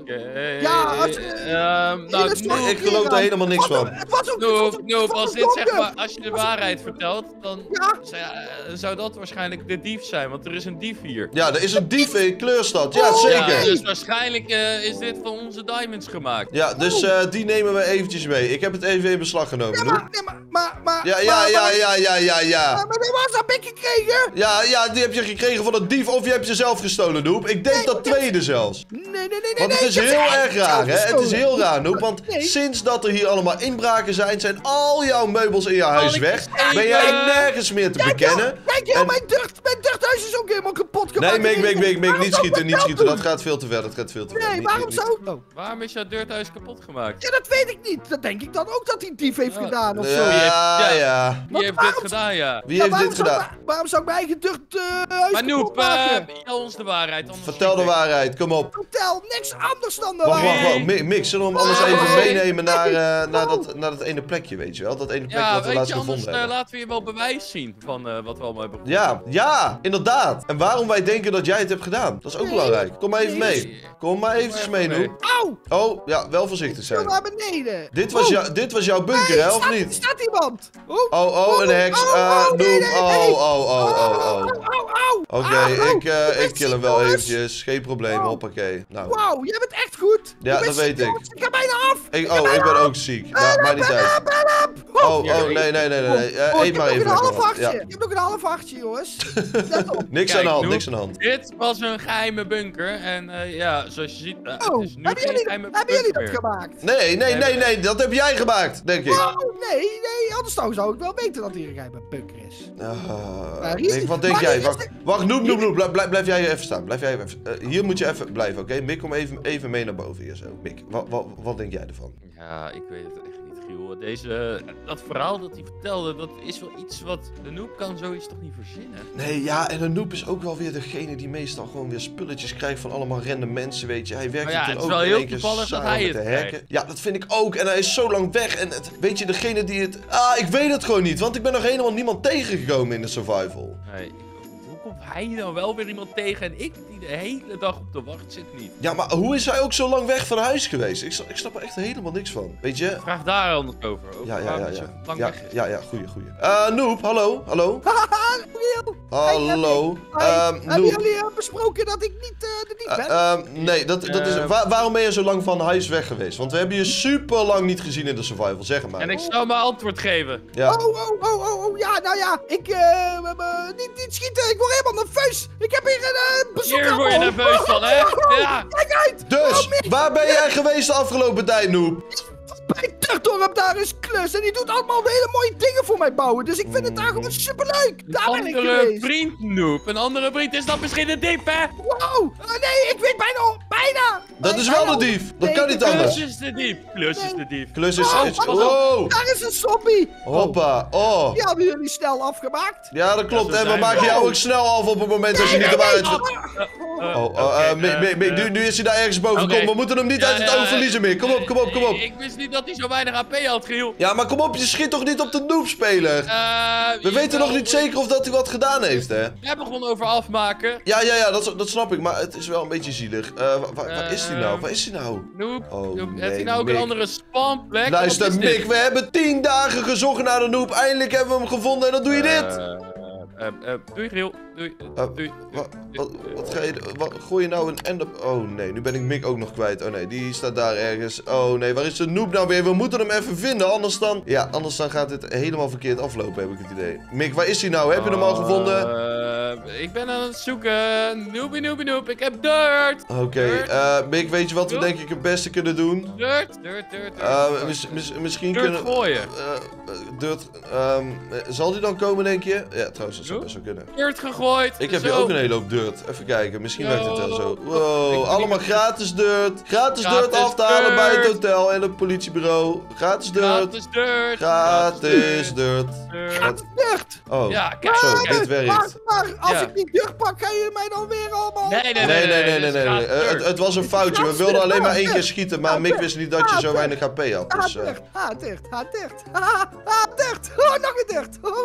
Oké. Ja, als- Ehm, Hele nou, storm Noep, Ik geloof er helemaal niks Het was van. ook- Het was ook... Noep, het was Noep, ook als dit donker. zeg maar, als je de waarheid vertelt, dan Ja. zou, eh, zou dat waarschijnlijk de dief zijn, want er is een dief hier. Ja, er is een dief in Kleurstad. Ja, Oh, Ja, zeker. dus waarschijnlijk eh, is dit van onze diamonds gemaakt. Ja, dus eh, die nemen we eventjes mee. Ik heb het even in beslag genomen. Ja, Noep. maar, nee, maar, maar, maar... Ja, ja, maar- ja, maar- ja, ja, ja, ja. Maar maar wat heb ik gekregen? Ja, ja, die heb je gekregen van een dief of je hebt ze zelf gestolen, Noep. Ik denk dat tweede zelfs. Nee, nee, nee, nee. Want het nee, is ik heb ze heel echt erg raar, hè? zelf Het is gestolen. heel raar, Noep. Want Nee. sinds dat er hier allemaal inbraken zijn, zijn al jouw meubels in je huis ik weg. eens Ben jij even- nergens meer te bekennen. Kijk, joh, En- mijn dicht, mijn dichthuis is ook helemaal kapot gemaakt. Nee, Mik, Mik, Mik, Mik, Waarom niet zou ik schieten, niet dat schieten. doen? Dat gaat veel te ver, dat gaat veel te ver. Nee, Niet- waarom niet- zou ik... Oh. Waarom is jouw deurthuis kapot gemaakt? Ja, dat weet ik niet. Dat denk ik dan ook dat die dief heeft Ja. gedaan of zo. Ja, Ja. ja. Wie heeft dit waarom- gedaan, ja? Wie Ja, heeft waarom dit zou ik gedaan? mijn- waarom zou ik mijn eigen dicht uh, huis Maar kapot Noep, eh, maken? vertel ons de waarheid. anders Vertel de schiet ik. waarheid, kom op. Vertel, niks anders dan de Wacht, wacht, waarheid. wacht. Mi- Mik, zullen we hem anders Oh, even nee. meenemen naar, eh, naar, dat, naar dat ene plekje, weet je wel? Dat ene plekje Ja, wat we weet laatst je, anders gevonden eh, hebben. laten we je wel bewijs zien van eh, wat we allemaal hebben Ja, ja, inderdaad. En waarom wij denken dat jij het hebt gedaan. Dat is ook Nee. belangrijk. Kom maar even Nee. mee. Kom maar eventjes Kom mee, even Noep. Auw, Oh, ja, wel voorzichtig stil zijn. naar beneden. Dit was, Oh, jou, dit was jouw bunker, hey, hè, of staat- niet? staat iemand. Oh, Oh, oh, een heks. Oh, Eh, oh, nee, Noep. nee, Oh, nee. oh, oh, oh, oh. Au, au, au. Oké, Au, ik, eh, je ik bent kill hem ziek, wel jongens. eventjes. Geen probleem, Oh. hoppakee. Nou, Wauw, jij bent echt goed. Ja, Je bent dat weet ziek, ik. jongens. Ik ga bijna af. ik, oh, ik ben ook ziek. Nou, maakt niet uit. Help, help. Oh, Oh, oh, nee, nee, nee, nee. nee. Eh, oh, eet ik maar heb nog even een half lekker wat. hartje. Ja. Ik heb nog een half hartje, jongens. Let op. Niks Kijk, aan de hand, Noep. niks aan de hand. Dit was een geheime bunker en eh, ja, zoals je ziet, eh, het Oh, is nu hebben geen jullie, geheime hebben jullie bunker dat meer. gemaakt? Nee, nee, nee, nee. Dat heb jij gemaakt, denk ik. Oh, nee, nee, anders nou zou ik wel weten dat hier een geheime bunker is. Ah, Maar hier- Nick, wat denk maar jij? hier is Wacht, de- wacht, Noep, Noep, Noep. Blijf, blijf, blijf jij hier even staan. Blijf jij even... eh, hier moet je even blijven, oké? Mik, kom even, even mee naar boven hier zo. Mik, wat, wat, wat denk jij ervan? Ja, ik weet het echt niet, Giel. Deze, dat verhaal dat hij vertelde, dat is wel iets wat de Noep kan zoiets toch niet verzinnen. Nee, ja, en een Noep is ook wel weer degene die meestal gewoon weer spulletjes krijgt van allemaal random mensen, weet je. Hij werkt Maar ja, dan het is ook wel in heel één keer toevallig dat samen hij met het de hacken. krijgt. Ja, dat vind ik ook. En hij is zo lang weg. En het, weet je, degene die het... Ah, ik weet het gewoon niet, want ik ben nog helemaal niemand tegengekomen in de survival. Nee, ik- hoe komt hij nou wel weer iemand tegen en ik die de hele dag op de wacht zit niet? Ja, maar hoe is hij ook zo lang weg van huis geweest? Ik, snap- ik snap er echt helemaal niks van. Weet je? Vraag daar anders over. over Ja, ja, waarom ja, hij zo ja. lang Ja, weg is. ja, ja, goeie, goeie. Eh, Noep, hallo, hallo. Haha, Riel. Hallo. Hey, Ehm, hebben Noep. jullie eh, besproken dat ik niet eh, de dief Eh, ben? ehm, nee, dat, dat is, Eh, wa- waarom ben je zo lang van huis weg geweest? Want we hebben je super lang niet gezien in de survival, zeg het maar. En ik zou mijn antwoord geven. Ja. Oh, oh, oh, oh, oh, ja, nou ja, ik, eh, eh, eh, niet, niet schieten, ik word helemaal nerveus. Ik heb hier een uh, bezoek Hier word je nerveus van, hè? Ja. Kijk uit. Dus, Oh, Mick, waar ben jij geweest de afgelopen tijd, Noep? bij Turkdorp daar is klus en die doet allemaal hele mooie dingen voor mij bouwen. Dus ik vind het daar gewoon superleuk. Een Daar ben ik andere geweest. vriend, Noep. Een andere vriend is dat misschien een diep, hè? Wow, eh, nee, ik weet bijna, bijna. Dat is Bijna. wel de dief. Dat Nee, kan niet de klus anders. Klus is de diep. Klus is de diep. Klus is... Oh, is- oh, wow. Daar is een soppie. Hoppa. Oh. Die hebben jullie snel afgemaakt. Ja, dat klopt. Ja, zo En we zijn maken we. jou ook snel af op het moment dat je niet de waarheid... ver- Eh, Oh, oké, oh, eh, Mick, eh, Mick, Mick, eh, nu, nu is hij daar ergens boven. oké. Kom, we moeten hem niet Ja, uit het ja, oog verliezen, Mick. Kom op, kom op, kom op. Ik, ik wist niet dat hij zo weinig H P had, Giel. Ja, maar kom op, je schiet toch niet op de noob-speler? Eh, We weten jawel, nog niet zeker of dat hij wat gedaan heeft, hè? We hebben gewoon over afmaken. Ja, ja, ja, dat, dat snap ik, maar het is wel een beetje zielig. Eh, waar, waar- waar is hij nou? Eh, Waar is hij nou? Noep, Oh, Noep, nee, heeft hij nou ook een Mick. andere spawnplek? Luister, Wat is dit? Mick, we hebben tien dagen gezocht naar de noob. Eindelijk hebben we hem gevonden en dan doe je dit. Eh, eh, eh, doei, Giel. Doei. eh, Eh, doei. Wat, wat, wat ga je... Wat, gooi je nou een end op... Oh nee, nu ben ik Mick ook nog kwijt. Oh nee, die staat daar ergens. Oh nee, waar is de noob nou weer? We moeten hem even vinden, anders dan... Ja, anders dan gaat dit helemaal verkeerd aflopen, heb ik het idee. Mick, waar is hij nou? Heb je hem al gevonden? Eh, ik ben aan het zoeken. Noobie, noobie, noop. Ik heb dirt. Oké, Dirt. eh, Mick, weet je wat we Dirt. denk ik het beste kunnen doen? Dirt, dirt, dirt, dirt. Eh, mis- mis- misschien Dirt kunnen... gooien. eh, eh, Dirt, ehm, eh, zal die dan komen, denk je? Ja, trouwens, dat zou Zo? best wel kunnen. Dirt gegooid. Ik heb Zo. hier ook een hele hoop dirt. Even kijken, misschien Yo. werkt het wel zo. Ik Wow, ben allemaal niet- gratis dirt. Gratis, Gratis dirt af te halen bij het dirt. hotel en het politiebureau. Gratis dirt. Gratis dirt. Gratis dirt. dirt. Wat? Dicht. Oh, Ja, kijk. zo, kijk. dit werkt. Maar, maar als Ja. ik niet dicht pak, ga je mij dan weer allemaal... Nee, nee, Nee, nee, nee, nee, nee. nee. gratis Eh, Het, dirt. het was een foutje. We wilden alleen maar één keer schieten, maar Mick wist niet dat je zo weinig H P had. Ha, Dus, eh, dicht, ha, dicht, ha, dicht. Ha, ha, dicht. Oh, nog een dicht. Oh.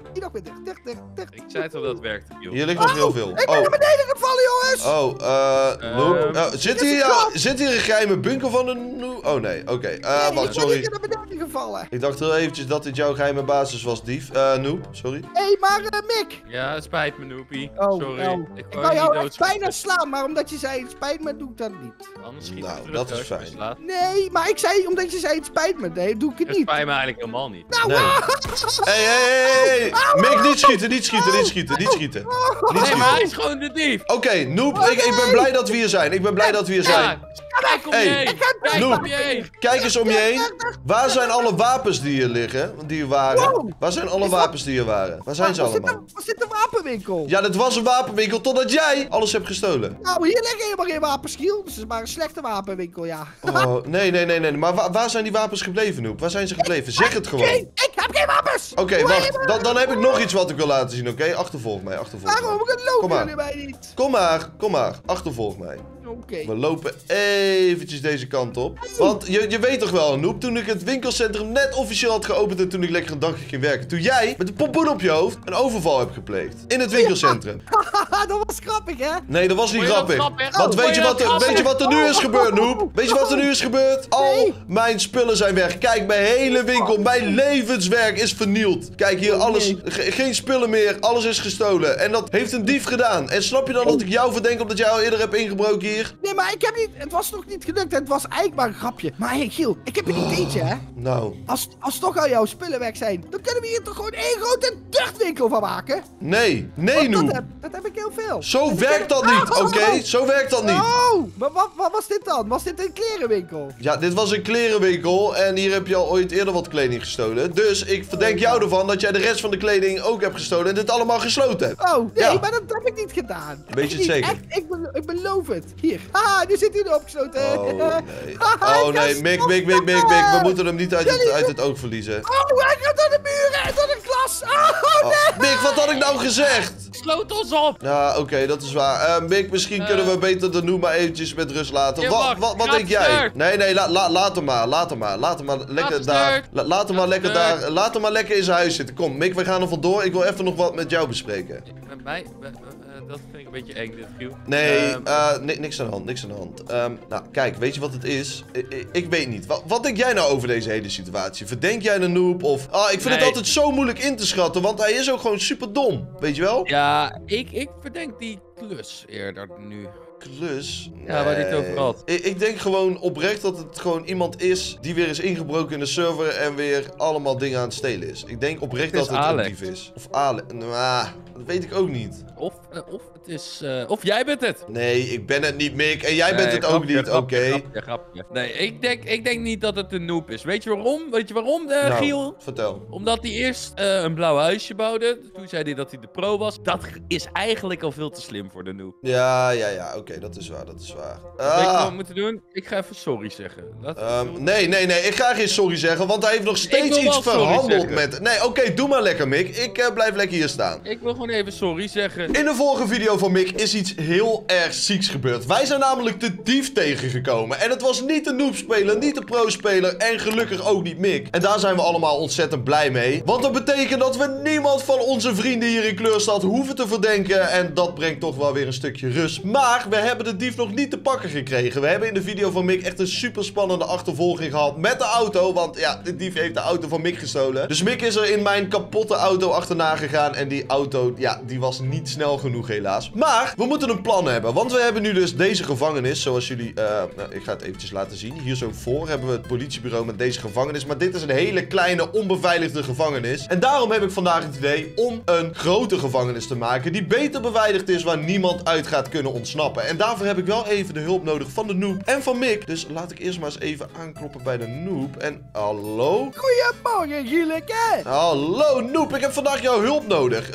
Hier nog weer dicht, dicht, dicht, dicht. Ik zei toch dat het werkte, Giel. Hier ligt nog heel veel. Ik ben Oh, naar beneden gevallen, jongens! oh, eh, Noep. Ehm, Oh, zit, hier, ja, zit hier een geheime bunker van een Noep? Oh nee, oké. Eh, Nee, wacht, ik ben sorry. niet naar beneden gevallen. Ik dacht heel eventjes dat dit jouw geheime basis was, dief. Eh, Noep, sorry. Hé, hey, maar uh, Mick. Ja, het spijt me, Noopie. Oh, Sorry. oh. Ik Ik wou wou je jou niet echt bijna doodschieten. slaan, maar omdat je zei het spijt me, doe ik dat niet. Anders schiet Nou, ik terug dat is als je me fijn. slaat. Nee, maar ik zei, omdat je zei het spijt me, nee, doe ik het Het niet. spijt me eigenlijk helemaal niet. Nou, Nee. ah! Hé, hé, hé, hé! Mick, niet schieten, niet schieten, niet schieten, niet schieten. Niet Nee, maar schieten. hij is gewoon de dief. Oké, Noep, ik, ik ben blij dat we hier zijn. Ik ben blij dat we hier zijn. Ja, kijk om je Hey, heen. Kijk Noep. om je heen. Kijk eens om je heen. Waar zijn alle wapens die hier liggen? Die hier waren? Wow. Waar zijn alle Is dat- wapens die hier waren? Waar zijn ze Was dit allemaal? een- Was dit een wapenwinkel? Ja, dit was een wapenwinkel totdat jij alles hebt gestolen. Nou, hier liggen helemaal geen wapenschiel. Dus het is maar een slechte wapenwinkel, ja. Oh, nee, nee, nee, nee. Maar wa- waar zijn die wapens gebleven, Noep? Waar zijn ze gebleven? Zeg het gewoon. Geen, ik heb geen wapens! Oké, Hoe wacht. heet je Dan, dan heb ik nog iets wat ik wil laten zien, oké? Achtervolg mij, achtervolg Waarom mij. geloven Kom maar. jullie mij niet? Kom maar, kom maar. Achtervolg mij. Oké. We lopen eventjes deze kant op. Want je, je weet toch wel, Noep, toen ik het winkelcentrum net officieel had geopend en toen ik lekker een dagje ging werken. Toen jij met een pompoen op je hoofd een overval hebt gepleegd. In het winkelcentrum. Haha, dat was grappig, hè? Nee, dat was niet Vond je dat grappig. grappig? Want Oh, weet vond je, je wat, dat er- weet je wat er nu is gebeurd, Noep? Weet je wat er nu is gebeurd? Al Nee. mijn spullen zijn weg. Kijk, mijn hele winkel, mijn levenswerk is vernield. Kijk hier, alles, nee. ge- geen spullen meer, alles is gestolen. En dat heeft een dief gedaan. En snap je dan dat ik jou verdenk omdat jij al eerder hebt ingebroken hier? Nee, maar ik heb niet... Het was nog niet gelukt. Het was eigenlijk maar een grapje. Maar hé, hey, Giel, ik heb een ideetje, hè? Nou, Als, als toch al jouw spullen weg zijn, dan kunnen we hier toch gewoon één grote tuchtwinkel van maken? nee, nee, Want dat, Noep. heb, dat heb ik heel veel. Zo En ik werkt heb- dat niet, Oh, oh, oké? oh. Zo werkt dat niet. Oh, maar wat, wat was dit dan? Was dit een klerenwinkel? Ja, dit was een klerenwinkel en hier heb je al ooit eerder wat kleding gestolen. Dus ik verdenk jou ervan dat jij de rest van de kleding ook hebt gestolen en dit allemaal gesloten hebt. Oh, nee, Ja. maar dat heb ik niet gedaan. Weet je het Echt niet. zeker? Echt, ik, belo- ik beloof het. Hier. Haha, nu zit hij er opgesloten. Oh nee. Haha, Oh ik ga nee, Mick, Mick, Mick, Mick, Mick. We moeten hem niet uit het, Jullie- uit het oog verliezen. Oh, hij gaat door de muren en door de glas. Oh, Oh, Mick, wat had ik nou gezegd? Sloot ons op. Ja, oké, dat is waar. Eh, Mick, misschien Eh. kunnen we beter de Noe maar eventjes met rust laten. Ja, Wat, wacht, wat, wat gaat denk jij? sterk. Nee, nee, la, la, laat hem maar, laat hem maar. Laat hem maar lekker hem daar. sterk. La- laat hem maar Gaat lekker sterk. daar. Laat hem maar lekker in zijn huis zitten. Kom, Mick, we gaan er vandoor. Ik wil even nog wat met jou bespreken. Met mij? eh, eh, Dat vind ik een beetje eng, dit Giel. Nee, Ehm, eh, ni- niks aan de hand, niks aan de hand. Ehm, nou, kijk, weet je wat het is? I- I- ik weet niet. Wat, wat denk jij nou over deze hele situatie? Verdenk jij de Noob of... Ah, ik vind het Nee. altijd zo moeilijk in te schatten, want hij is ook gewoon super dom. Weet je wel? Ja, ik, ik verdenk die klus eerder nu. Klus? Ja, waar hij het Nee. over had. Ik, ik denk gewoon oprecht dat het gewoon iemand is die weer is ingebroken in de server en weer allemaal dingen aan het stelen is. Ik denk oprecht Het is dat het Alex. een dief is. Of Alex. Nou, dat weet ik ook niet. Of, eh, of het is... eh, of jij bent het. Nee, ik ben het niet, Mick. En jij bent Nee, het ook grapje, niet, oké? grapje, grapje, grapje. Nee, ik denk, ik denk niet dat het een noob is. Weet je waarom? Weet je waarom, eh, Nou, Giel? vertel. Omdat hij eerst eh, een blauw huisje bouwde. Toen zei hij dat hij de pro was. Dat is eigenlijk al veel te slim voor de noob. Ja, ja, ja, oké, dat is waar, dat is waar. Weet je wat Ah, we moeten doen? Ik ga even sorry zeggen. Laat ehm, nee, nee, nee, ik ga geen sorry zeggen, want hij heeft nog Ik steeds wil iets wel sorry verhandeld zeggen. met... Nee, oké, doe maar lekker, Mick. Ik eh, blijf lekker hier staan. Ik wil gewoon even sorry zeggen. In de vorige video van Mick is iets heel erg zieks gebeurd. Wij zijn namelijk de dief tegengekomen. En het was niet de noob-speler, niet de pro-speler en gelukkig ook niet Mick. En daar zijn we allemaal ontzettend blij mee. Want dat betekent dat we niemand van onze vrienden hier in Kleurstad hoeven te verdenken. En dat brengt toch wel weer een stukje rust. Maar we hebben de dief nog niet te pakken gekregen. We hebben in de video van Mick echt een super spannende achtervolging gehad met de auto. Want ja, de dief heeft de auto van Mick gestolen. Dus Mick is er in mijn kapotte auto achterna gegaan. En die auto, ja, die was niet snel genoeg helaas. Maar we moeten een plan hebben. Want we hebben nu dus deze gevangenis. Zoals jullie, eh, nou, ik ga het eventjes laten zien. Hier zo voor hebben we het politiebureau met deze gevangenis. Maar dit is een hele kleine, onbeveiligde gevangenis. En daarom heb ik vandaag het idee om een grote gevangenis te maken. Die beter beveiligd is, waar niemand uit gaat kunnen ontsnappen. En daarvoor heb ik wel even de hulp nodig van de noob en van Mick. Dus laat ik eerst maar eens even aankloppen bij de noob. En hallo? Goedemorgen, Gieleke. Hallo noob, ik heb vandaag jouw hulp nodig. Eh, Wow.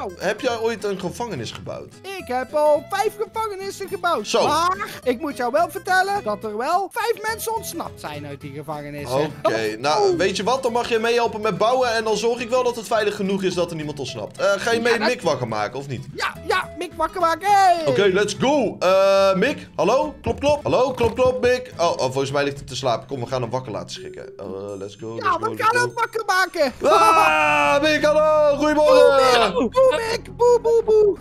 Nou. heb jij ooit een gevangenis gebouwd? Ik heb al vijf gevangenissen gebouwd. Zo. Maar ik moet jou wel vertellen dat er wel vijf mensen ontsnapt zijn uit die gevangenissen. Oké, nou weet je wat? Dan mag je meehelpen met bouwen en dan zorg ik wel dat het veilig genoeg is dat er niemand ontsnapt. Uh, ga je mee Ja, dat- Mick wakker maken of niet? Ja, ja, Mick wakker maken. Hey. Oké, let's go. Uh, Mick, hallo? Klop, klop. Hallo, klop, klop, Mick. Oh, oh, volgens mij ligt hij te slapen. Kom, we gaan hem wakker laten schrikken. Uh, let's go, let's Ja, go, we let's gaan go. hem wakker maken. Ah, Mick, hallo. Boe, Goedemorgen. Mick. Boe, Mick. Boe, boe, boe.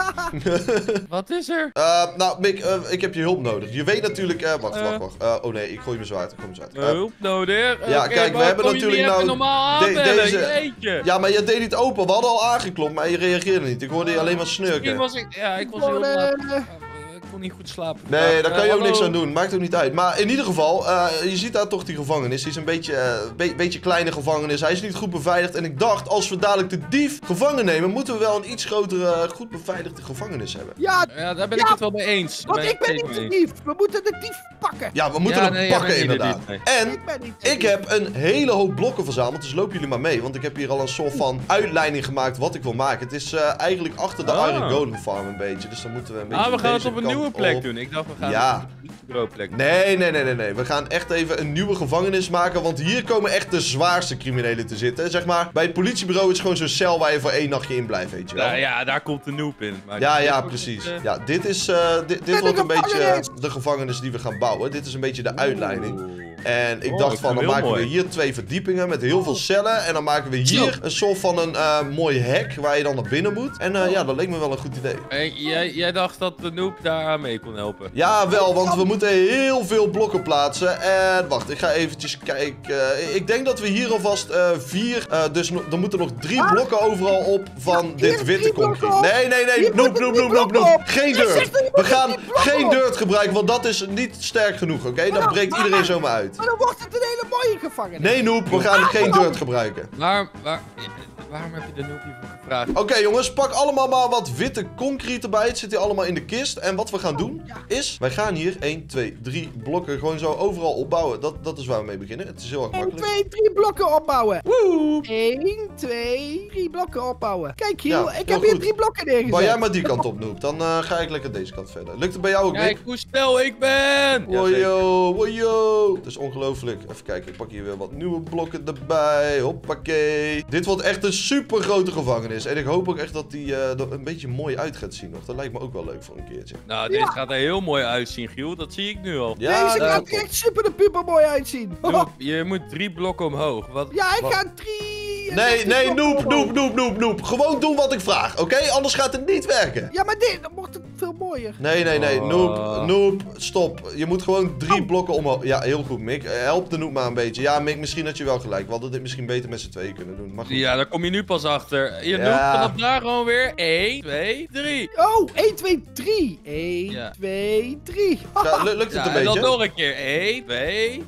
Wat is er? Uh, nou, Mick, uh, ik heb je hulp nodig. Je weet natuurlijk... Uh, wacht, Uh. wacht, wacht. Uh, oh nee, ik gooi mijn zwaard. Ik gooi mijn zwaard. Uh, Hulp nodig? ja, Oké, kijk, we maar hebben kon je natuurlijk niet even nou normaal de- aanbellen, deze- jeetje. ja, maar je deed niet open. We hadden al aangeklopt, maar je reageerde niet. Ik hoorde je alleen maar Misschien snurken. was ik... Ja, ik was heel Morgen. laat. Ik kon niet goed slapen. Nee, Maar, daar eh, kan je ook hallo. niks aan doen. Maakt ook niet uit. Maar in ieder geval, uh, je ziet daar toch die gevangenis. Die is een beetje, uh, be beetje kleine gevangenis. Hij is niet goed beveiligd. En ik dacht, als we dadelijk de dief gevangen nemen, moeten we wel een iets grotere, goed beveiligde gevangenis hebben. Ja, Ja, daar ben Ja, ik het wel mee eens. Daar want ik ben zeker niet de mee dief. We moeten de dief pakken. Ja, we moeten Ja, hem nee, jij pakken bent niet de inderdaad. dief, En Ik ben niet de ik dief. heb een hele hoop blokken verzameld, dus lopen jullie maar mee. Want ik heb hier al een soort van uitleiding gemaakt wat ik wil maken. Het is uh, eigenlijk achter de Ah. Iron Golem Farm een beetje. Dus dan moeten we een beetje Ah, we gaan het deze op een kant nieuwe plek op. doen. Ik dacht, we gaan Ja. het op een bureau plek doen. Nee, nee, nee, nee, nee. We gaan echt even een nieuwe gevangenis maken. Want hier komen echt de zwaarste criminelen te zitten. Zeg maar, bij het politiebureau is het gewoon zo'n cel waar je voor één nachtje in blijft, weet je wel. Nou ja, daar komt de noob in. Maar Ja, dit ja, wordt precies. niet, eh, Ja, dit is, uh, dit, dit En wordt de een beetje gevangenis. uh, de gevangenis die we gaan bouwen. Dit is een beetje de uitleiding. Oeh. En ik Oh, dacht ik van, vind dan het heel maken we mooi. hier twee verdiepingen met heel veel cellen. En dan maken we hier een soort van een uh, mooi hek waar je dan naar binnen moet. En uh, ja, dat leek me wel een goed idee. Hey, jij, jij dacht dat de noob daar aan mee kon helpen. Ja, wel, want we moeten heel veel blokken plaatsen. En wacht, ik ga eventjes kijken. Ik denk dat we hier alvast uh, vier... Uh, dus no er moeten nog drie Ah. blokken overal op van Ja, dit hier witte drie blokken concreet. op. Nee, nee, nee. Hier Noep, moeten noep, drie noep, noep, blokken noep. op. Geen Je zegt dirt. er, je We moet gaan drie blokken geen op. dirt gebruiken, want dat is niet sterk genoeg, oké? Maar Dat dan- breekt maar- iedereen zomaar uit. Maar dan wordt het een hele mooie gevangenis. Nee, Noep, we gaan geen dirt gebruiken. Waar, waar, waarom heb je de noob hiervoor gevraagd? Oké jongens, pak allemaal maar wat witte concrete erbij. Het zit hier allemaal in de kist. En wat we gaan doen is, wij gaan hier één, twee, drie blokken gewoon zo overal opbouwen. Dat, dat is waar we mee beginnen. Het is heel erg één, makkelijk. twee, drie blokken opbouwen. Woe! één, twee, drie blokken opbouwen. Kijk hier, Ja, ik heel heb hier goed. drie blokken neergezet. Bouw jij maar die kant op, Noep. Dan uh, ga ik lekker deze kant verder. Lukt het bij jou ook, Kijk Nick? hoe snel ik ben! Ja, zeker. Wojo, wojo. Het is ongelooflijk. Even kijken, ik pak hier weer wat nieuwe blokken erbij. Hoppakee. Dit wordt echt een super grote gevangenis. En ik hoop ook echt dat die uh, er een beetje mooi uit gaat zien nog. Dat lijkt me ook wel leuk voor een keertje. Nou, dit gaat er heel mooi uitzien, Giel. Dat zie ik nu al. Ja, Deze dat gaat komt. er echt super de puper mooi uitzien. Noep, je moet drie blokken omhoog. Wat, Ja, ik wat- ga drie... Nee, drie nee, blokken Noep, omhoog. Noep, Noep, Noep, Noep. Gewoon doen wat ik vraag, oké? Anders gaat het niet werken. Ja, maar dit, dan wordt het veel mooier. Nee, nee, nee. Oh. Noep, Noep, stop. Je moet gewoon drie blokken omhoog. Ja, heel goed, Mick. Eh, Help de Noep maar een beetje. Ja, Mick, misschien had je wel gelijk. We hadden dit misschien beter met z'n tweeën kunnen doen. Maar goed. Ja, daar kom je nu pas achter. Je Ja. noemt vanaf daar gewoon weer één, twee, drie. Oh, één, twee, drie. één, Ja. twee, drie. Ja, lu- lukt het Ja, een en dan beetje? nog een keer. één, twee.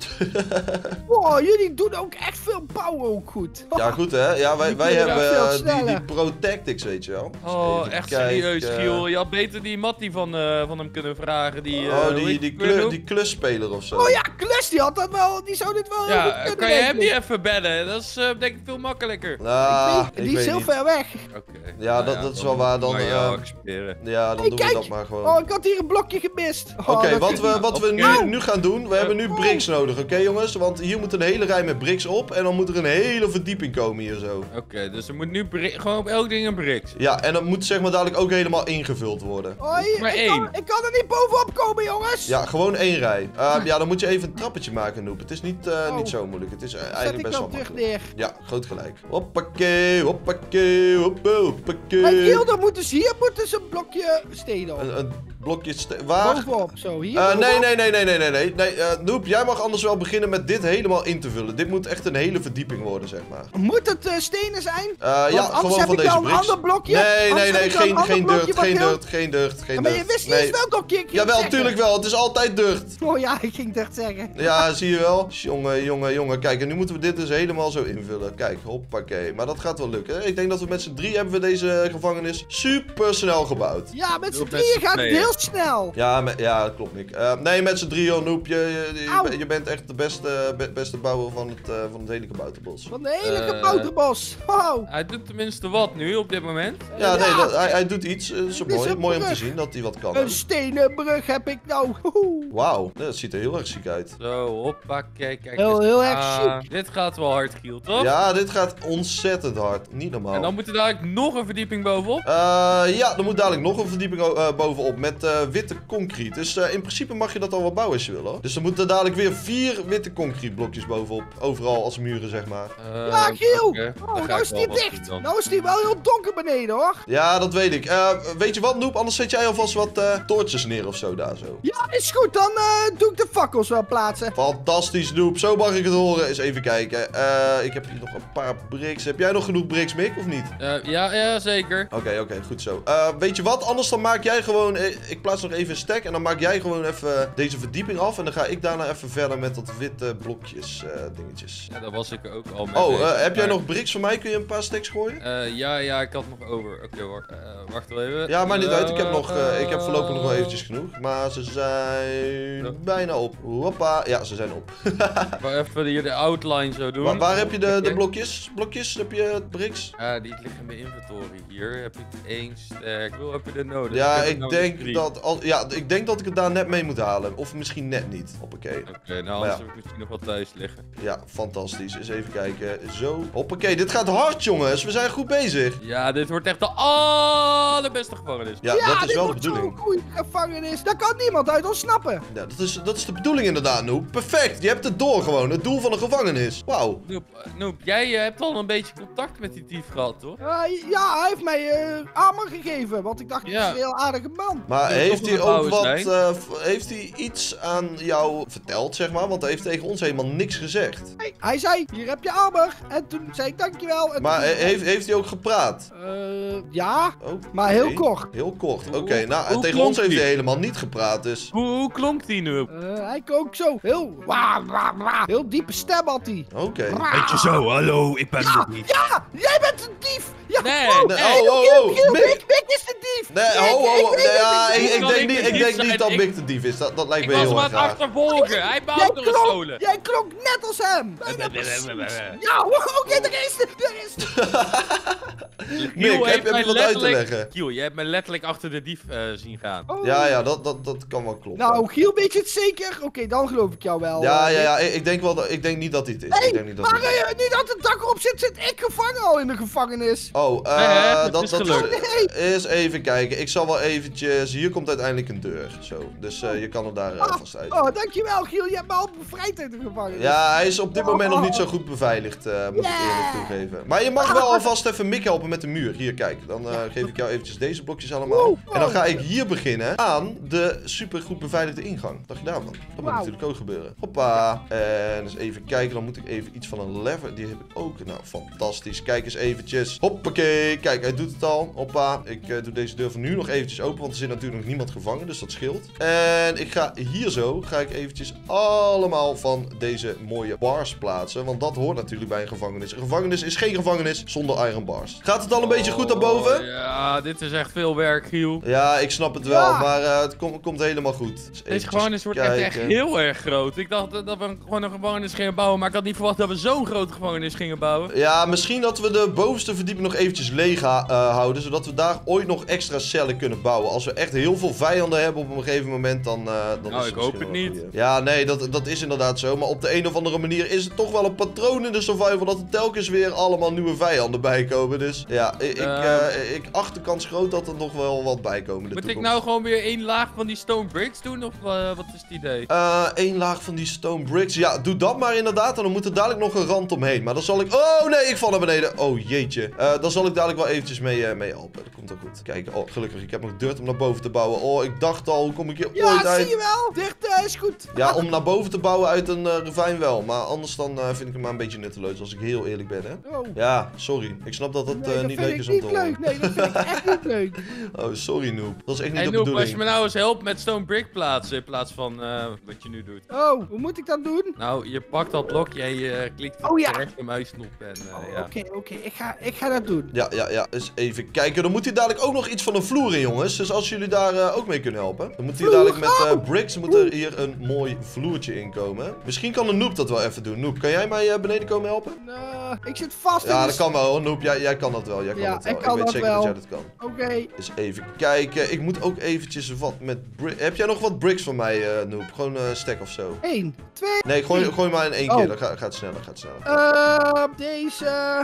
Wow, jullie doen ook echt veel bouwen ook goed. Ja, goed hè. Ja, wij, wij kunnen hebben veel eh, die, die sneller. Pro Tactics, weet je wel. Dus Oh, even echt kijken. serieus, Giel. Je had beter die Mattie van, eh, van hem kunnen vragen. Die, eh, Oh, hoe die, heet die, die klu- Noep? die klusspeler of zo. Oh ja, Klus, die had dat wel, die zou dit wel heel goed Ja, kunnen kan je hem regelen. niet even bellen? Dat is eh, denk ik veel makkelijker. Ah, Ik weet- ik die is weet heel niet. ver weg. Oké. Ja, dat- dat is wel waar, dan, Maar eh, jou accepteren. Ja, dan Hey, doen we kijk. dat maar gewoon. Oh, ik had hier een blokje gemist. Oh, Oké, dat wat is- we, wat we nu, Oké. nu gaan doen, we hebben nu bricks nodig, oké jongens? Want hier moet een hele rij met bricks op en dan moet er een hele verdieping komen hier zo. Oké, dus er moet nu bri- gewoon op elk ding een briks. Ja, en dat moet zeg maar dadelijk ook helemaal ingevuld worden. Hoi, Maar ik, één. kan, ik kan er niet bovenop komen, jongens. Ja, gewoon één rij. Uh, ja, dan moet je even een trappetje maken, Noep. Het is niet, uh, Oh. niet zo moeilijk, het is uh, Zet eigenlijk ik best wel wel terug makkelijk. neer. Ja, groot gelijk. Hoppakee, hoppakee, hoppe, hoppakee. Kijk, hier, dan moeten ze hier moeten ze een blokje stenen op. Een, een blokje ste- Waar? Bovenop, zo. Hier Uh, nee, bovenop. nee, nee, nee, nee, nee, nee. nee uh, Noep, jij mag anders wel beginnen met dit helemaal in te vullen. Dit moet echt een hele verdieping worden, zeg maar. Moet het uh, stenen zijn? Uh, ja, anders gewoon heb van ik deze wel een bricks. ander blokje. Nee, Anders nee, heb nee, ik wel een geen, ander geen blokje dirt, wat geen heel- dirt, geen dirt, geen Ja, maar je dirt. wist niet Nee. eens welke keer ik ging Jawel, zeggen. tuurlijk wel. Het is altijd dirt. Oh ja, ik ging dat zeggen. Ja, zie je wel? Jongen, jongen, jongen. Kijk, en nu moeten we dit dus helemaal zo invullen. Kijk, hoppakee. Maar dat gaat wel lukken. Ik denk dat we met z'n drie hebben we deze deze gevangenis super snel gebouwd. Ja, met z'n Heel drieën best gaat het tweeën. heel snel. Ja, me- ja dat klopt niet. Uh, nee, met z'n drieën, Noep. Je, je, je, Auw. je bent echt de beste, be- beste bouwer van het, uh, van het hele kabouterbos. Van de hele Eh. kabouterbos. Wow. Hij doet tenminste wat nu op dit moment. Ja, nee, Ja. dat, hij, hij doet iets. Uh, zo Dit is mooi. een Mooi om te brug. zien dat hij wat kan. Een stenen brug heb ik nou. Woehoe. Wauw, dat ziet er heel erg ziek uit. Zo, hoppa, kijk, kijk. Heel- eens heel erg aan. Dit gaat wel hard, Giel, toch? Ja, dit gaat ontzettend hard. Niet normaal. En dan moet er dadelijk nog een verdieping bovenop. Uh, ja, er moet dadelijk nog een verdieping uh, bovenop met uh, witte concrete. Dus uh, in principe mag je dat al wel bouwen als je wil, hoor. Dus er moeten dadelijk weer vier witte concreteblokjes bovenop. Overal als muren, zeg maar. Uh, Ja, Giel. oké, dan Oh, ga nou ik is wel die wat doen dicht. dan. Nou is die wel heel donker beneden, hoor. Ja, dat weet ik. Uh, weet je wat, Noep? Anders zet jij alvast wat uh, toortjes neer of zo daar zo. Ja, is goed. Dan uh, doe ik de fakkels wel plaatsen. Fantastisch, Noep. Zo mag ik het horen. Eens even kijken. Uh, ik heb hier nog een paar bricks. Heb jij nog genoeg bricks, Mick, of niet? Uh, ja, ja, zeker. Oké, okay, oké, okay, goed zo. Uh, weet je wat? Anders dan maak jij gewoon... eh, Ik plaats nog even een stack en dan maak jij gewoon even deze verdieping af. En dan ga ik daarna even verder met dat witte blokjes uh, dingetjes. Ja, daar was ik ook al mee Oh, bezig, uh, heb jij maar- nog bricks voor mij? Kun je een paar stacks gooien? Uh, ja, ja, ik had nog over. Oké hoor. Uh, wacht wel even. Ja, maar niet uit. Ik heb, Uh, nog, uh, ik heb voorlopig nog wel eventjes genoeg. Maar ze zijn Ja. bijna op. Hoppa. Ja, ze zijn op. Maar even hier de outline zo doen. Waar, waar heb je de, de Oké. blokjes? Blokjes? Heb je bricks? Ja, die liggen in mijn inventory. Hier heb ik één sterk. Hoeveel heb je er nodig? Ja, heb er ik nou denk drie. dat, al, ja, ik denk dat ik het daar net mee moet halen. Of misschien net niet. Hoppakee. Oké, nou Maar anders ja. heb ik misschien nog wat thuis liggen. Ja, fantastisch. Eens even kijken. Zo. Hoppakee, dit gaat hard, jongens. We zijn goed bezig. Ja, dit wordt echt de allerbeste gevangenis. Ja, Ja, dat is dit wel de wordt zo'n bedoeling. goede gevangenis. Daar kan niemand uit ontsnappen. Ja, dat is, dat is de bedoeling inderdaad, Noep. Perfect. Je hebt het door gewoon. Het doel van een gevangenis. Wauw. Noep, uh, Noep, jij uh, hebt al een beetje contact met die dief gehad, toch? Uh, ja, hij heeft mij uh, armor gegeven. Want ik dacht, Ja. dat is een heel aardige man. Maar Wil heeft toch hij een ook bouwer wat... zijn? eh, v- heeft hij iets aan jou verteld, zeg maar? Want hij heeft tegen ons helemaal niks gezegd. Hey, hij zei, hier heb je armor. En toen zei ik, dankjewel. En Maar toen- he- heeft, heeft hij ook gepraat? Uh, ja, Oké. maar heel kort. Heel kort. Oké, Hoe- nou, hoe tegen klonk ons heeft die? hij helemaal niet gepraat, dus... Hoe, hoe klonk die, Noep? Uh, hij klonk zo heel... Wah, wah, wah. Heel diepe stem had hij. Oké. Wah. zo, hallo, ik ben Ja, ja, jij bent een dief. Ja, Nee, oh, Nee, nee. oh, oh, Giel, oh. Giel, Mick. Mick, Mick is de dief. Nee, Mick, ho, ho, ik ho. weet Nee, het ja, niet. ik, ik Kan denk ik niet, de ik dief denk zijn? niet dat Ik- Mick de dief is. Dat, dat lijkt Ik me was heel hem erg aan het raar. achtervolgen. Hij heeft mijn Jij auto klonk, gestolen. jij klonk net als hem. Bijna precies. Ja, oké, daar is het. Daar is het. Mick, heb- heb je mij wat uit te letterlijk- leggen? Giel, je hebt me letterlijk achter de dief eh, zien gaan. Oh. Ja, ja, dat, dat, dat kan wel kloppen. Nou, Giel, weet je het zeker? Oké, dan geloof ik jou wel. ja, eh, ja, Mick. ja, ik ik denk wel dat, ik denk niet dat hij het is. Hey, ik denk niet dat maar hij het is. eh, nu dat het dak erop zit, zit ik gevangen al in de gevangenis. Oh, eh, Nee, hè, het dat, is dat gelukt. is... Eens even kijken. Ik zal wel eventjes... Hier komt uiteindelijk een deur. Zo. Dus eh, je kan er daar uh, vast uit. Oh, dankjewel, Giel. Je hebt me al bevrijd uit de gevangenis. Ja, hij is op dit moment nog niet zo goed beveiligd, eh, moet ik Yeah. eerlijk toegeven. Maar je mag wel alvast even Mick helpen met de muur. Hier, kijk. Dan eh, geef ik jou eventjes deze blokjes allemaal. Wow. En dan ga ik hier beginnen aan de super goed beveiligde ingang. Wat dacht je daarvan? Dat moet Wauw. natuurlijk ook gebeuren. Hoppa. En eens even kijken. Dan moet ik even iets van een lever. Die heb ik ook. Nou, fantastisch. Kijk eens eventjes. Hoppakee. Kijk, hij doet het al. Hoppa. Ik eh, doe deze deur van nu nog eventjes open. Want er zit natuurlijk nog niemand gevangen. Dus dat scheelt. En ik ga hier zo. Ga ik eventjes allemaal van deze mooie bars plaatsen. Want dat hoort natuurlijk bij een gevangenis. Een gevangenis is geen gevangenis zonder iron bars. Gaat het al een beetje goed daarboven? Oh, ja, dit is echt veel werk, Giel. Ja, ik snap het wel, Ja. maar eh, het komt, komt helemaal goed. Dus Deze eventjes gevangenis wordt echt, echt kijken. heel erg groot. Ik dacht dat dat we gewoon een gevangenis gingen bouwen, maar ik had niet verwacht dat we zo'n grote gevangenis gingen bouwen. Ja, misschien dat we de bovenste verdieping nog eventjes leeg ha- eh, houden, zodat we daar ooit nog extra cellen kunnen bouwen. Als we echt heel veel vijanden hebben op een gegeven moment, dan, eh dan Nou, is ik het hoop misschien het wel een niet. goeie. Ja, nee, dat, dat is inderdaad zo. Maar op de een of andere manier is het toch wel een patroon in de survival dat er telkens weer allemaal nieuwe vijanden bij komen. Dus ja, ik, ik, Eh. eh, ik acht de kans groot dat er nog wel wat bij komen in de Moet ik toekomst. nou gewoon weer één laag van die stone bricks doen, of eh, wat is het idee? Eén laag van die stone bricks. Ja, doe dat maar inderdaad. En dan moet er dadelijk nog een rand omheen. Maar dan zal ik... Oh nee, ik val naar beneden. Oh jeetje. Eh, dan zal ik dadelijk wel eventjes mee, eh, mee helpen. Dat komt ook goed. Kijk, oh gelukkig. Ik heb nog dirt om naar boven te bouwen. Oh, ik dacht al, hoe kom ik hier ooit Ja, uit? zie je wel. Dicht eh, is goed. Ja, om naar boven te bouwen uit een eh ravijn wel. Maar anders dan eh, vind ik hem maar een beetje nutteloos. Als ik heel eerlijk ben, hè. Oh. Ja, sorry. Ik snap dat het Nee, eh, dat niet vind leuk ik is om niet te horen. leuk. Nee, dat vind ik echt niet leuk. Oh, sorry Noob. Dat is echt niet Hey de Noop, als je bedoeling. me nou eens helpt met stone brick plaatsen in plaats plaats van uh, wat je nu doet. Oh, hoe moet ik dat doen? Nou, je pakt dat blokje en je uh, klikt op Oh, ja. de rechtermuisknop en uh, Oh, ja. Oké, oké, ik, ga, ik ga dat doen. Ja, ja, ja. Eens even kijken. Dan moet hier dadelijk ook nog iets van een vloer in, jongens. Dus als jullie daar uh, ook mee kunnen helpen. Dan moet hier Vloer? dadelijk met uh, bricks moet er hier een mooi vloertje in komen. Misschien kan een Noob dat wel even doen. Noob, kan jij mij uh, beneden komen helpen? Uh, ik zit vast in Ja, de dat kan wel. Noob, jij, jij kan dat wel. Jij kan Ja, dat wel. ik kan weet dat zeker wel. dat jij dat kan. Oké. Eens even kijken. Ik moet ook eventjes wat met bricks. Heb jij nog wat bricks van mij, uh, Noob? Gewoon een uh, stack of zo. één, twee. Nee, gooi, gooi maar in één Oh. keer. Dan gaat, gaat het sneller. Gaat het sneller. Uh, deze.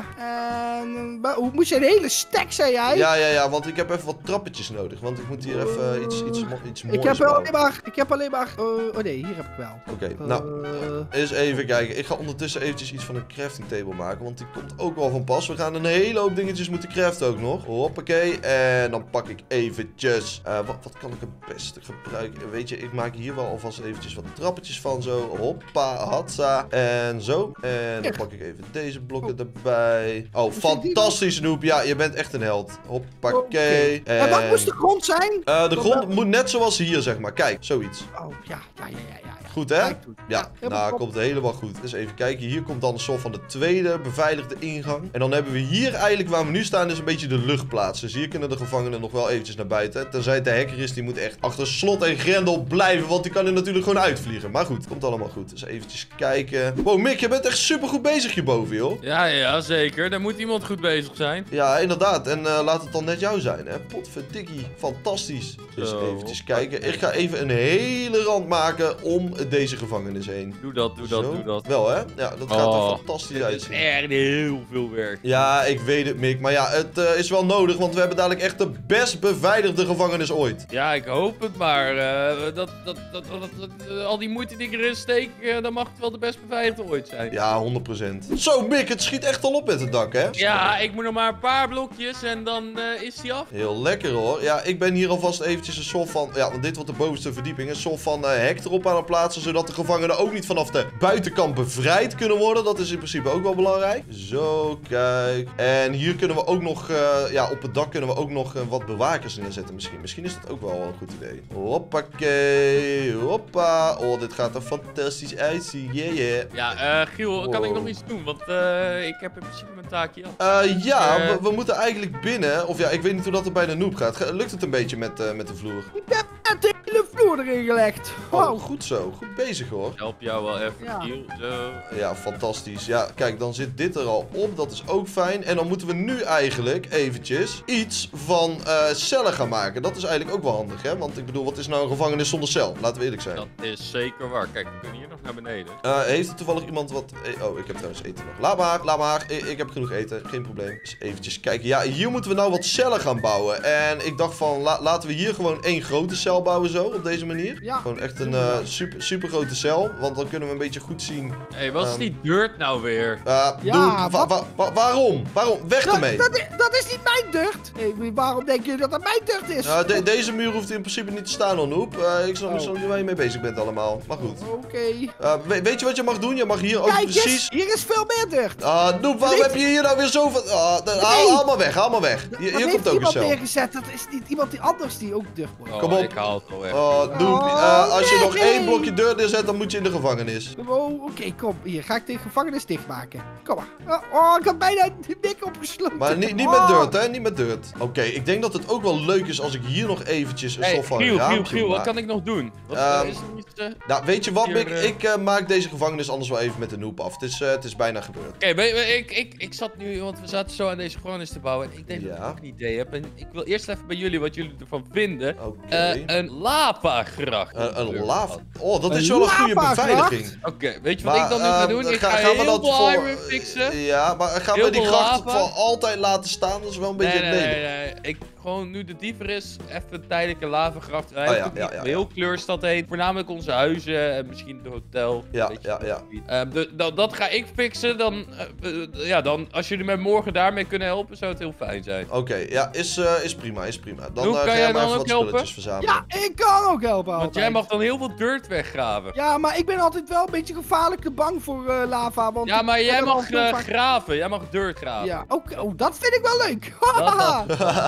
En. Uh, hoe moet je een hele stack, zei jij? Ja, ja, ja, want ik heb even wat trappetjes nodig. Want ik moet hier even uh, iets, iets, mo iets moois Ik heb bouwen. alleen maar. Ik heb alleen maar. Uh, oh nee, hier heb ik wel. Oké, Uh, nou, eens even kijken. Ik ga ondertussen eventjes iets van een crafting table maken, want die komt ook wel van pas. We gaan een hele hoop dingetjes moeten craften ook nog. Hoppakee, en dan pak ik eventjes... Uh, wat, wat kan ik het beste gebruiken? Weet je, ik maak hier wel alvast eventjes wat trappetjes van zo. Hoppa, hatsa, en zo. En dan pak ik even deze blokken erbij. Oh, fantastisch, Noob. Ja, je bent echt een held. Hoppakee. Okay. En wat moest de grond zijn? Uh, de grond moet net zoals hier, zeg maar. Kijk, zoiets. Oh, ja, ja, ja, ja, ja. Goed, hè? Ja, Ja, helemaal nou, top. komt helemaal goed. Dus even kijken. Hier komt dan een soort van de tweede beveiligde ingang. En dan hebben we hier eigenlijk, waar we nu staan, is een beetje de luchtplaats. Dus hier kunnen de gevangenen nog wel eventjes naar buiten. Tenzij het de hacker is, die moet echt achter slot en grendel blijven. Want die kan er natuurlijk gewoon uitvliegen. Maar goed, komt allemaal goed. Dus eventjes kijken. Wow, Mick, je bent echt super goed bezig hierboven, joh. Ja, ja, zeker. Daar moet iemand goed bezig zijn. Ja, inderdaad. En uh, laat het dan net jou zijn, hè. Potverdikkie. Fantastisch. Dus Zo, eventjes kijken. Ik ga even een hele rand maken om deze gevangenis heen. Doe dat, doe dat, Zo. doe dat. Wel, hè? Ja, dat gaat Oh, er fantastisch Het is uitzien. echt heel veel werk. Ja, ik weet het, Mick. Maar ja, het uh, is wel nodig, want we hebben dadelijk echt de best beveiligde gevangenis ooit. Ja, ik hoop het maar. Uh, dat, dat, dat, dat, dat, uh, al die moeite die ik erin steek, uh, dan mag het wel de best beveiligde ooit zijn. Ja, honderd procent. Zo, Mick, het schiet echt al op met het dak, hè? Ja, ik moet nog maar een paar blokjes en dan uh, is die af. Heel lekker, hoor. Ja, ik ben hier alvast eventjes een soort van... Ja, want dit wordt de bovenste verdieping. Een soort van uh, hek erop aan het plaatsen, zodat de gevangenen ook niet vanaf de buitenkant bevrijd kunnen worden. Dat is in principe ook wel belangrijk. Zo, kijk. En hier kunnen we ook nog... Uh, ja, op het dak kunnen we ook nog uh, wat bewakers neerzetten misschien. Misschien is dat ook wel een goed idee. Hoppakee. Hoppa. Oh, dit gaat er fantastisch uitzien. Yeah, yeah. Ja, uh, Giel, kan ik Wow. nog iets doen? Want uh, ik heb in principe mijn taakje af. Uh, ja, Eh. we, we moeten eigenlijk binnen. Of ja, ik weet niet hoe dat er bij de Noob gaat. Ge- Lukt het een beetje met, uh, met de vloer? Ik heb net de hele vloer erin gelegd. Oh, Wow. goed zo. Goed bezig, hoor. Help jou wel even, Ja. Giel. Zo. Ja, fantastisch. Ja, kijk, dan zit dit er al op. Dat is ook fijn. En dan moeten we nu eigenlijk eventjes iets van uh, cellen gaan maken. Dat is eigenlijk ook wel handig, hè? Want ik bedoel, wat is nou een gevangenis zonder cel? Laten we eerlijk zijn. Dat is zeker waar. Kijk, we kunnen hier nog naar beneden. Uh, heeft er toevallig iemand wat... eh, Oh, ik heb trouwens eten nog. Laat maar, laat maar. Ik, ik heb genoeg eten. Geen probleem. Dus eventjes kijken. Ja, hier moeten we nou wat cellen gaan bouwen. En ik dacht van, la- laten we hier gewoon één grote cel bouwen zo, op deze manier. Ja. Gewoon echt een uh, super, super grote cel. Want dan kunnen we een beetje goed zien... Hé, hey, wat is Ehm. die dirt nou weer? Uh, Ja, doe- wa- wat- wa- wa- waarom? Waarom? Weg Dat, ermee! dat, is, dat is niet mijn dirt. Hey, waarom denk je dat dat mijn dirt is? Uh, de- deze muur hoeft in principe niet te staan, Anoop. Uh, ik snap Oh. ik snap niet waar je mee bezig bent allemaal. Maar goed. Oké. Uh, we- weet je wat je mag doen? Je mag hier ook Kijk precies... eens, hier is veel meer dirt. Ah, Noep, waarom Nee. heb je hier nou weer zoveel... Ah, da- haal, Nee. haal maar weg, haal maar weg. Hier, Dat hier heeft komt ook een iemand cel. neergezet. Dat is niet iemand die anders die ook dirt wordt. Oh, Kom op. ik haal het al weg. Oh, Noep, Oh, uh, als je nog nee. één blokje deur neerzet, dan moet je in de gevangenis. Oh, oké, kom. Hier, ga ik de gevangenis dichtmaken. Kom maar. Oh, oh, ik had bijna die bik opgesloten. Maar niet, niet Oh. met dirt, hè? Niet met dirt. Oké, ik denk dat het ook wel leuk is als ik hier nog eventjes een Hey, soort van Giel, Giel, raampje Giel, wat maak. kan ik nog doen? Wat Ehm, uh, is er niet... uh, Oké, Nou, weet je wat, Hier, Mick? eh. Ik uh, maak deze gevangenis anders wel even met de Noep af. Het is, uh, het is bijna gebeurd. weet je, ik, ik, ik zat nu, want we zaten zo aan deze gevangenis te bouwen. En ik denk dat Ja. ik een idee heb. En ik wil eerst even bij jullie wat jullie ervan vinden. Oké. Eh, een lavagracht. Uh, een lava... Oh, dat is Een wel een goede lavagracht? beveiliging. Oké, weet je wat Maar, ik dan nu uh, ga doen? Ik ga- ga, gaan we heel dat veel voor- iron fixen. Ja, maar gaan Heel we die veel gracht lava? voor altijd laten staan? Dat is wel een beetje Nee, het nee, lelijk. nee, nee. Ik gewoon nu de diever is, even een tijdelijke lavagracht. Hij Oh, hoeft ja, ook ja, niet ja, heel kleurstad heen. Voornamelijk onze huizen en misschien het hotel. Ja, Weet je, ja, dat ja. gebied. Ehm, de- dat- dat ga ik fixen. Dan, eh, eh, ja, dan, als jullie mij morgen daarmee kunnen helpen, zou het heel fijn zijn. Oké, ja, is, uh, is prima, is prima. Dan Hoe uh, kan ga jij jij maar dan even ook wat helpen? spulletjes verzamelen. Ja, ik kan ook helpen Want altijd. jij mag dan heel veel dirt weggraven. Ja, maar ik ben altijd wel een beetje gevaarlijk te bang voor eh, lava. Want Ja, maar ik jij ben al mag veel eh, vaak- graven. Jij mag dirt graven. Ja, ook, oh, dat vind ik wel leuk. Dat, dat. Oké.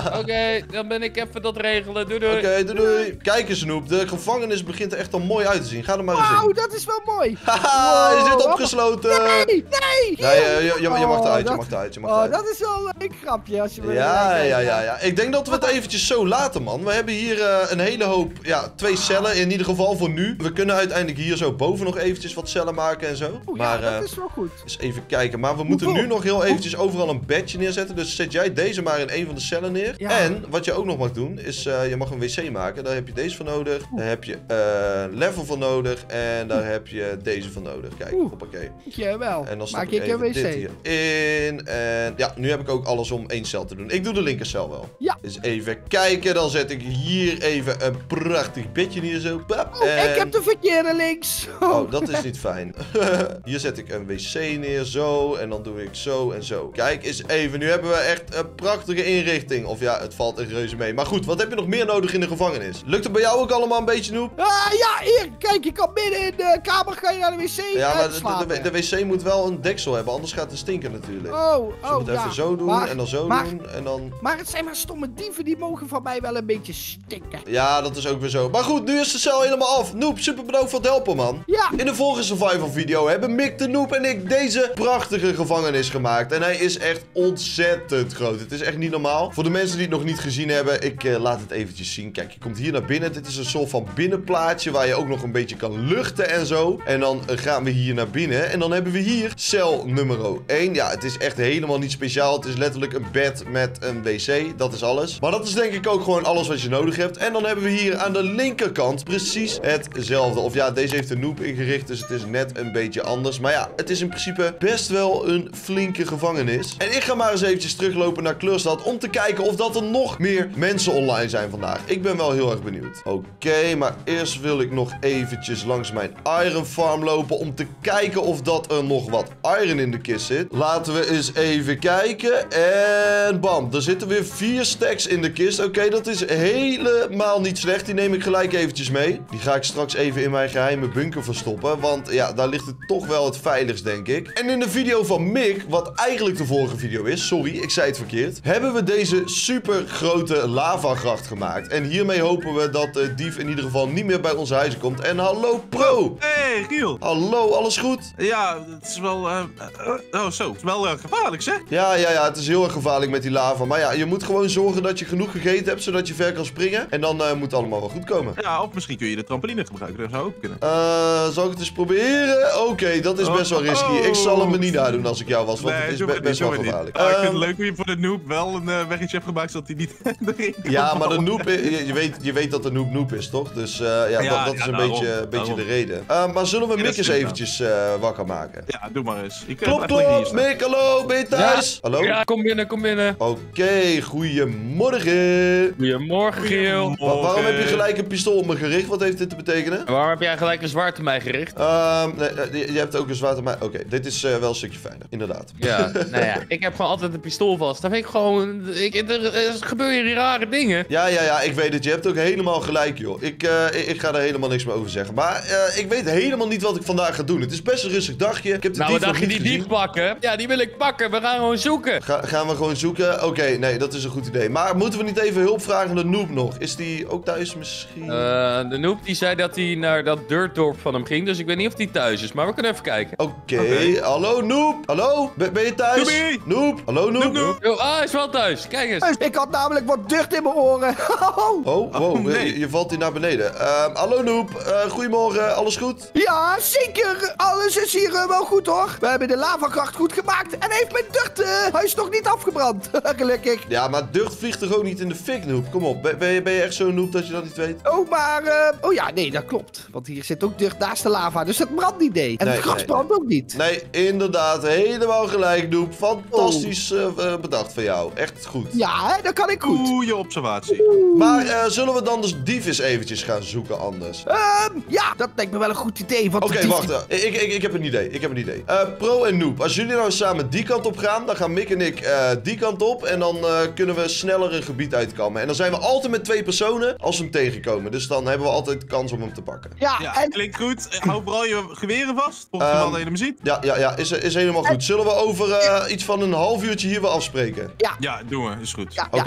Oké, dan ben ik even dat regelen. Doei doei. Oké, okay, doei doei. Kijk eens, Noep. De gevangenis begint er echt al mooi uit te zien. Ga er maar eens Wauw, in. dat is wel mooi. Haha, je Wow. zit opgesloten. Nee, nee. Ja, je, je, je, je mag Oh, eruit, je dat- mag eruit, je mag Oh, eruit. dat is wel een leuk grapje als je me Ja, erbij ja, kijkt. ja, ja. Ik denk dat we het eventjes zo laten, man. We hebben hier uh, een hele hoop, ja, twee cellen in ieder geval voor nu. We kunnen uiteindelijk hier zo boven nog eventjes wat cellen maken en zo. Oeh, maar, ja, dat uh, is wel goed. eens even kijken. Maar we moeten Hoeveel? nu nog heel eventjes overal een bedje neerzetten. Dus zet jij deze maar in een van de cellen neer. Ja. En wat je ook nog mag doen, is uh, je mag een wc maken. Daar heb je deze voor nodig. Daar heb je uh, level voor nodig. En daar heb je deze voor nodig. Kijk, Oeh. hoppakee. Jawel. En dan stop Maak ik ik een even dit wc. hierin. En ja, nu heb ik ook alles om één cel te doen. Ik doe de linkercel wel. Ja. Dus even kijken. Dan zet ik hier even een prachtig bedje neer zo. Pap. Oh, En- ik heb de verkeerde links. Oh, dat is niet fijn. Hier zet ik een wc neer, zo. En dan doe ik zo en zo. Kijk eens even. Nu hebben we echt een prachtige inrichting. Of ja, het valt echt reuze mee. Maar goed, wat heb je nog meer nodig in de gevangenis? Lukt het bij jou ook allemaal een beetje, Noep? Ah, ja, hier. Kijk, je kan midden in de kamer ga je naar de wc Ja, en maar de, slapen. de, de wc moet wel een deksel hebben, anders gaat het stinken natuurlijk. Oh, Dus je oh, moet ja. even zo doen Maar- en dan zo maar- doen en dan... Maar het zijn maar stomme dieven, die mogen van mij wel een beetje stinken. Ja, dat is ook weer zo. Maar goed, nu is de cel helemaal af. Noep, super bedankt voor het helpen, man. Ja. In de vorige survival video hebben Mick de Noep en ik deze prachtige gevangenis gemaakt. En hij is echt ontzettend groot. Het is echt niet normaal. Voor de mensen die het nog niet gezien hebben, ik uh, laat het eventjes zien. Kijk, je komt hier naar binnen. Dit is een soort van binnenplaatje waar je ook nog een beetje kan luchten en zo. En dan uh, gaan we hier naar binnen. En dan hebben we hier cel nummer één. Ja, het is echt helemaal niet speciaal. Het is letterlijk een bed met een wc. Dat is alles. Maar dat is denk ik ook gewoon alles wat je nodig hebt. En dan hebben we hier aan de linkerkant precies hetzelfde. Of ja, deze heeft de Noep ingericht, dus het is net een beetje anders. Maar ja, het is in principe best wel een flinke gevangenis. En ik ga maar eens eventjes teruglopen naar Kleurstad om te kijken of dat er nog meer mensen online zijn vandaag. Ik ben wel heel erg benieuwd. Oké, okay, maar eerst wil ik nog eventjes langs mijn iron farm lopen om te kijken of dat er nog wat iron in de kist zit. Laten we eens even kijken. En bam, er zitten weer vier stacks in de kist. Oké, okay, dat is helemaal niet slecht. Die neem ik gelijk eventjes mee. Die ga ik straks even in mijn geheime bunker verstoppen. Want ja, daar ligt het toch wel het veiligst, denk ik. En in de video van Mick, wat eigenlijk de vorige video is, sorry, ik zei het verkeerd, hebben we deze super grote lavagracht gemaakt. En hiermee hopen we dat de dief in ieder geval niet meer bij onze huizen komt. En hallo Pro! Hey, Giel. Hallo, alles goed? Ja, het is wel... Uh, uh, oh, zo. Het is wel uh, gevaarlijk, zeg. Ja, ja, ja, het is heel erg gevaarlijk met die lava. Maar ja, je moet gewoon zorgen dat je genoeg gegeten hebt, zodat je ver kan springen. En dan uh, moet het allemaal wel goed komen. Ja, of misschien kun je de trampoline gebruiken. Dat zou ook kunnen. Uh, zal ik het eens proberen? Oké, okay, dat is best wel risky. Ik zal hem me niet nadoen als ik jou was, want Nee, het is doe be het best niet, wel doe het gevaarlijk. niet. Ah, ik vind Um, het leuk hoe je voor de noob wel een uh, weggetje hebt gemaakt, zodat hij niet erin kan Ja, maar de vallen. noob, je, je, weet, je weet dat de noob noob is, toch? Dus uh, ja, Ja, dat, dat is ja, een daarom, beetje, een beetje daarom. de reden. Uh, maar zullen we Ja, Mick dat eens is goed, eventjes uh, wakker maken? Ja, doe maar eens. Ik, uh, Klop, blijf lekker hier klop, staan. Mick, hallo, ben je thuis? Hallo? Ja, kom binnen, kom binnen. Oké, okay, goedemorgen. Goedemorgen, Giel. Wa- waarom heb je gelijk een pistool op me gericht? Wat heeft dit te betekenen? En waarom heb jij gelijk een zwaard op mij gericht? Um, nee, nee, je, je hebt ook een zwaard op mij. Oké, okay, dit is uh, wel een stukje fijner, inderdaad. Ja, nou ja, ik heb gewoon altijd een pistool vast. Dan vind ik gewoon, ik, er, er gebeuren hier rare dingen. Ja, ja, ja, ik weet het. Je hebt ook helemaal gelijk, joh. Ik, uh, ik, ik ga er helemaal niks meer over zeggen. Maar uh, ik weet helemaal niet wat ik vandaag ga doen. Het is best een rustig dagje. Ik heb de Nou, dief wat dacht nog je niet die gezien. dief pakken? Ja, die wil ik pakken. We gaan gewoon zoeken. Ga, gaan we gewoon zoeken? Oké, okay, nee, dat is een goed idee. Maar moeten we niet even hulp vragen aan de noob nog? Is die ook thuis misschien? Uh, de noob die zei dat hij naar dat dirtdorp van hem ging. Dus ik weet niet of hij thuis is. Maar we kunnen even kijken. Oké, okay. Okay. Hallo noob? Hallo? Ben, ben je thuis? Noobie! Noob? Hallo noob? Noob, noob. Oh, ah, hij is wel thuis. Kijk eens. Ik had namelijk wat dicht in mijn oren. Oh, wow, Oh, nee. je, je valt hier naar beneden. Uh, hallo noob, uh, goedemorgen, alles goed? Ja, zeker. Alles is hier uh, wel goed, hoor. We hebben de lavagracht goed gemaakt en heeft mijn dirt, uh, hij is nog niet afgebrand. Gelukkig. Ja, maar dirt vliegt toch ook niet in de fik, noob? Kom op, ben, ben, je, ben je echt zo'n noob dat je dat niet weet? Oh, maar... Uh, oh ja, nee, dat klopt. Want hier zit ook dirt naast de lava, dus het brandt niet, nee. En Nee, het gras nee, brandt ook niet. Nee, inderdaad, helemaal gelijk, noob. Fantastisch uh, uh, bedacht van jou. Echt goed. Ja, hè, dat kan ik goed. Goeie observatie. Maar uh, zullen we dan dus dief eens eventjes gaan zoeken anders? Um, ja, dat lijkt me wel een goed idee. Oké, okay, wacht. Uh, ik, ik, ik heb een idee. Ik heb een idee. Uh, Pro en Noob, als jullie nou samen die kant op gaan, dan gaan Mick en ik uh, die kant op. En dan uh, kunnen we sneller een gebied uitkammen. En dan zijn we altijd met twee personen als we hem tegenkomen. Dus dan hebben we altijd kans om hem te pakken. Ja, Ja, en... klinkt goed. Hou vooral je geweren vast. Volgens Um, um, dat je hem ziet. Ja, ja, ja, is, is helemaal goed. Zullen we over uh, iets van een half uurtje hier weer afspreken? Ja, Ja, doen we. Is goed. ja, Oké, ja.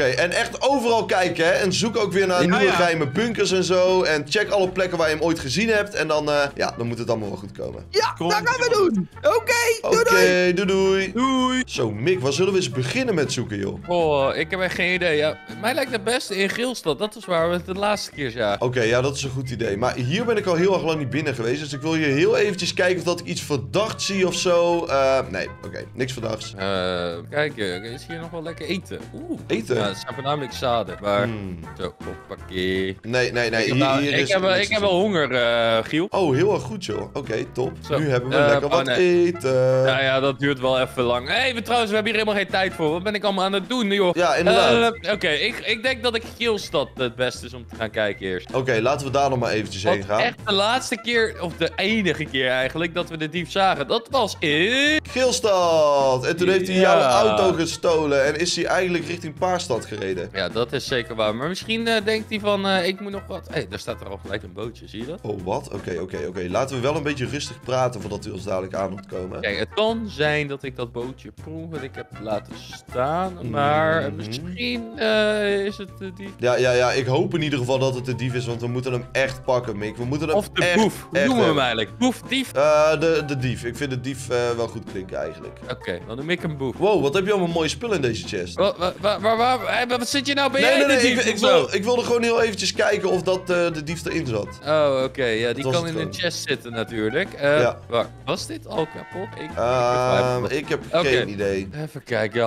en echt overal kijken, hè. En zoek ook weer naar Ja, nieuwe ja. geheime bunkers en zo. En check alle plekken waar je hem ooit gezien hebt. En dan, uh, ja, dan moet het allemaal wel goed komen. Ja, Kom. dat gaan we doen. Oké, Oké, doei doei. doei doei. Doei. Zo, Mick, waar zullen we eens beginnen met zoeken, joh? Oh, ik heb echt geen idee. Ja, mij lijkt het beste in Gilstad. Dat is waar we het de laatste keer zagen. Oké, ja, dat is een goed idee. Maar hier ben ik al heel erg lang niet binnen geweest. Dus ik wil hier heel eventjes kijken of dat ik iets verdachts zie of zo. Uh, nee, oké, niks verdachts. Eh, kijk, eh, is hier nog wel lekker eten? Oeh. Eten? Ja, het zijn voornamelijk zaden. Maar, Hmm. zo, hoppakee. Nee, nee, nee. Ik, Hier, nou, hier ik, is heb, wel- niks ik te heb wel zoeken. honger, eh, Giel. Oh, heel erg goed, joh. Oké, top. Zo. Nu hebben we Eh, lekker oh, wat nee. eten. Nou ja, dat duurt wel even lang. Hé, hey, trouwens, we hebben hier helemaal geen tijd voor. Wat ben ik allemaal aan het doen, joh? Ja, inderdaad. Eh, Oké, ik, ik denk dat ik Gilstad het beste is om te gaan kijken eerst. Oké, laten we daar nog maar eventjes heen Want gaan. echt de laatste keer, of de enige keer eigenlijk, dat we de dief zagen, dat was in... Gilstad! En toen heeft hij Ja. jouw auto gestolen en is hij eigenlijk richting Paarstad gereden. Ja, dat is zeker waar. Maar misschien eh, denkt hij van, eh, ik moet nog wat... Hé, hey, daar staat er al gelijk een bootje, zie je dat? Oh, wat? Oké, oké, oké. Laten we wel een beetje rustig praten voordat hij ons dadelijk aan moet komen. Kijk, het kan zijn dat ik dat bootje per ongeluk heb laten staan, maar Mhm. misschien eh, is het de dief. Ja, ja, ja. Ik hoop in ieder geval dat het de dief is, want we moeten hem echt pakken, Mick. We moeten hem Of de echt, boef. Hoe echt noemen we hem hebben. eigenlijk? Boef, dief? Eh, de, de dief. Ik vind de dief eh, wel goed klinken eigenlijk. Oké, dan noem ik hem boef. Wow, wat heb je allemaal mooie spullen in deze chest? Wa- wa- wa- Waar, waar, hé, wat zit je nou? Ben Nee, jij nee, de nee. dief Ik, ik, of zo? wil, ik wilde gewoon heel eventjes kijken of dat eh, de dief erin zat. Oh, oké. Ja, die was kan het in de gewoon. chest zitten natuurlijk. Eh, Ja. waar- was dit al kapot? Ik, ik Ehm, begrijp ik heb Oké. geen idee. het. Even kijken.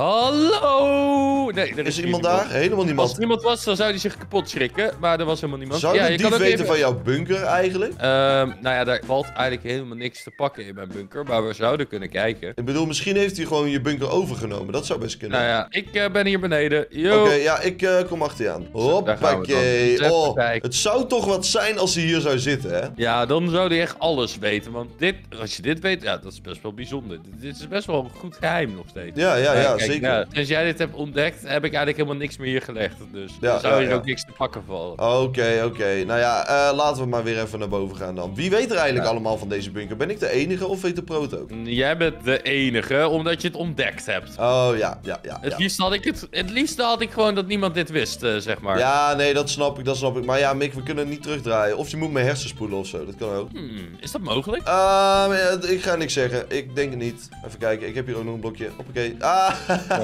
Hallo! Nee, er is, Is er hier iemand niemand. daar? Helemaal Als niemand. er iemand was, dan zou hij zich kapot schrikken. Maar er was helemaal niemand. Zou ja, de je dief kan ook weten even... van jouw bunker eigenlijk? Ehm, nou ja, daar valt eigenlijk helemaal niks te pakken in mijn bunker. Maar we zouden kunnen kijken. Ik bedoel, misschien heeft hij gewoon je bunker overgenomen. Dat zou best kunnen. Nou ja, ik eh, ben hier beneden. Yo! Oké, ja, ik eh, kom achter je aan. daar gaan we Hoppakee. dan. Even Oh, kijken. het zou toch wat zijn als hij hier zou zitten, hè? Ja, dan zou hij echt alles weten. Want dit, als je dit weet, ja, dat is best wel bijzonder. Dit, dit is best wel een goed geheim nog steeds. Ja, ja, ja, kijk, zeker. nou, sinds jij dit hebt ontdekt, heb ik eigenlijk helemaal niks meer hier gelegd. Dus Ja, er zou ja, hier ja. ook niks te pakken vallen. Oké, oké. Nou ja, eh, laten we maar weer even naar boven gaan dan. Wie weet er eigenlijk Ja. allemaal van deze bunker? Ben ik de enige of weet de proot ook? Jij bent de enige, omdat je het ontdekt hebt. Oh, ja, ja, ja. Het ja. liefst had ik het, het liefst had ik gewoon dat niemand dit wist, eh, zeg maar. Ja, nee, dat snap ik, dat snap ik. Maar ja, Mick, we kunnen het niet terugdraaien. Of je moet mijn hersen spoelen of zo, dat kan ook. Hmm, is dat mogelijk? Ehm, ja, ik ga niks zeggen. Ik denk het niet. Even kijken, ik heb hier ook nog een blokje. Hoppakee. Ah,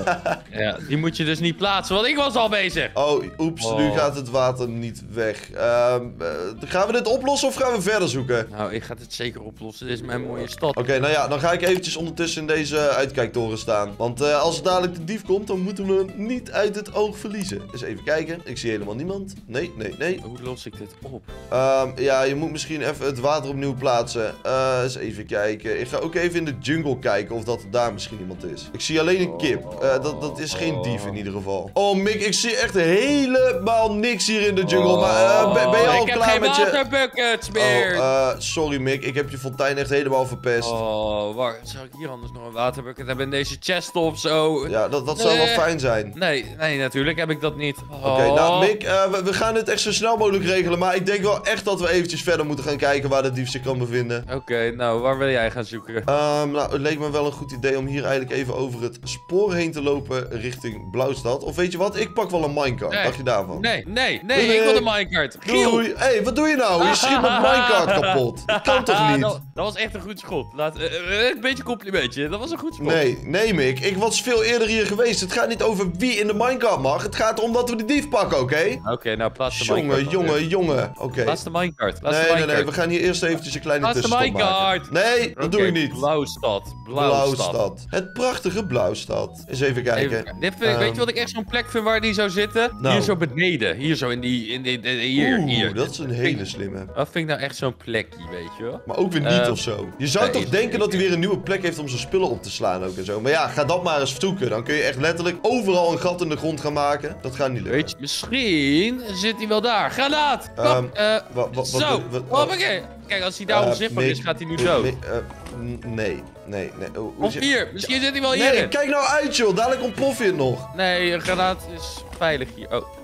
Ja, die moet je dus niet plaatsen, want ik was al bezig. oh, oeps, Oh. nu gaat het water niet weg. Ehm, eh, gaan we dit oplossen of gaan we verder zoeken? Nou, ik ga het zeker oplossen. Dit is mijn mooie stad. Oké, nou ja, dan ga ik eventjes ondertussen in deze uitkijktoren staan. Want eh, als er dadelijk de dief komt, dan moeten we hem niet uit het oog verliezen. Dus even kijken. Ik zie helemaal niemand. Nee, nee, nee. Hoe los ik dit op? Ehm, ja, je moet misschien even het water opnieuw plaatsen. Eh, eens even kijken. Ik ga ook even in de jungle kijken of dat er daar misschien iemand is. Ik zie alleen een kip. Eh, dat, dat is geen dief in ieder geval. Oh, Mick, ik zie echt helemaal niks hier in de jungle. Maar eh, ben, ben je al ik klaar heb met geen je... waterbuckets Oh, meer. eh, sorry Mick, ik heb je fontein echt helemaal verpest. Oh, wacht. Zou ik hier anders nog een waterbucket hebben in deze chest of zo? Ja, dat, dat zou wel Nee. fijn zijn. Nee, nee, natuurlijk heb ik dat niet. Oh. Oké, nou Mick, eh, we, we gaan dit echt zo snel mogelijk regelen. Maar ik denk wel echt dat we eventjes verder moeten gaan kijken waar de dief zich kan bevinden. Oké, nou, waar wil jij gaan zoeken? Ehm, nou, het leek me wel een goed idee om hier eigenlijk even over het spoor heen te lopen richting Blauwstad. Of weet je wat, ik pak wel een minecart. Nee. Dacht je daarvan? Nee, nee, nee, Nee. ik wil de minecart. Giel! Doei! Hé, hey, wat doe je nou? Je schiet mijn minecart kapot. Dat kan toch niet? Dat, dat was echt een goed schot. Laat, eh, eh, een beetje complimentje. Dat was een goed schot. Nee, nee Mick, ik was veel eerder hier geweest. Het gaat niet over wie in de minecart mag. Het gaat erom dat we de dief pakken, oké? Oké, nou, plaats de Jongen, minecart. dan jongen, weer. jongen. Oké. Plaats de minecart. Plaats Nee, de nee, minecart. nee, we gaan hier eerst eventjes een kleine Plaats de tussenstop maken. minecart. Nee, dat doe Oké, ik niet. Blauwstad. Blauwstad. Blauwstad. Het prachtige Blauwstad. Eens even kijken. Even, dit vind, weet Ehm. je wat ik echt zo'n plek vind waar die zou zitten? Nou. Hier zo beneden. Hier zo in die... In die, in- hier, Oeh, hier. dat is een hele slimme. Dat vind ik nou echt zo'n plekje, weet je wel? Maar ook weer niet Ehm, of zo. Je zou nee, toch is- denken dat hij ik- weer een nieuwe plek heeft om zijn spullen op te slaan ook en zo. Maar ja, ga dat maar eens zoeken. Dan kun je echt letterlijk overal een gat in de grond gaan maken. Dat gaat niet lukken. Weet je, misschien zit hij wel daar. Granaat! Kom, Ehm, eh, Wa- wa- wat zo! doe- wat- Hoppakee! Kijk, als hij daar Eh, onzichtbaar Mick, is, gaat hij nu zo. Mick, eh, n- nee, nee, nee. Oh, hoe Of zit- hier, misschien zit hij wel Nee, hierin. kijk nou uit joh. Dadelijk ontplof je het nog. Nee, een granaat is veilig hier. Oh,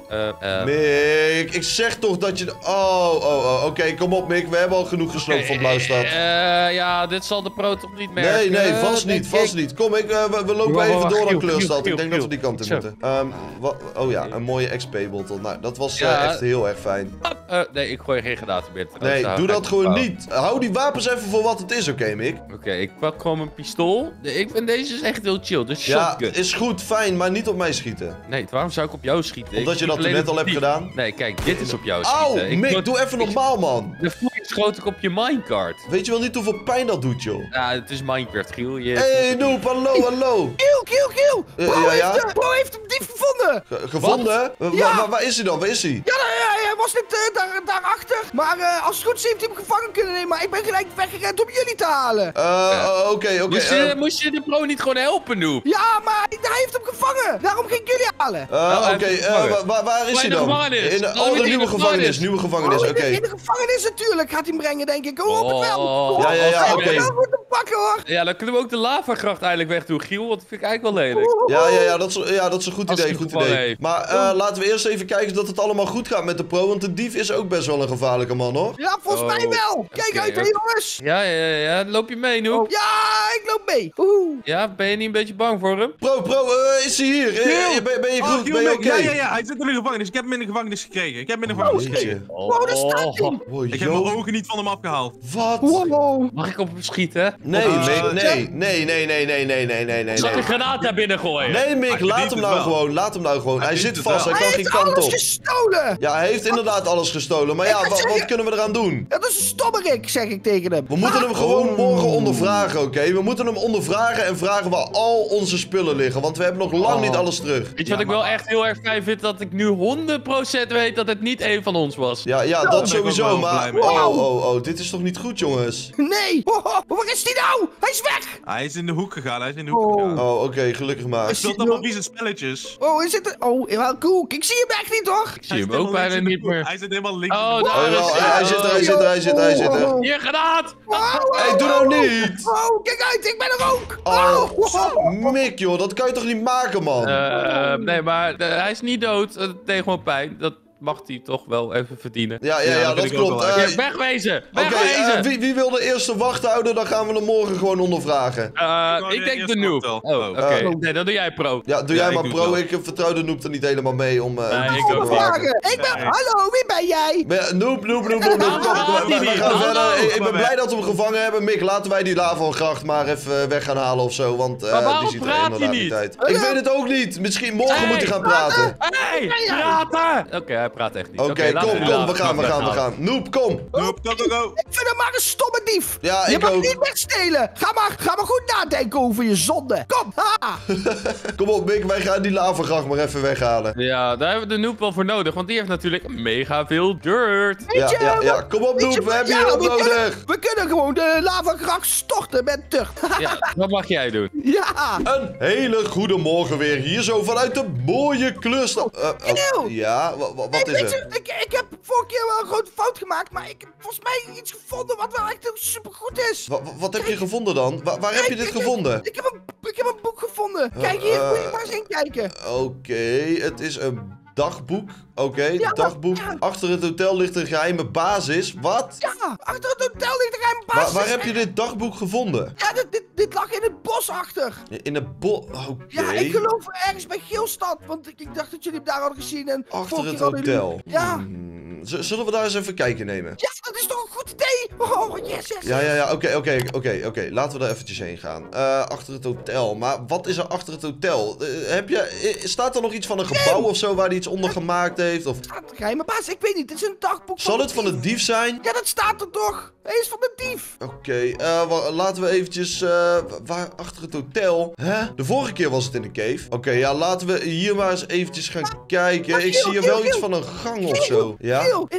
eh, eh. Mick, ik zeg toch dat je... Oh, oh, oh, oké, kom op Mick. We hebben al genoeg gesloopt van Blauwstad. Eh, ja, dit zal de pro toch niet merken. Nee, nee, vast denk niet, vast ik. niet. Kom, ik, uh, we, we lopen Wacht, even wacht, door naar Giel, Kleurstad. Giel, Ik denk Giel, dat we die kant in Zo. moeten. Um, wa- oh ja, een mooie X P-bottle. Nou, dat was uh, Ja. echt heel erg fijn. Uh, nee, ik gooi geen granaten meer. Nee, Trouwens, doe daar dat ga ik gewoon fout. niet. Hou die wapens even voor wat het is, oké, Mick? Oké, ik pak gewoon mijn pistool. Ik vind deze is echt heel chill. Dus Ja, shotgun. is goed, fijn, maar niet op mij schieten. Nee, waarom zou ik op jou schieten? Omdat Ik je schiet dat toen alleen net op al hebt die. gedaan. Nee, kijk, dit is op jou schieten. Auw, Ik Mick, word- doe even normaal, man. De voet schoot ik op je minecart. Weet je wel niet hoeveel pijn dat doet, joh? Ja, het is Minecraft, Giel. Je... Hé, hey, Noop, hallo, hallo. Kiel, kiel, kiel! Eh, Bro, ja, ja? heeft, de- bro heeft hem dief gevonden! Ge- gevonden? Wa- Ja. wa- waar is hij dan? Waar is hij? Ja, nou, ja, hij was net uh, daar, daarachter. Maar uh, als het goed is heeft hij hem gevangen kunnen nemen. Maar ik ben gelijk weggerend om jullie te halen. Eh, oké, oké. moest, je, eh, moest je de pro niet gewoon helpen, Noob? Ja, maar hij heeft hem gevangen. Daarom ging ik jullie halen. eh, hij Oké, heeft eh, gevangen. wa- wa- waar is Oh, hij in de dan? gevangenis. In de, Oh, oh, de in de nieuwe gevangenis. gevangenis. Nieuwe gevangenis, Oh, in, oké. de, in de gevangenis natuurlijk gaat hij hem brengen, denk ik. Oh, op het wel. Oh, Ja, ja, ja, Hij oké. heeft hem wel moeten pakken, hoor. Ja, dan kunnen we ook de lavagracht eigenlijk wegdoen, Giel. Want dat vind ik eigenlijk wel lelijk. Ja, ja, ja, dat is, ja, dat is een goed Als idee, hij goed gevangen idee. heeft. Maar eh, laten we eerst even kijken dat het allemaal goed gaat met de pro, want de dief is ook best wel een gevaarlijke man, hoor. Ja, volgens Oh, mij wel. Kijk oké, uit, hè, oké. jongens. Ja, ja, ja. Loop je mee, Noob? Ja, ik loop mee. Oeh. Ja, ben je niet een beetje bang voor hem? Pro, pro, eh, is hij hier? Eh, Giel! ben, ben je Oh, goed? Giel, Ben je Mick, oké? Ja, ja, ja. Hij zit in de gevangenis. Ik heb hem in de gevangenis gekregen. Ik heb hem in de gevangenis gekregen. Jeetje. Wow, daar staat hij. Wow, Ik heb mijn yo, ogen niet van hem afgehaald. wat? Wow. Mag ik op hem schieten? Nee, Uh, Mick, nee, nee, nee, nee, nee, nee, nee, nee, nee. Zal ik een Nee, granaat daar binnen gooien? nee Mick, Hij laat verdient hem het nou wel. gewoon, laat hem nou gewoon. Hij Hij zit verdient het vast, hij wel. kan Hij geen heeft kant alles op. gestolen. Ja, hij heeft inderdaad alles gestolen, maar ja, Ik wa- zeg wat je- kunnen we eraan doen? Dat is een stommerik, zeg ik tegen hem. We moeten Ah, hem gewoon Oh. morgen ondervragen, oké? We moeten hem ondervragen en vragen waar al onze spullen liggen, want we hebben nog lang Oh. niet alles terug. Weet je Ja, wat ik maar- wel echt heel erg fijn vind? Dat ik nu honderd procent weet dat het niet één van ons was. Ja, ja, daar dat ben ik ook sowieso, wel maar... blij mee. Oh, oh, oh, dit is toch niet goed, jongens? Nee. Oh, oh, waar is hij nou? Hij is weg. Hij is in de hoek gegaan. Hij is in de hoek Oh. gegaan. Oh, oké, gelukkig maar. Hij speelt allemaal vieze spelletjes. Oh, is het... Oh, wel koek. Ik zie hem echt niet, hoor. Ik zie Hij hem zit ook helemaal bijna links in de niet hoek. meer. Hij zit helemaal links Oh, in de hoek. daar Oh, jawel, is hij, hij zit er, hij zit er, hij zit er, hij zit er. Hier, granaat! Oh, oh, Hey, doe nou niet! Oh, kijk uit. Ik ben er ook. Oh, Oh. Mick, joh, dat kan je toch niet maken, man? Eh, nee, maar eh, hij is niet dood. Het deed gewoon pijn. Dat mag hij toch wel even verdienen. Ja, ja, Ja, ja, dat dat vind ik ook klopt. wel Eh, Hier, wegwezen! Oké, Wegwezen! eh, wie, wie wil de eerste wacht houden? Dan gaan we hem morgen gewoon ondervragen. Eh, Gewoon ik de denk de eerste noob. hotel. Oh, Oh. oké. Eh, Nee, dan doe jij pro. Ja, doe Ja, jij ik maar doe pro. het Ik vertrouw de noob er niet helemaal mee om... eh, Nee, om ik te ook niet. ondervragen. Ik ben... Nee. Hallo, wie ben jij? Maar ja, Noob, noob, noob, noob, noob. Kom, Hallo, we, we- we Didi. gaan Hallo. verder. Ik, ik ben Maar blij weg. dat we hem gevangen hebben. Mick, laten wij die lavagracht maar even weg gaan halen of zo. Want eh, Maar waarom die ziet er praat hij inderdaad niet? niet uit. Ik weet het ook niet. Misschien morgen Hey, moet hij gaan praten. Hey, praten! Oké, hij praat echt niet. Oké, Oké, laten kom, we kom. die We gaan, we gaan, we lavagracht gaan. Noob, kom. Nope, go, go, go. Ik vind hem maar een stomme dief. Ja, je ik mag ook. niet wegstelen. Ga maar, ga maar goed nadenken over je zonde. Kom, ha. Kom op, Mick. Wij gaan die lavagracht maar even weghalen. Ja, daar hebben we de noob wel voor nodig, want die heeft natuurlijk mega veel dirt. Ja, Weet je, ja, ja. we- Kom op, weet je, Noob. We hebben ja, je hulp we kunnen- nodig. We kunnen gewoon de lavagracht storten met dirt. Ja, wat mag jij doen? Ja. Een hele goede morgen weer. Hier zo vanuit de mooie Kleurstad. Eh, oh, Eeuw. ja, wa- wa- wat Ik, is weet er? je, ik, ik heb vorige keer wel een grote fout gemaakt, maar ik heb volgens mij iets gevonden wat wel echt super goed is. Wa- wa- wat heb je gevonden dan? Wa- waar heb je Kijk, dit ik- gevonden? Ik heb een, ik heb een boek gevonden. Kijk hier, eh, moet je maar eens in kijken. Oké, het is een dagboek. Oké, Ja, dagboek. ja. Achter het hotel ligt een geheime basis. Wat? Ja, achter het hotel ligt er een Waar, basis. waar heb je dit dagboek gevonden? Ja, dit, dit, dit lag in het bos achter. In een bos. Oké. Ja, ik geloof ergens bij Geelstad, want ik, ik dacht dat jullie hem daar hadden gezien. En Achter vorige het keer hadden jullie- hotel. Ja. Hmm, z- Zullen we daar eens even kijken nemen? Ja, dat is toch een goed idee? Oh, yes, yes. Ja, ja, ja, oké, oké, oké, oké. Laten we daar eventjes heen gaan. Eh, achter het hotel. Maar wat is er achter het hotel? Eh, heb je, eh, staat er nog iets van een gebouw of zo waar hij iets onder gemaakt heeft? Of Staat er geheime baas? Ik weet niet, het is een dagboek zal van het van de dief zijn? Ja, dat staat er toch? Hij is van de dief. Oké, eh, wa- laten we eventjes, eh, waar achter het hotel? Hè? De vorige keer was het in een cave. Oké, ja, laten we hier maar eens eventjes gaan kijken. maar Ik Giel, zie hier Giel, wel iets Giel. van een gang of zo. Ja? Giel, in, in de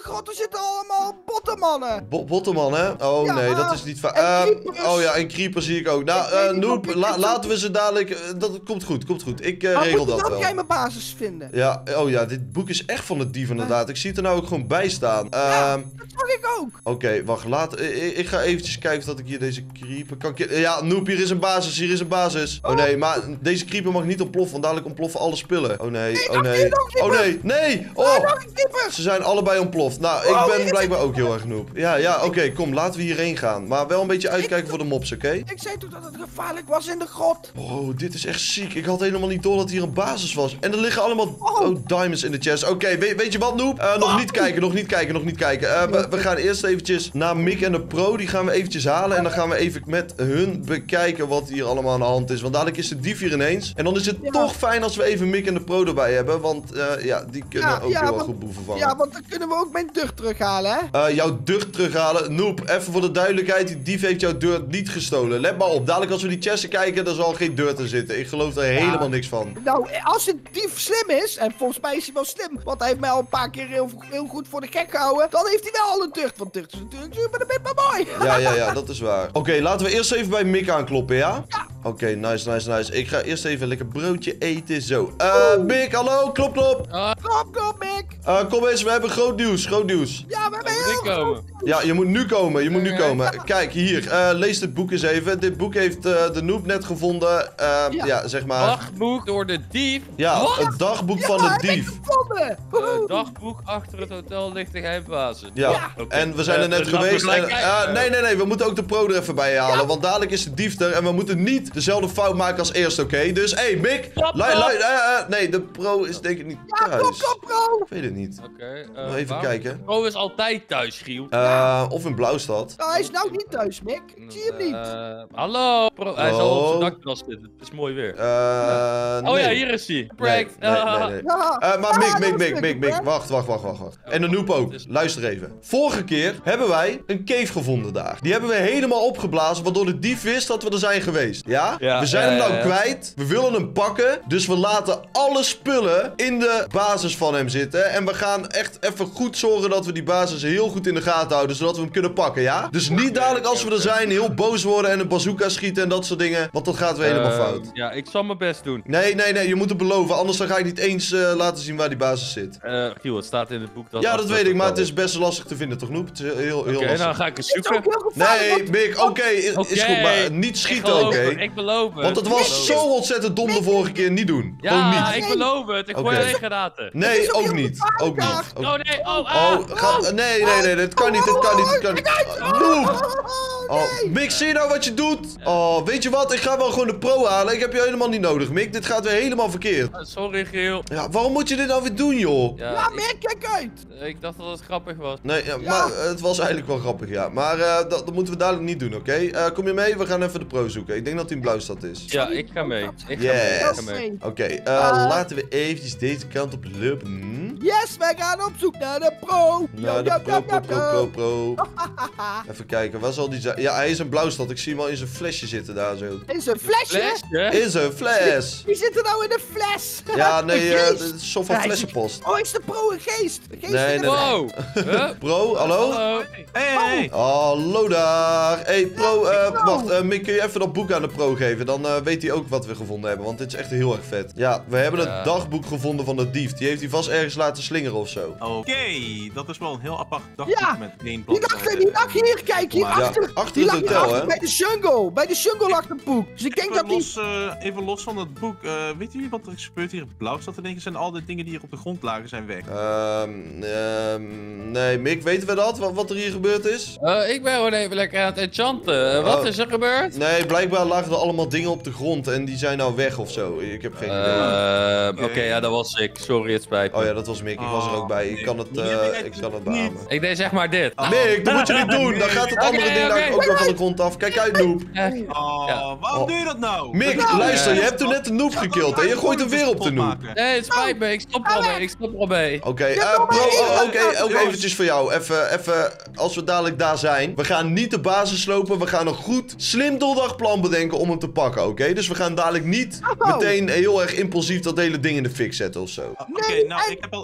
grot er zitten allemaal bottenmannen. Bo Botterman, hè? Oh Ja, nee, dat is niet fijn. en Uh, creepers. oh ja, en creeper zie ik ook. Nou, Ik weet uh, niet Noep, of ik la dit laten zo- we ze dadelijk... Uh, dat komt goed, komt goed. Ik uh, Maar regel moet je dat dan wel. geheime basis vinden? Ja, oh ja, dit boek is echt van de dief inderdaad. Ik zie het er nou ook gewoon bij staan. Ja, Ehm, dat zag ik ook. Oké, wacht, laat... Ik, ik ga eventjes kijken of dat ik hier deze creeper kan... ki- Ja, Noep, hier is een basis, hier is een basis. Oh nee, maar deze creeper mag niet ontploffen, want dadelijk ontploffen alle spullen. Oh nee, oh nog nee. niet, nog niet, Oh maar- nee, nee! Oh, Oh! nog een creeper. Ze zijn allebei ontploft. Nou, Oh, ik hier ben is blijkbaar ook heel erg Noep. Ja, ja, oké, kom, laten we hierheen gaan. Maar wel een beetje uitkijken voor de mobs, oké? Ik zei toch dat het gevaarlijk was in de grot? Oh, dit is echt ziek. Ik had helemaal niet door dat hier een basis was. En er liggen allemaal Oh. oh, diamonds in de chest. Oké, weet, weet je wat, Noep? Uh, nog niet kijken, nog niet kijken, nog niet kijken. Uh, we, we gaan eerst eventjes naar Mick en de Pro. Die gaan we eventjes halen. En dan gaan we even met hun bekijken wat hier allemaal aan de hand is. Want dadelijk is de dief hier ineens. En dan is het Ja. toch fijn als we even Mick en de Pro erbij hebben. Want uh, ja, die kunnen Ja, ook ja, heel erg want- goed boeven vangen. Ja, want dan kunnen we ook mijn deur terughalen, hè? Uh, jouw deur terughalen. Noep, even voor de duidelijkheid. Die dief heeft jouw deur niet gestolen. Let maar op. Dadelijk als we die chesten kijken, dan zal geen deur te zitten. Ik geloof er helemaal niks van. Nou, als een dief slim is, en volgens mij is hij wel slim, want hij heeft mij al een paar keer heel, heel goed voor de gek gehouden, dan heeft hij wel al een tucht. Want tucht is natuurlijk super, maar mooi. Ja, ja, ja, dat is waar. Oké, laten we eerst even bij Mick aankloppen, ja? Ja. Oké, nice, nice, nice. Ik ga eerst even een lekker broodje eten, zo. Eh, uh, Mick, hallo, klop, klop. Ah, Kom, kom, Mick. Uh, kom eens, we hebben groot nieuws, groot nieuws. Ja, we hebben moet heel ik veel komen? Ja, je moet nu komen, je moet nu Ja. komen. Kijk, hier, uh, lees dit boek eens even. Dit boek heeft uh, de Noob net gevonden. Uh, ja. Ja. zeg maar. Dagboek door de dief. Ja, Wat? het dagboek Ja, van de heb ik dief. gevonden. Eh, Woehoe. dagboek achter het hotel ligt de geheimbasis. Ja, Ja. Oké. en we zijn er Eh, net laten we geweest. gelijk En, kijken. uh, nee, nee, nee, we moeten ook de pro er even bij halen. Want dadelijk is de dief er en we moeten niet dezelfde fout maken als eerst, oké? Dus, hé, hey, Mick. Klap, Lui, klap. lui, uh, uh, nee, de pro is denk ik niet Ja, thuis. kom, kom, bro. Ik weet het niet. Oké. eh, Nog even waarom- kijken. Pro is altijd thuis, Giel. Uh, of in Blauwstad. Nou, hij is nou niet thuis, Mick. Ik zie hem niet. Eh, hallo, Pro. Hij zal op zijn dakterras zitten. Het is mooi weer. Uh, Oh nee. ja, hier is hij. Nee, Pranked. nee, nee, Ah. nee. Ja. Uh, maar Ja, Mick, dat Mick, is Mick, leuk, Mick, Mick, hè? wacht, wacht, wacht, wacht, wacht. En de Noob ook. Luister even. Vorige keer hebben wij een cave gevonden daar. Die hebben we helemaal opgeblazen, waardoor de dief wist dat we er zijn geweest. Ja? Ja, We zijn ja, hem nou ja, ja. kwijt. We willen hem pakken. Dus we laten alle spullen in de basis van hem zitten. En we gaan echt even goed zorgen dat we die basis heel goed in de gaten houden, zodat we hem kunnen pakken, ja? Dus niet dadelijk als we er zijn heel boos worden en een bazooka schieten en dat soort dingen. Want dat gaat weer helemaal Eh, fout. Ja, ik zal mijn best doen. Nee, nee, nee, je moet het beloven. Anders dan ga ik niet eens uh, laten zien waar die basis zit. Eh, Giel, het staat in het boek dat... Ja, dat achter weet ik, maar het hotel is best lastig te vinden, toch, Noep? Het is heel, heel Oké, lastig. nou ga ik eens Het is ook zoeken. heel gevaarlijk. Nee, want- Mick, oké, is, Oké, is goed, maar niet Ik schieten, beloof oké? het, ik beloof het. Want het Ik was beloof zo het. ontzettend dom de vorige keer niet doen. Gewoon Ja, niet. ik beloof het. Ik gooi Oké. alleen granaten. Het Nee, is ook ook heel niet. gevaarlijk Ook niet. daar. Ook- Oh nee, oh, ah. Oh, ga, nee, nee, nee, dit kan niet, dit kan niet, dit kan niet. Noep! Oh, Oh, nee. Mick, zie je nou wat je doet? Oh, weet je wat? Ik ga wel gewoon de pro halen. Ik heb je helemaal niet nodig, Mick. Dit gaat weer helemaal verkeerd. Ah, sorry, Giel. Ja, waarom moet je dit nou weer doen, joh? Ja, Ja, ik, Mick, kijk uit. ik dacht dat het grappig was. Nee, ja, maar eh, het was eigenlijk wel grappig, ja. Maar eh, dat, dat moeten we dadelijk niet doen, oké? Eh, kom je mee? We gaan even de pro zoeken. Ik denk dat hij in Blauwstad is. Ja, ik ga mee. Ik ga Yes. mee. Ik ga mee. Oké, eh, Ah. laten we eventjes deze kant op lopen. Yes, wij gaan op zoek naar de pro. Naar Yo, de yo, pro, yo, pro, yo, pro, yo. pro, pro. Even kijken, waar zal die zijn? Ja, hij is in Blauwstad. Ik zie hem al in zijn flesje zitten daar zo. Is een flesje? Flesje? In zijn fles! Wie zit er nou in de fles? Ja, nee, Een eh, geest. het is zo van Ja, hij flessenpost. Oh, is de pro een geest? Een geest Nee, in de nee, fles. Wow. Huh? Bro, hallo? Hallo. Hey, hey, hey. Hallo daar. Hey, pro, eh, Ja, wacht, eh, Mick, kun je even dat boek aan de pro geven? Dan eh, weet hij ook wat we gevonden hebben, want dit is echt heel erg vet. Ja, we hebben Ja. het dagboek gevonden van de dief. Die heeft hij vast ergens laten slingeren of zo. Oké, dat is wel een heel apart dagboek Ja, met één Die blad. lag, die lag hier, kijk, hier Maar- Ja, achter. achter Die het lag hier hotel, achter hè? bij de jungle. Bij de jungle lag het boek. Dus ik denk Even dat die... los, eh, even los van het boek, eh, weet jullie wat er gebeurt hier in Blauwstad? In één keer zijn al die dingen die hier op de grond lagen zijn weg. Ehm, ehm, nee, Mick, weten we dat? Wat, wat er hier gebeurd is? Eh, ik ben gewoon even lekker aan het enchanten. Eh, wat Oh. is er gebeurd? Nee, blijkbaar lagen er allemaal dingen op de grond en die zijn nou weg of zo. Ik heb geen idee. Eh, Oké, Oké. ja, dat was ik. Sorry, het spijt me. Oh ja, dat was Mick. Ik was er ook bij. Ik kan het, Nee, eh, nee, nee, ik kan het niet. beamen. Ik deed zeg maar dit. Oh. Mick, dat moet je niet doen. Dan gaat het Oké, andere ding oké. ook wel van de grond af. Kijk uit, noob. Eh, Oh, Ja. waarom Oh. doe je dat nou? Mick, Dat- luister, je Ja. hebt toen net een noob gekild en je gooit hem weer op de noob. nee, het spijt me. Ik stop er al mee. Ik stop er al mee. Oké, Ja, eh, kom maar bro, in, oh, oké, jongens. ook eventjes voor jou. Even, even, als we dadelijk daar zijn. We gaan niet de basis lopen. We gaan een goed, slim doordagplan bedenken om hem te pakken, oké? Dus we gaan dadelijk niet Oh. meteen heel erg impulsief dat hele ding in de fik zetten of zo. Oké, Nee, nou, en- ik heb al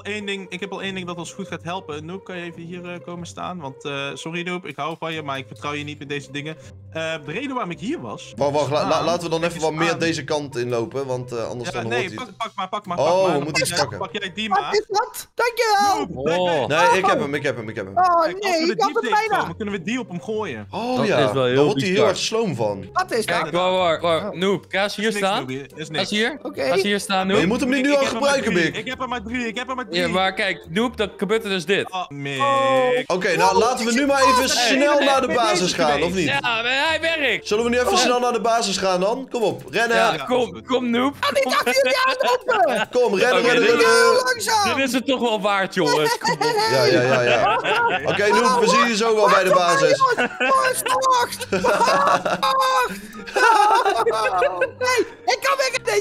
één ding, ik heb al één ding dat ons goed gaat helpen. Noob, kan je even hier uh, komen staan? Want, uh, sorry Noob, ik hou van je, maar ik vertrouw je niet met deze dingen. Uh, de reden waarom ik hier was... Wacht, wacht, la, la, laten we dan even wat aan. meer deze kant inlopen, want uh, anders Ja, dan nee, hoort hij pak, het. pak maar, pak maar, Oh, pak maar. we Dan moeten pak iets jij- pakken. Pak jij die Wat maar. is dat? Dankjewel! Noob, weg, weg. Oh. Nee, ik heb hem, ik heb hem, ik heb hem. Oh Kijk, als we nee, de ik had diepte het bijna! komen, kunnen we die op hem gooien. Oh Dat ja, is wel heel daar wordt hij heel bizar. erg sloom van. Wat is dat? Kijk, waar, waar, waar. Oh. Noob, ga eens hier Is niks, staan. Noob, is Ga niks. eens hier. Oké. Ga eens hier staan, Maar je Noob. moet hem nu Ik- nu ik al heb er maar gebruiken, drie. Mick. Ik heb er maar drie, ik heb er maar drie. Ja, maar kijk, Noob, dan gebeurt er dus dit. Oh, Mick. Oké, nou laten we nu maar even snel naar de nee, basis nee, gaan, nee. of niet? Ja, maar hij werkt. Zullen we nu even Oh. snel naar de basis gaan dan? Kom op, rennen. Ja, Ja, kom, goed. kom Noob. Ik dacht jullie aanlopen! Kom, rennen, Oké, rennen, dit- rennen. Heel langzaam! Dit is het toch wel waard, jongens. Kom op. Ja, ja, ja, ja. Oké, Noep, we zien je zo wel bij de basis. Wacht, wacht! Wacht! Nee, ik kan weer rennen,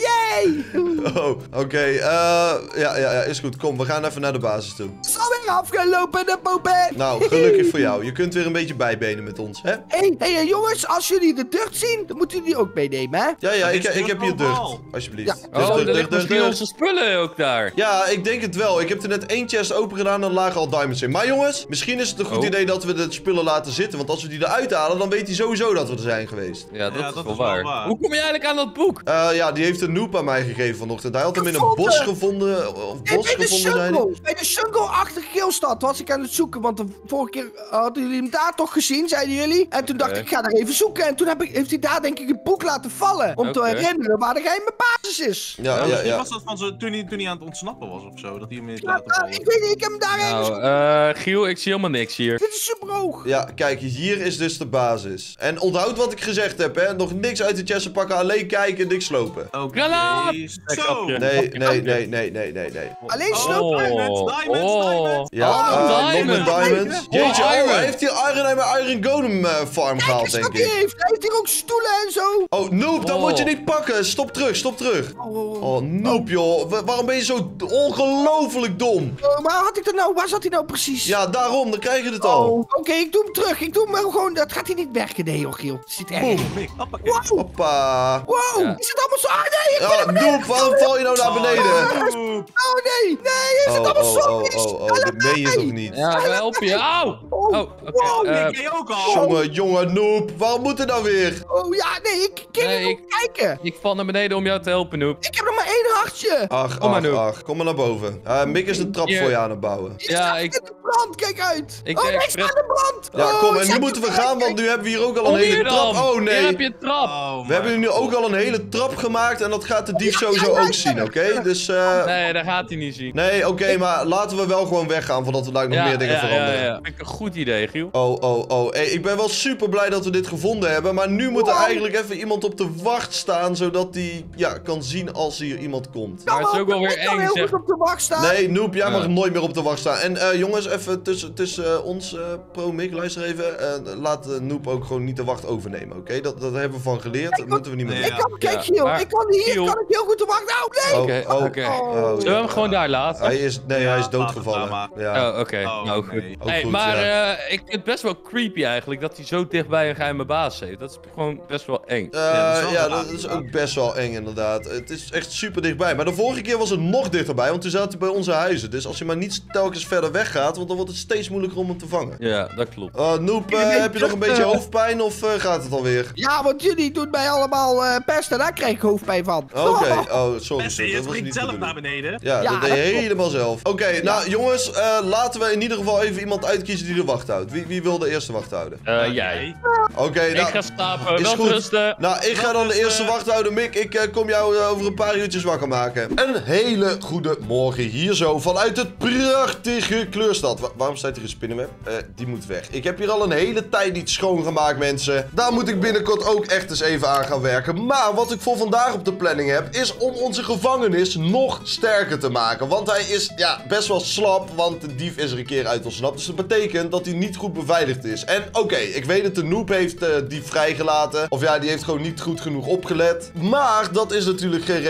yay! Oh, oké. eh, ja, ja, ja, is goed. Kom, we gaan even naar de basis toe. Het is alweer afgelopen, de popet! Nou, gelukkig voor jou. Je kunt weer een beetje bijbenen met ons, hè? Hé, hey, hey, jongens, als jullie de dirt zien, dan moeten jullie die ook meenemen, hè? Ja, ja, Dat ik, is ik heb hier overal. dicht. Alsjeblieft. Ja. Dicht, Oh, dicht, er dicht, ligt dicht, misschien dicht. onze spullen ook daar. Ja, ik denk het wel. Ik heb er net één chest open gedaan en er lagen al diamonds in. Maar jongens, misschien is het een goed Oh. idee dat we de spullen laten zitten. Want als we die eruit halen, dan weet hij sowieso dat we er zijn geweest. Ja, dat, Ja, is, dat wel is wel waar. waar. Hoe kom je eigenlijk aan dat boek? Eh, ja, die heeft een Noop aan mij gegeven vanochtend. Hij had hem in een Gevonden. bos gevonden. Of Hey, bos bij de gevonden, zei hij. jungle, bij de jungle-achtige Geelstad was ik aan het zoeken, want de vorige keer hadden jullie hem daar toch gezien, zeiden jullie. En toen dacht Oké. ik, ik ga daar even zoeken. En toen heb ik, heeft hij daar denk ik een boek laten vallen, om te Oké. herinneren waar de geheime basis is. Ja, Ja, ja, misschien ja. was dat van zo, toen, hij, toen hij aan het ontsnappen was of zo, dat hij hem heeft Ja, laten nou, vallen. ik weet niet, ik heb hem daar ergens... Nou, eh, Giel, ik zie helemaal niks hier. Dit is super hoog. Ja, kijk, hier is dus de basis. En onthoud wat ik gezegd heb, hè. Nog niks uit de chest pakken, alleen kijken, niks slopen. Oké, Granaat! zo. grapje. Nee, Grapje, nee, grapje. nee, nee, nee, nee, nee. Alleen Oh. slopen. Diamonds, diamonds, oh. diamonds. Ja, Oh, eh, nog met diamonds. diamonds. Oh, Jeetje, oh, iron. hij heeft hier Iron en mijn Iron Golem eh, farm Kijk gehaald, eens denk wat hij ik. heeft. Hij heeft hier ook stoelen en zo. Oh, Noop, dat Oh. moet je niet pakken. Stop terug, stop terug. Oh, oh, oh. Oh, Noop, joh. Wa- waarom ben je zo ongelooflijk dom? Oh, maar had ik dat nou? Waar zat hij nou precies? Ja, daarom, dan krijg je het al. Oh, oké, ik doe hem terug. Ik doe hem maar gewoon. Dat gaat hij niet werken. Nee, joh, Giel. Het zit erg. Mick, hoppakee. Wow, Hoppa. wow. Ja. Is het allemaal zo? Ah, nee, ik ben Ja, er beneden. Noop, waarom val je nou naar beneden? Oep. Oh, nee. Nee, is het Oh, allemaal oh, zo? oh, oh, oh, dat meen je toch niet? Ja, we helpen je. Auw! Oh, Oh, oké. wow, eh, Mick, jij ook al? Jongen, jongen, Noop. Waarom moet het nou weer? Oh, ja, nee, ik kan Nee, niet ik- kijken. ik val naar beneden om jou te helpen, Noob. Ik heb nog maar één hartje. Ach, Kom maar, ach, Noop. ach. Kom maar naar boven. Uh, Mick is de trap Hier. voor je aan het bouwen. Ik Ja, sta ik- in de brand. Kijk uit. Ik oh, ben nee, ik expres- sta in de brand. Ja, Oh, kom, en ik nu zet moeten we hem gaan, weg. want nu hebben we hier ook al Kom een hele hier trap. dan. Oh, Hier nee. heb je een trap. Oh, We hebben nu my ook God. al een hele trap gemaakt en dat gaat de dief sowieso ja, ja, ook zien, ja. oké? Dus, eh... Nee, dat gaat hij niet zien. Nee, oké, maar laten we wel gewoon weggaan voordat we daar nog meer dingen ja, veranderen. Ja, ja. Vind ik een goed idee, Giel. Oh, oh, oh. Hey, ik ben wel super blij dat we dit gevonden hebben, maar nu moet er Wow. eigenlijk even iemand op de wacht staan, zodat die, ja, kan zien als hier iemand komt. Maar het is ook wel weer Ik kan eng, heel zeg. goed op de wacht staan. Nee, Noop, jij mag Ja. nooit meer op de wacht staan. En eh, jongens, even tussen, tussen eh, ons, eh, Pro Mick, luister even. eh, laat uh, Noop ook gewoon niet de wacht overnemen, oké? Dat, dat hebben we van geleerd, dat moeten we niet meer Nee, doen. Ik kan, kijk Ja, Giel, maar- ik kan hier Giel. kan ik heel goed de wacht. Nou, nee. Oh, Oké, oh, oké. oh, Zullen we ja. hem gewoon daar laten? Hij is, nee, Ja, hij is laat het doodgevallen. maar. Ja. Oh, oké. Oh, nou, goed. nee. Ook Hey, goed, maar ja. eh, ik vind het best wel creepy eigenlijk dat hij zo dichtbij een geheime baas heeft. Dat is gewoon best wel eng. Eh, Ja, dat is wel ja, raar, dat is inderdaad. ook best wel eng inderdaad. Het is echt super dichtbij. Maar de vorige keer was het nog dichterbij, want toen zat hij bij onze huizen. Dus als je maar niet telkens verder weggaat, want dan wordt het steeds moeilijker om hem te vangen. Ja, dat klopt. Uh, Noop, eh, heb je nog een beetje hoofdpijn of eh, gaat het alweer? Ja, want jullie doen mij allemaal eh pesten. Daar krijg ik hoofdpijn van. Oké, oh, sorry. Beste, sorry, je dat was springt niet zelf de naar bedoeling. beneden. Ja, Ja, dat deed dat je klopt. helemaal zelf. Oké, nou jongens, eh, laten we in ieder geval even iemand uitkiezen die de wacht houdt. Wie, wie wil de eerste wacht houden? Eh, jij. Oké, Ik nou, ga slapen. is Wel goed. rusten. nou, ik ga dan de eerste wacht houden. Mick, ik eh, kom jou eh, over een paar uurtjes wakker maken. Een hele goede morgen hier zo vanuit het prachtige Kleurstad. Wa- waarom staat hier een spinnenweb? Eh, die moet weg. Ik heb hier al een hele tijd niet schoongemaakt, mensen. Daar moet ik binnenkort ook echt eens even aan gaan werken. Maar wat ik voor vandaag op de planning heb, is om onze gevangenis nog sterker te maken. Want hij is, ja, best wel slap, want de dief is er een keer uit ontsnapt. Dus dat betekent dat hij niet goed beveiligd is. En oké, ik weet dat de Noop heeft uh, die vrijgelaten. Of ja, die heeft gewoon niet goed genoeg opgelet. Maar dat is natuurlijk geen reden om hem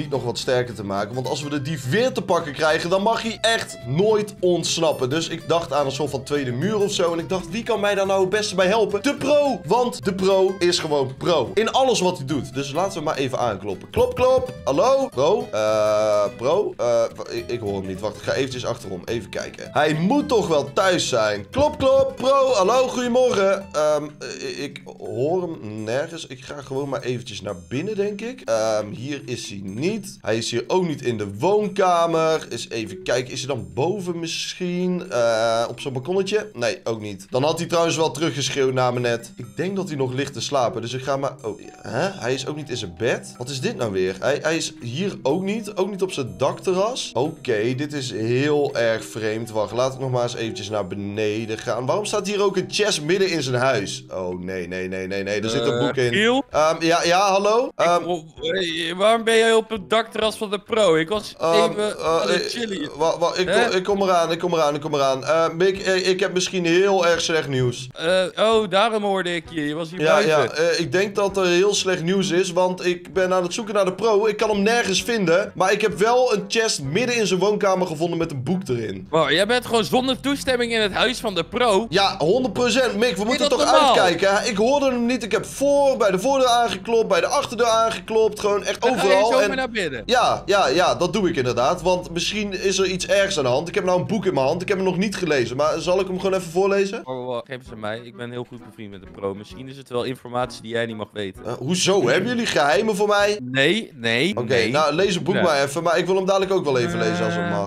niet nog wat sterker te maken. Want als we de dief weer te pakken krijgen, dan mag hij echt nooit ontsnappen. Dus ik dacht aan een soort van tweede muur of zo. En ik dacht, wie kan mij daar nou het beste bij helpen? De pro! Want de pro is gewoon pro. In alles wat hij doet. Dus laten we maar even aankloppen. Klop, klop. Hallo? Pro? Eh, pro? Eh, ik, ik hoor hem niet. Wacht, ik ga eventjes achterom. Even kijken. Hij moet toch wel thuis zijn. Klop, klop. Pro? Hallo? Goedemorgen. Um, ik hoor hem nergens. Ik ga gewoon maar eventjes naar binnen, denk ik. Um, hier is hij niet. Hij is hier ook niet in de woonkamer. Eens even kijken. Is hij dan boven misschien? Uh, op zo'n balkonnetje? Nee, ook niet. Dan had hij trouwens wel teruggeschreeuwd naar me net. Ik denk dat hij nog ligt te slapen. Dus ik ga maar... Oh, hè? Hij is ook niet in zijn bed. Wat is dit nou weer? Hij, hij is hier ook niet. Ook niet op zijn dakterras. Oké, okay, dit is heel erg vreemd. Wacht, laat ik nog maar eens eventjes naar beneden gaan. Waarom staat hier ook een chest midden in zijn huis? Oh, nee, nee, nee, nee, nee. Er zit een boek in. Giel? Um, ja, ja, hallo? Um, ik, waarom ben jij op het dakterras van de pro? Ik was um, even uh, aan het chillen. Wa, wa, ik, kom, ik kom eraan, ik kom eraan, ik kom eraan. Uh, Mick, ik, ik heb misschien heel erg slecht nieuws. Uh, oh, daarom hoorde ik je. Je was hier Ja, buiten. ja. Uh, ik denk dat er heel slecht nieuws is, want ik ben aan het zoeken naar de pro. Ik kan hem nergens vinden, maar ik heb wel een chest midden in zijn woonkamer gevonden met een boek erin. Wow, jij bent gewoon zonder toestemming in het huis van de pro? Ja, honderd procent. Mick, we moeten dat toch normaal? uitkijken. Ik hoorde hem niet. Ik heb voor, bij de voordeur aangeklopt, bij de achterdeur aangeklopt. Gewoon echt Dan ga je overal. zo En... weer naar binnen. Ja, ja, ja, dat doe ik inderdaad. Want misschien is er iets ergs aan de hand. Ik heb nou een boek in mijn hand. Ik heb hem nog niet gelezen. Maar zal ik hem gewoon even voorlezen? Oh, oh, geef eens aan mij. Ik ben heel goed bevriend met de pro. Misschien is het wel informatie die jij niet mag weten. Uh, hoezo? Hebben jullie geheimen voor mij? Nee, nee, Oké, nee. nou lees het boek Nee. maar even. Maar ik wil hem dadelijk ook wel even lezen als het mag.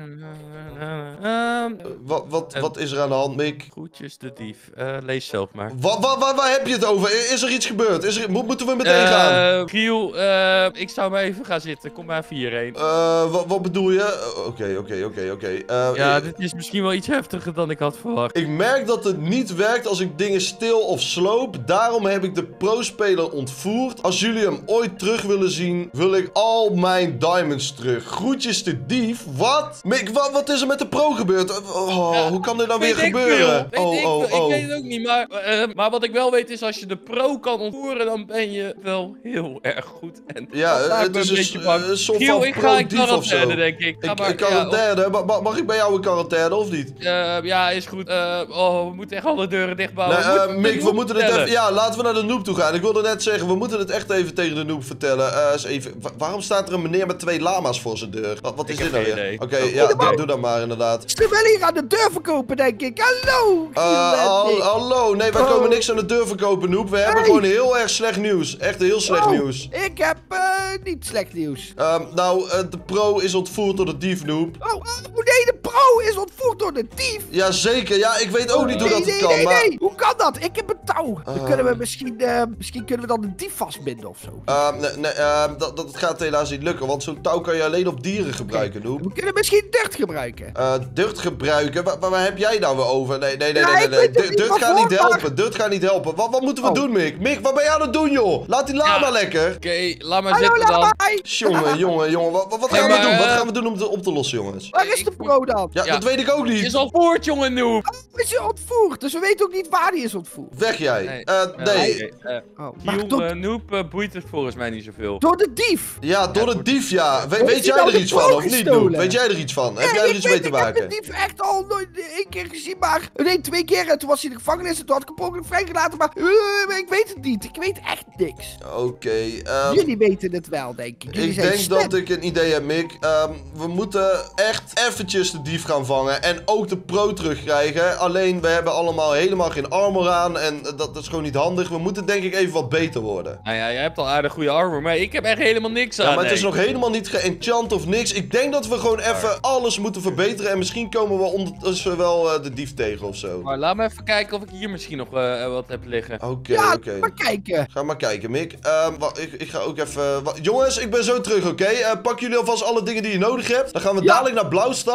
Ehm, Uh, wat, wat, wat is er aan de hand, Mick? Groetjes de dief. Uh, lees zelf maar. Wat, wat, wat, waar heb je het over? Is er iets gebeurd? Is er, mo moeten we meteen gaan? Uh, Giel, uh, ik zou maar even gaan zitten. Kom maar even hierheen. Uh, wat, wat bedoel je? Oké, oké, oké, oké. Ja, dit is misschien wel iets heftiger dan ik had verwacht. Ik merk dat het niet werkt als ik dingen stil of sloop. Daarom heb ik de pro-speler ontvoerd. Als jullie hem ooit terug willen zien, wil ik al mijn diamonds terug. Groetjes de dief. Wat? Mick, wat, wat is er met de pro gebeurd? Oh, Ja, hoe kan dit nou weer weet ik gebeuren? veel. Weet Oh, ik, oh, veel. oh. Ik weet het ook niet, maar, uh, maar wat ik wel weet is als je de pro kan ontvoeren, dan ben je wel heel erg goed. En Ja, dat maakt het me is een een, beetje bang. een soort Giel, van ik ga in pro-dief of zo. quarantaine, denk ik. Ga Ik, maar, ik quarantaine? Ja, Ma- ma- mag ik bij jou in quarantaine of niet? of- uh, ja, is goed. Uh, oh, we moeten echt alle deuren dichtbouwen. Nee, We uh, moeten Mick, de we noob moeten het vertellen. even... Ja, laten we naar de noob toe gaan. Ik wilde net zeggen, we moeten het echt even tegen de noob vertellen. Uh, eens even, wa- waarom staat er een meneer met twee lama's voor zijn deur? Wat, wat is Ik dit heb nou geen weer? idee. Oké, Oh, ja, goedemorgen. doe dat maar inderdaad. Ze willen hier aan de deur verkopen, denk ik. Hallo! Uh, Giel en hal- Nick. hallo, nee, wij Oh. komen niks aan de deur verkopen, Noob. We hebben Hey. gewoon heel erg slecht nieuws. Echt heel slecht Oh, nieuws. Ik heb uh, niet slecht nieuws. Um, nou, uh, de pro is ontvoerd door de dief, Noob. Oh, oh, nee, de pro is ontvoerd door de dief. Jazeker, ja, ik weet ook niet hoe nee, dat het nee, kan, nee, maar... nee. Hoe kan dat? Ik heb een touw. Dan Uh. kunnen we misschien, uh, misschien kunnen we dan de dief vastbinden of zo. Um, nee, nee, um, dat, dat gaat helaas niet lukken, want zo'n touw kan je alleen op dieren gebruiken, Noob. We kunnen misschien dirt gebruiken. Uh, dirt gebruiken? Waar, waar heb jij nou weer over? Nee, nee, nee, Ja, nee, ik nee. weet het nee. niet, Dirt maar gaat niet voortaan- helpen. Dirt gaat niet helpen. Wat, wat moeten we Oh. doen, Mick? Mick, wat ben jij aan het doen, joh? Laat die lama Ja. lekker. Oké, laat maar Hallo, zitten dan. Lamai. Jongen, jongen, jongen. Wat, wat gaan Ja, we maar, doen? Wat uh, gaan we doen om te, op te lossen, jongens? Waar is de pro dan? Ja, Ja. dat weet ik ook Je niet. is al voort, jongen, noob. Oh, is hij ontvoerd? Dus we weten ook niet waar hij is ontvoerd. Weg jij. Nee. Uh, nee. Ja, oké, uh, Oh, maar Giel, door, uh, noob, uh, boeit het volgens mij niet zoveel. door de dief. Ja, door Ja, de door- dief, ja. We- Heeft weet hij jij nou er de iets van, pro of niet, gestolen? Noob? Weet jij er iets van? Heb Nee, jij er ik iets weet, mee te ik heb maken? de dief echt al nooit één keer gezien, maar... Nee, twee keer. En toen was hij in de gevangenis en toen had ik hem per ongeluk vrijgelaten. Maar uh, ik weet het niet. Ik weet echt niks. Oké, ehm... Jullie weten het wel, denk ik. Jullie Ik zijn denk slim. dat ik een idee heb, Mick. Ehm, we moeten echt eventjes de dief gaan vangen en ook de pro terugkrijgen. Alleen, we hebben allemaal helemaal geen armor aan en dat is gewoon niet handig. We moeten denk ik even wat beter worden. Nou ja, jij hebt al aardig goede armor, maar ik heb echt helemaal niks aan. Ja, maar het nee. is nog helemaal niet geenchant of niks. Ik denk dat we gewoon even alles moeten verbeteren en misschien komen we ondertussen wel uh, de dief tegen of zo. Maar laat me even kijken of ik hier misschien nog uh, wat heb liggen. Oké, Ja, oké. maar kijken. Ga maar kijken, Mick. Ehm, wa- ik, ik ga ook even... wa- Jongens, ik ben zo terug, oké? Eh, pak jullie alvast alle dingen die je nodig hebt. Dan gaan we Ja. dadelijk naar Blauwstad om te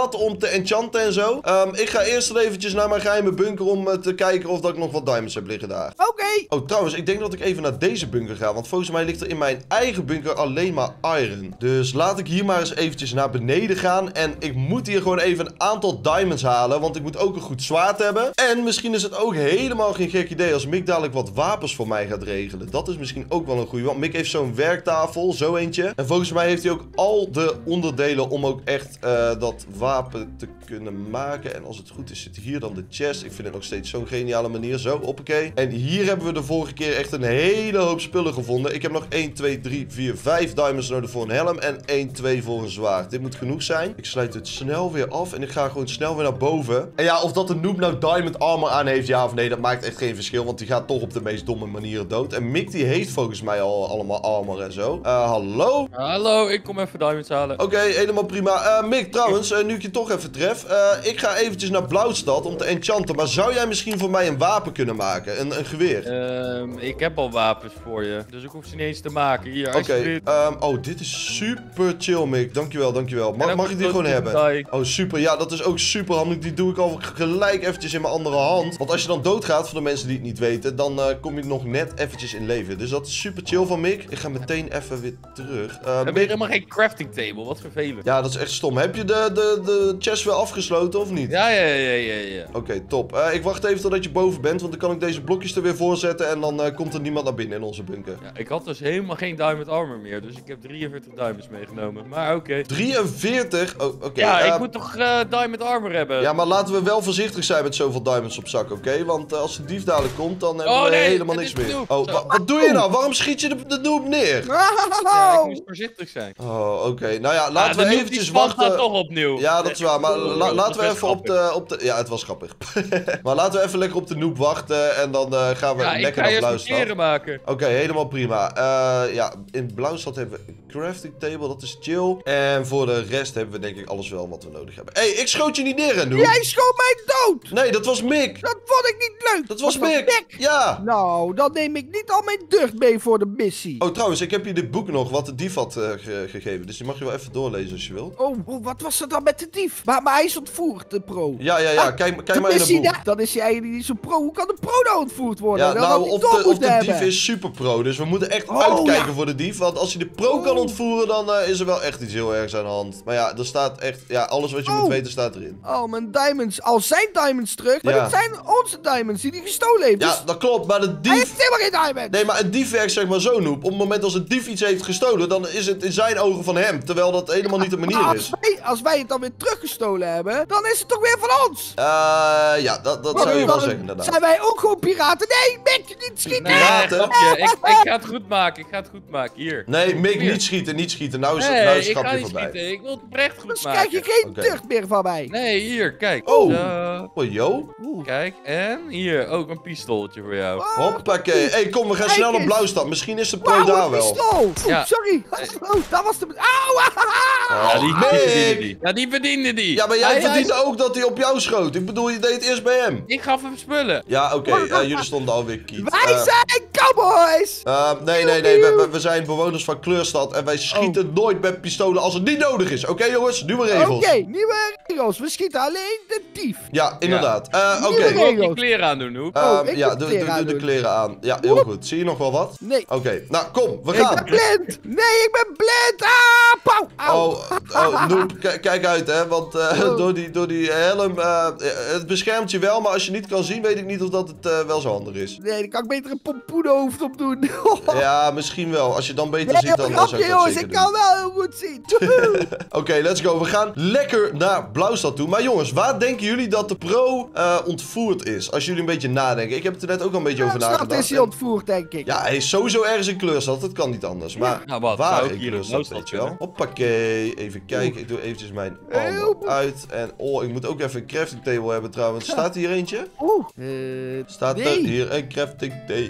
enchanten en zo. Um, ik ga eerst eventjes naar mijn geheime bunker om uh, te kijken of dat ik nog wat diamonds heb liggen daar. Oké. Okay. Oh, trouwens, ik denk dat ik even naar deze bunker ga. Want volgens mij ligt er in mijn eigen bunker alleen maar iron. Dus laat ik hier maar eens eventjes naar beneden gaan. En ik moet hier gewoon even een aantal diamonds halen. Want ik moet ook een goed zwaard hebben. En misschien is het ook helemaal geen gek idee als Mick dadelijk wat wapens voor mij gaat regelen. Dat is misschien ook wel een goeie. Want Mick heeft zo'n werktafel, zo eentje. En volgens mij heeft hij ook al de onderdelen om ook echt uh, dat wapen te kunnen maken. En als het goed is, zit hier dan de chest. Ik vind het nog steeds zo'n geniale manier. Zo, hoppakee. En hier hebben we de vorige keer echt een hele hoop spullen gevonden. Ik heb nog één, twee, drie, vier, vijf diamonds nodig voor een helm. En één, twee voor een zwaard. Dit moet genoeg zijn. Ik sluit het snel weer af. En ik ga gewoon snel weer naar boven. En ja, of dat de noob nou diamond armor aan heeft, ja of nee, dat maakt echt geen verschil. Want die gaat toch op de meest domme manieren dood. En Mick die heeft volgens mij al allemaal armor en zo. Uh, hallo? Hallo, ik kom even diamonds halen. Oké, okay, helemaal prima. Uh, Mick, trouwens, uh, nu ik je toch even tref. Uh, ik ga eventjes naar Blauwstad om te enchanten. Maar zou jij misschien voor mij een wapen kunnen maken? Een, een geweer? Um, ik heb al wapens voor je. Dus ik hoef ze niet eens te maken. Hier, Oké. Okay, um, oh, dit is super chill, Mick. Dankjewel, dankjewel. Mag, mag ik die gewoon hebben? Die. Oh, super. Ja, dat is ook super handig. Die doe ik al gelijk eventjes in mijn andere hand. Want als je dan doodgaat, voor de mensen die het niet weten, dan uh, kom je nog net eventjes in leven. Dus dat is super chill van Mick. Ik ga meteen even weer terug. Uh, We hebben Mick... helemaal geen crafting table. Wat vervelend. Ja, dat is echt stom. Heb je de, de, de chest weer afgesloten of niet? Ja, ja, ja, ja, ja. Oké, okay, top. Uh, ik wacht even totdat je boven bent, want dan kan ik deze blokjes er weer voor zetten en dan uh, komt er niemand naar binnen in onze bunker. Ja, ik had dus helemaal geen diamond armor meer, dus ik heb drieënveertig diamonds meegenomen. Maar oké. Okay. drieënveertig? Oh, oké. Okay. Ja, uh, ik moet toch uh, diamond armor hebben? Ja, maar laten we wel voorzichtig zijn met zoveel diamonds op zak, oké? Okay? Want uh, als de dief dadelijk komt, dan hebben oh, we nee, helemaal niks meer. Noob. Oh, wa wat doe je nou? Waarom schiet je de, de noob neer? Ja, ik moest voorzichtig zijn. Oh, oké. Okay. Nou ja, laten ah, we eventjes wachten. toch opnieuw. Ja, dat is waar. Maar oh, la laten we even op de, op de... Ja, het was grappig. Maar laten we even lekker op de noob wachten en dan uh, gaan we ja, lekker naar Blauwstad. Ja, ik ga maken. Oké, okay, helemaal prima. Uh, ja, in Blauwstad hebben we een crafting table, dat is chill. En voor de rest hebben we denk ik alles wel wat we nodig hebben. Hé, hey, ik schoot je niet neer, hè, noob? Jij schoot mij dood! Nee, dat was Mick. Dat vond ik niet leuk. Dat was, was Mick. Mick. Ja. Nou, dan neem ik niet al mijn deugd mee voor de missie. Oh, trouwens, ik heb hier dit boek nog, wat de dief had uh, ge gegeven. Dus die mag je wel even doorlezen als je wilt. Oh, oh, wat was er dan met de dief? Maar, maar hij is ontvoerd, de pro. Ja, ja, ja. Ah, kijk kijk maar in het boek. Da dan is hij eigenlijk niet zo pro. Hoe kan de pro nou ontvoerd worden? Ja, dan nou, of de, of de dief hebben. is super pro. Dus we moeten echt oh, uitkijken ja. voor de dief. Want als hij de pro oh. kan ontvoeren, dan uh, is er wel echt iets heel ergs aan de hand. Maar ja, er staat echt... Ja, alles wat je oh. moet weten staat erin. Oh, mijn diamonds. Al zijn diamonds terug. Maar ja. dat zijn onze diamonds die hij gestolen heeft. Dus ja, dat klopt. Maar de dief... Hij heeft helemaal geen diamonds. Nee, maar een dief werkt zeg maar zo, Noob. Op het moment als een dief iets heeft gestolen, dan is het in zijn ogen van hem. Terwijl dat helemaal niet de manier als is. Wij, als wij het dan weer teruggestolen hebben, dan is het toch weer van ons? Uh, ja, dat, dat zou je wel zeggen inderdaad. Zijn wij ook gewoon piraten? Nee, Mick, niet schieten! Nee, grapje. Ik, ik ga het goed maken, ik ga het goed maken. Hier. Nee, Mick, niet schieten, niet schieten. Nou is het nee, nou is het ik grapje ga niet voorbij. Schieten. Ik wil het oprecht goed dus maken. Dus krijg je geen okay. deugd meer van mij. Nee, hier, kijk. Oh, Zo. oh yo. Kijk, en hier, ook een pistooltje voor jou. Oh, hoppakee. Hé, hey, kom, we gaan kijk snel naar eens. Blauwstad. Misschien is de pro wow, daar wel. Pistool. Oeh, Ja. sorry. Oh, dat was de... Auw! Ja, die, die Mick. verdiende die. Ja, die verdiende die. Ja, maar jij hij, verdiende hij... ook dat hij op jou schoot. Ik bedoel, je deed het eerst bij hem. Ik gaf hem spullen. Ja, oké. Okay. Uh, jullie stonden alweer kiet. Wij uh, zijn cowboys! Uh, nee, nee, nee. We, we zijn bewoners van Kleurstad en wij schieten oh. nooit met pistolen als het niet nodig is. Oké, okay, jongens? Nieuwe regels. Oké, okay, nieuwe regels. We schieten alleen de dief. Ja, inderdaad. Ja. Uh, Oké. Okay. Ik wil die kleren aandoen, Hoep. Uh, oh, ja, doe de, de kleren aan. Ja, heel Woep. goed. Zie je nog wel wat? Nee. Oké, okay. Nou kom, we gaan. Ik ben blind. Nee, ik ben blind. Ah, pauw. Au. Oh, oh Noob, kijk uit hè, want uh, oh. door, die, door die helm, uh, het beschermt je wel, maar als je niet kan zien, weet ik niet of dat het uh, wel zo handig is. Nee, dan kan ik beter een pompoenhoofd op doen. Ja, misschien wel. Als je dan beter nee, ziet, dan, dan zou ik dat jongens, zeker ik kan wel heel goed zien. Oké, okay, let's go. We gaan lekker naar Blauwstad toe. Maar jongens, waar denken jullie dat de pro uh, ontvoerd is? Als jullie een beetje nadenken. Ik heb het er net ook al een beetje ja, over nagedacht. Dat is hij ontvoerd, denk ik. Ja, hij is sowieso ergens in Kleurstad. Dat kan niet anders. Maar ja. nou, wat, waar in Kleurstad, weet je wel? Hoppakee. Even kijken. Oeh. Ik doe eventjes mijn armor uit. En oh, ik moet ook even een crafting table hebben trouwens. Staat hier eentje? Oeh. Uh, Staat nee. er hier een crafting table? Ik moet ook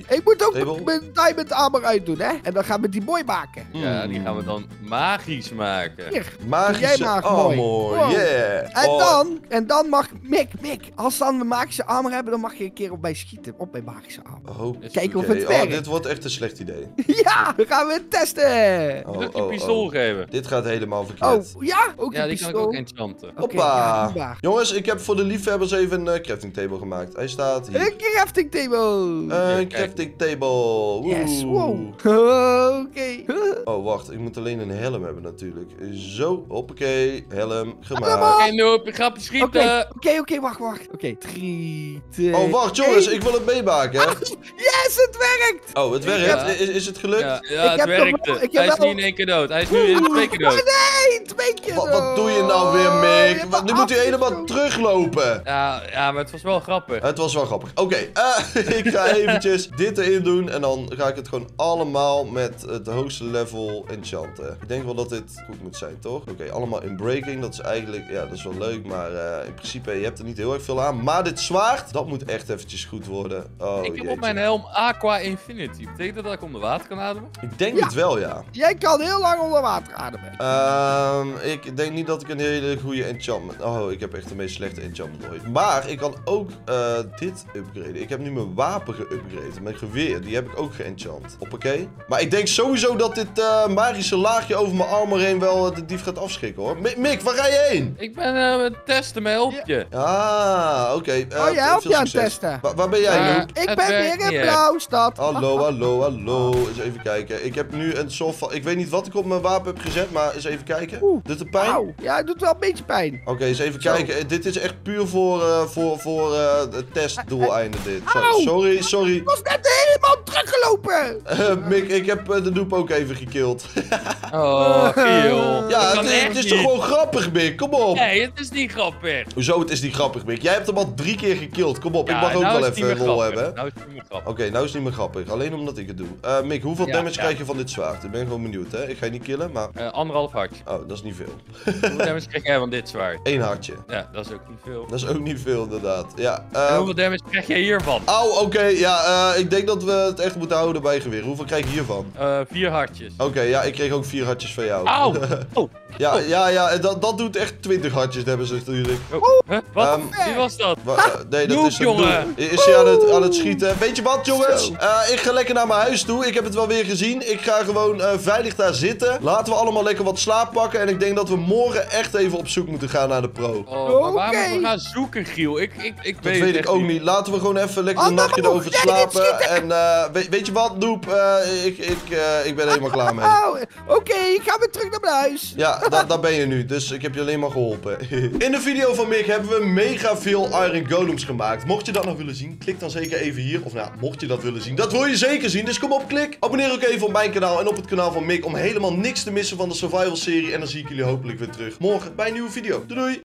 ook Table. mijn diamond armor uitdoen, hè? En dan gaan we die mooi maken. Ja, die gaan we dan magisch maken. Hier. Magische Jij maakt mooi. armor, Wow. yeah. En Oh, dan, en dan mag Mick, Mick, als dan we magische armor hebben, dan mag je een keer op mij schieten. Op mijn magische armor. Oh, Kijken of oké. het Oh, werkt. dit wordt echt een slecht idee. Ja, dan gaan we het testen. Oh, Moet ik je oh, pistool oh. geven? Dit gaat helemaal verkeerd. Oh, ja? Ook Ja, een die kan ik pistool. ook enchanten. Oké, Hoppa. ja, doe maar. Jongens, ik heb voor de liefhebbers even een uh, crafting table gemaakt. Hij staat hier. Een crafting table. Een kijk. crafting table. Oeh. Yes, wow. Oké. Oh, wacht. Ik moet alleen een helm hebben natuurlijk. Zo, hoppakee. Helm gemaakt. Helemaal. Oké, noob, ik ga op je Oké, schieten. oké, oké, wacht, wacht. Oké, drie, twee, Oh, wacht jongens. één. Ik wil het meemaken. Yes, het werkt! Oh, het werkt. Ja. Is, is het gelukt? Ja, ja Ik het heb nog werkte. wel- ik heb Hij is wel- niet in één keer dood. Hij is nu in twee keer dood. Nee, twee keer Wat, wat doe je nou weer, Mick? Wat- Nu moet u helemaal teruglopen. Ja, ja, maar het was wel grappig. Het was wel grappig. Oké, eh, ik ga eventjes dit erin doen. En dan ga ik het gewoon allemaal met het hoogste level enchanten. Ik denk wel dat dit goed moet zijn, toch? Oké, allemaal in breaking. Dat is eigenlijk, ja, dat is wel leuk. Maar eh, in principe, je hebt er niet heel erg veel aan. Maar dit zwaard, dat moet echt eventjes goed worden. Oh, ik heb jeetje. op mijn helm Aqua Infinity. Betekent dat dat ik onder water kan ademen? Ik denk Ja. het wel, ja. Jij kan heel lang onder water ademen. Ehm, ik denk niet dat ik een hele goede enchantment... Oh, ik heb echt de meest slechte enchantment ooit. Maar ik kan ook eh, dit upgraden. Ik heb nu mijn wapen geupgrade. Mijn geweer, die heb ik ook geenchant. Hoppakee. Maar ik denk sowieso dat dit eh, magische laagje over mijn armor heen wel eh, de dief gaat afschrikken, hoor. Mi- Mick, waar ga je heen? Ik ben eh, aan het testen, mijn helpje. Ah, oké. eh, Oh, jij helpt veel je aan het succes. testen. Wa- waar ben jij, Ja. Noob? Ik Het ben werkt weer in niet echt. Blauwstad. Hallo, hallo, hallo. Eens even kijken. Ik heb nu een soort van... Ik weet niet wat ik op mijn wapen heb gezet, maar eens even kijken. Oeh. Doet het pijn? Auw. Ja, het doet wel een beetje pijn. Oké, eens even Zo. kijken. Eh, Dit is echt puur voor, eh, voor, voor eh, het testdoeleinden dit. Zo- Auw. sorry, sorry. Ik was net helemaal teruggelopen. Eh, Mick, ik heb eh, de Noep ook even gekild. Oh, Giel. ja, Dat het, kan is- echt het is niet. toch gewoon grappig, Mick? Kom op. Nee, het is niet grappig. Hoezo, het is niet grappig, Mick? Jij hebt hem al drie keer gekild. Kom op, ik Ja, mag ook nou wel is het niet even meer lol grappig. hebben. Nou is het niet meer grappig. Oké, nou is het niet meer grappig. Alleen omdat ik het doe. Eh, Mick, hoeveel Ja, damage ja. krijg je van dit zwaard? Ik ben gewoon benieuwd, hè? Ik ga je niet killen, maar... Eh, anderhalf hartje. Oh, dat is niet veel. Hoeveel damage krijg jij van dit zwaard? Eén hartje. Ja, dat is ook niet veel. Dat is ook niet veel, inderdaad. Ja, En eh... hoeveel damage krijg jij hiervan? Au, oké, ja, eh, ik denk dat we het echt moeten houden bij geweer. Hoeveel krijg je hiervan? Eh, vier hartjes. Oké, ja, ik kreeg ook vier hartjes van jou. Auw! Oh, ja, ja, ja, en dat, dat doet echt twintig hartjes, hebben ze natuurlijk. oh. Huh? Wat? Ehm, Wie was dat? Wa- eh, nee, dat Noob, is een jongen. doel. Is hij aan het, aan het schieten? Weet je wat, jongens? Zo. Eh, ik ga lekker naar mijn huis toe. Ik heb het wel weer gezien. Ik ga gewoon eh, veilig daar zitten. Laten we allemaal lekker wat slaap pakken. En ik denk dat we morgen echt even op zoek moeten gaan naar de pro. Oh, maar waar Oké. moeten we gaan zoeken, Giel? Ik, ik, ik Dat weet, weet het ik echt ook niet. Laten we gewoon even lekker een Oh, nachtje nou, erover jij slapen. niet En eh, weet, weet je wat, Noep? Eh, ik, ik, eh, ik ben er helemaal klaar mee. Oh, oké, ik ga weer terug naar mijn huis. Ja, da daar ben je nu. Dus ik heb je alleen maar geholpen. In de video van Mick hebben we mega veel Iron Golems gemaakt. Mocht je dat nog willen zien, klik dan zeker even hier. Of nou, mocht je dat willen zien, dat wil je zeker zien. Dus kom op, klik. Abonneer ook even op mijn kanaal en op het kanaal van Mick om helemaal niks te missen van de survival serie. En dan zie ik jullie hopelijk weer terug morgen bij een nieuwe video. Doei doei!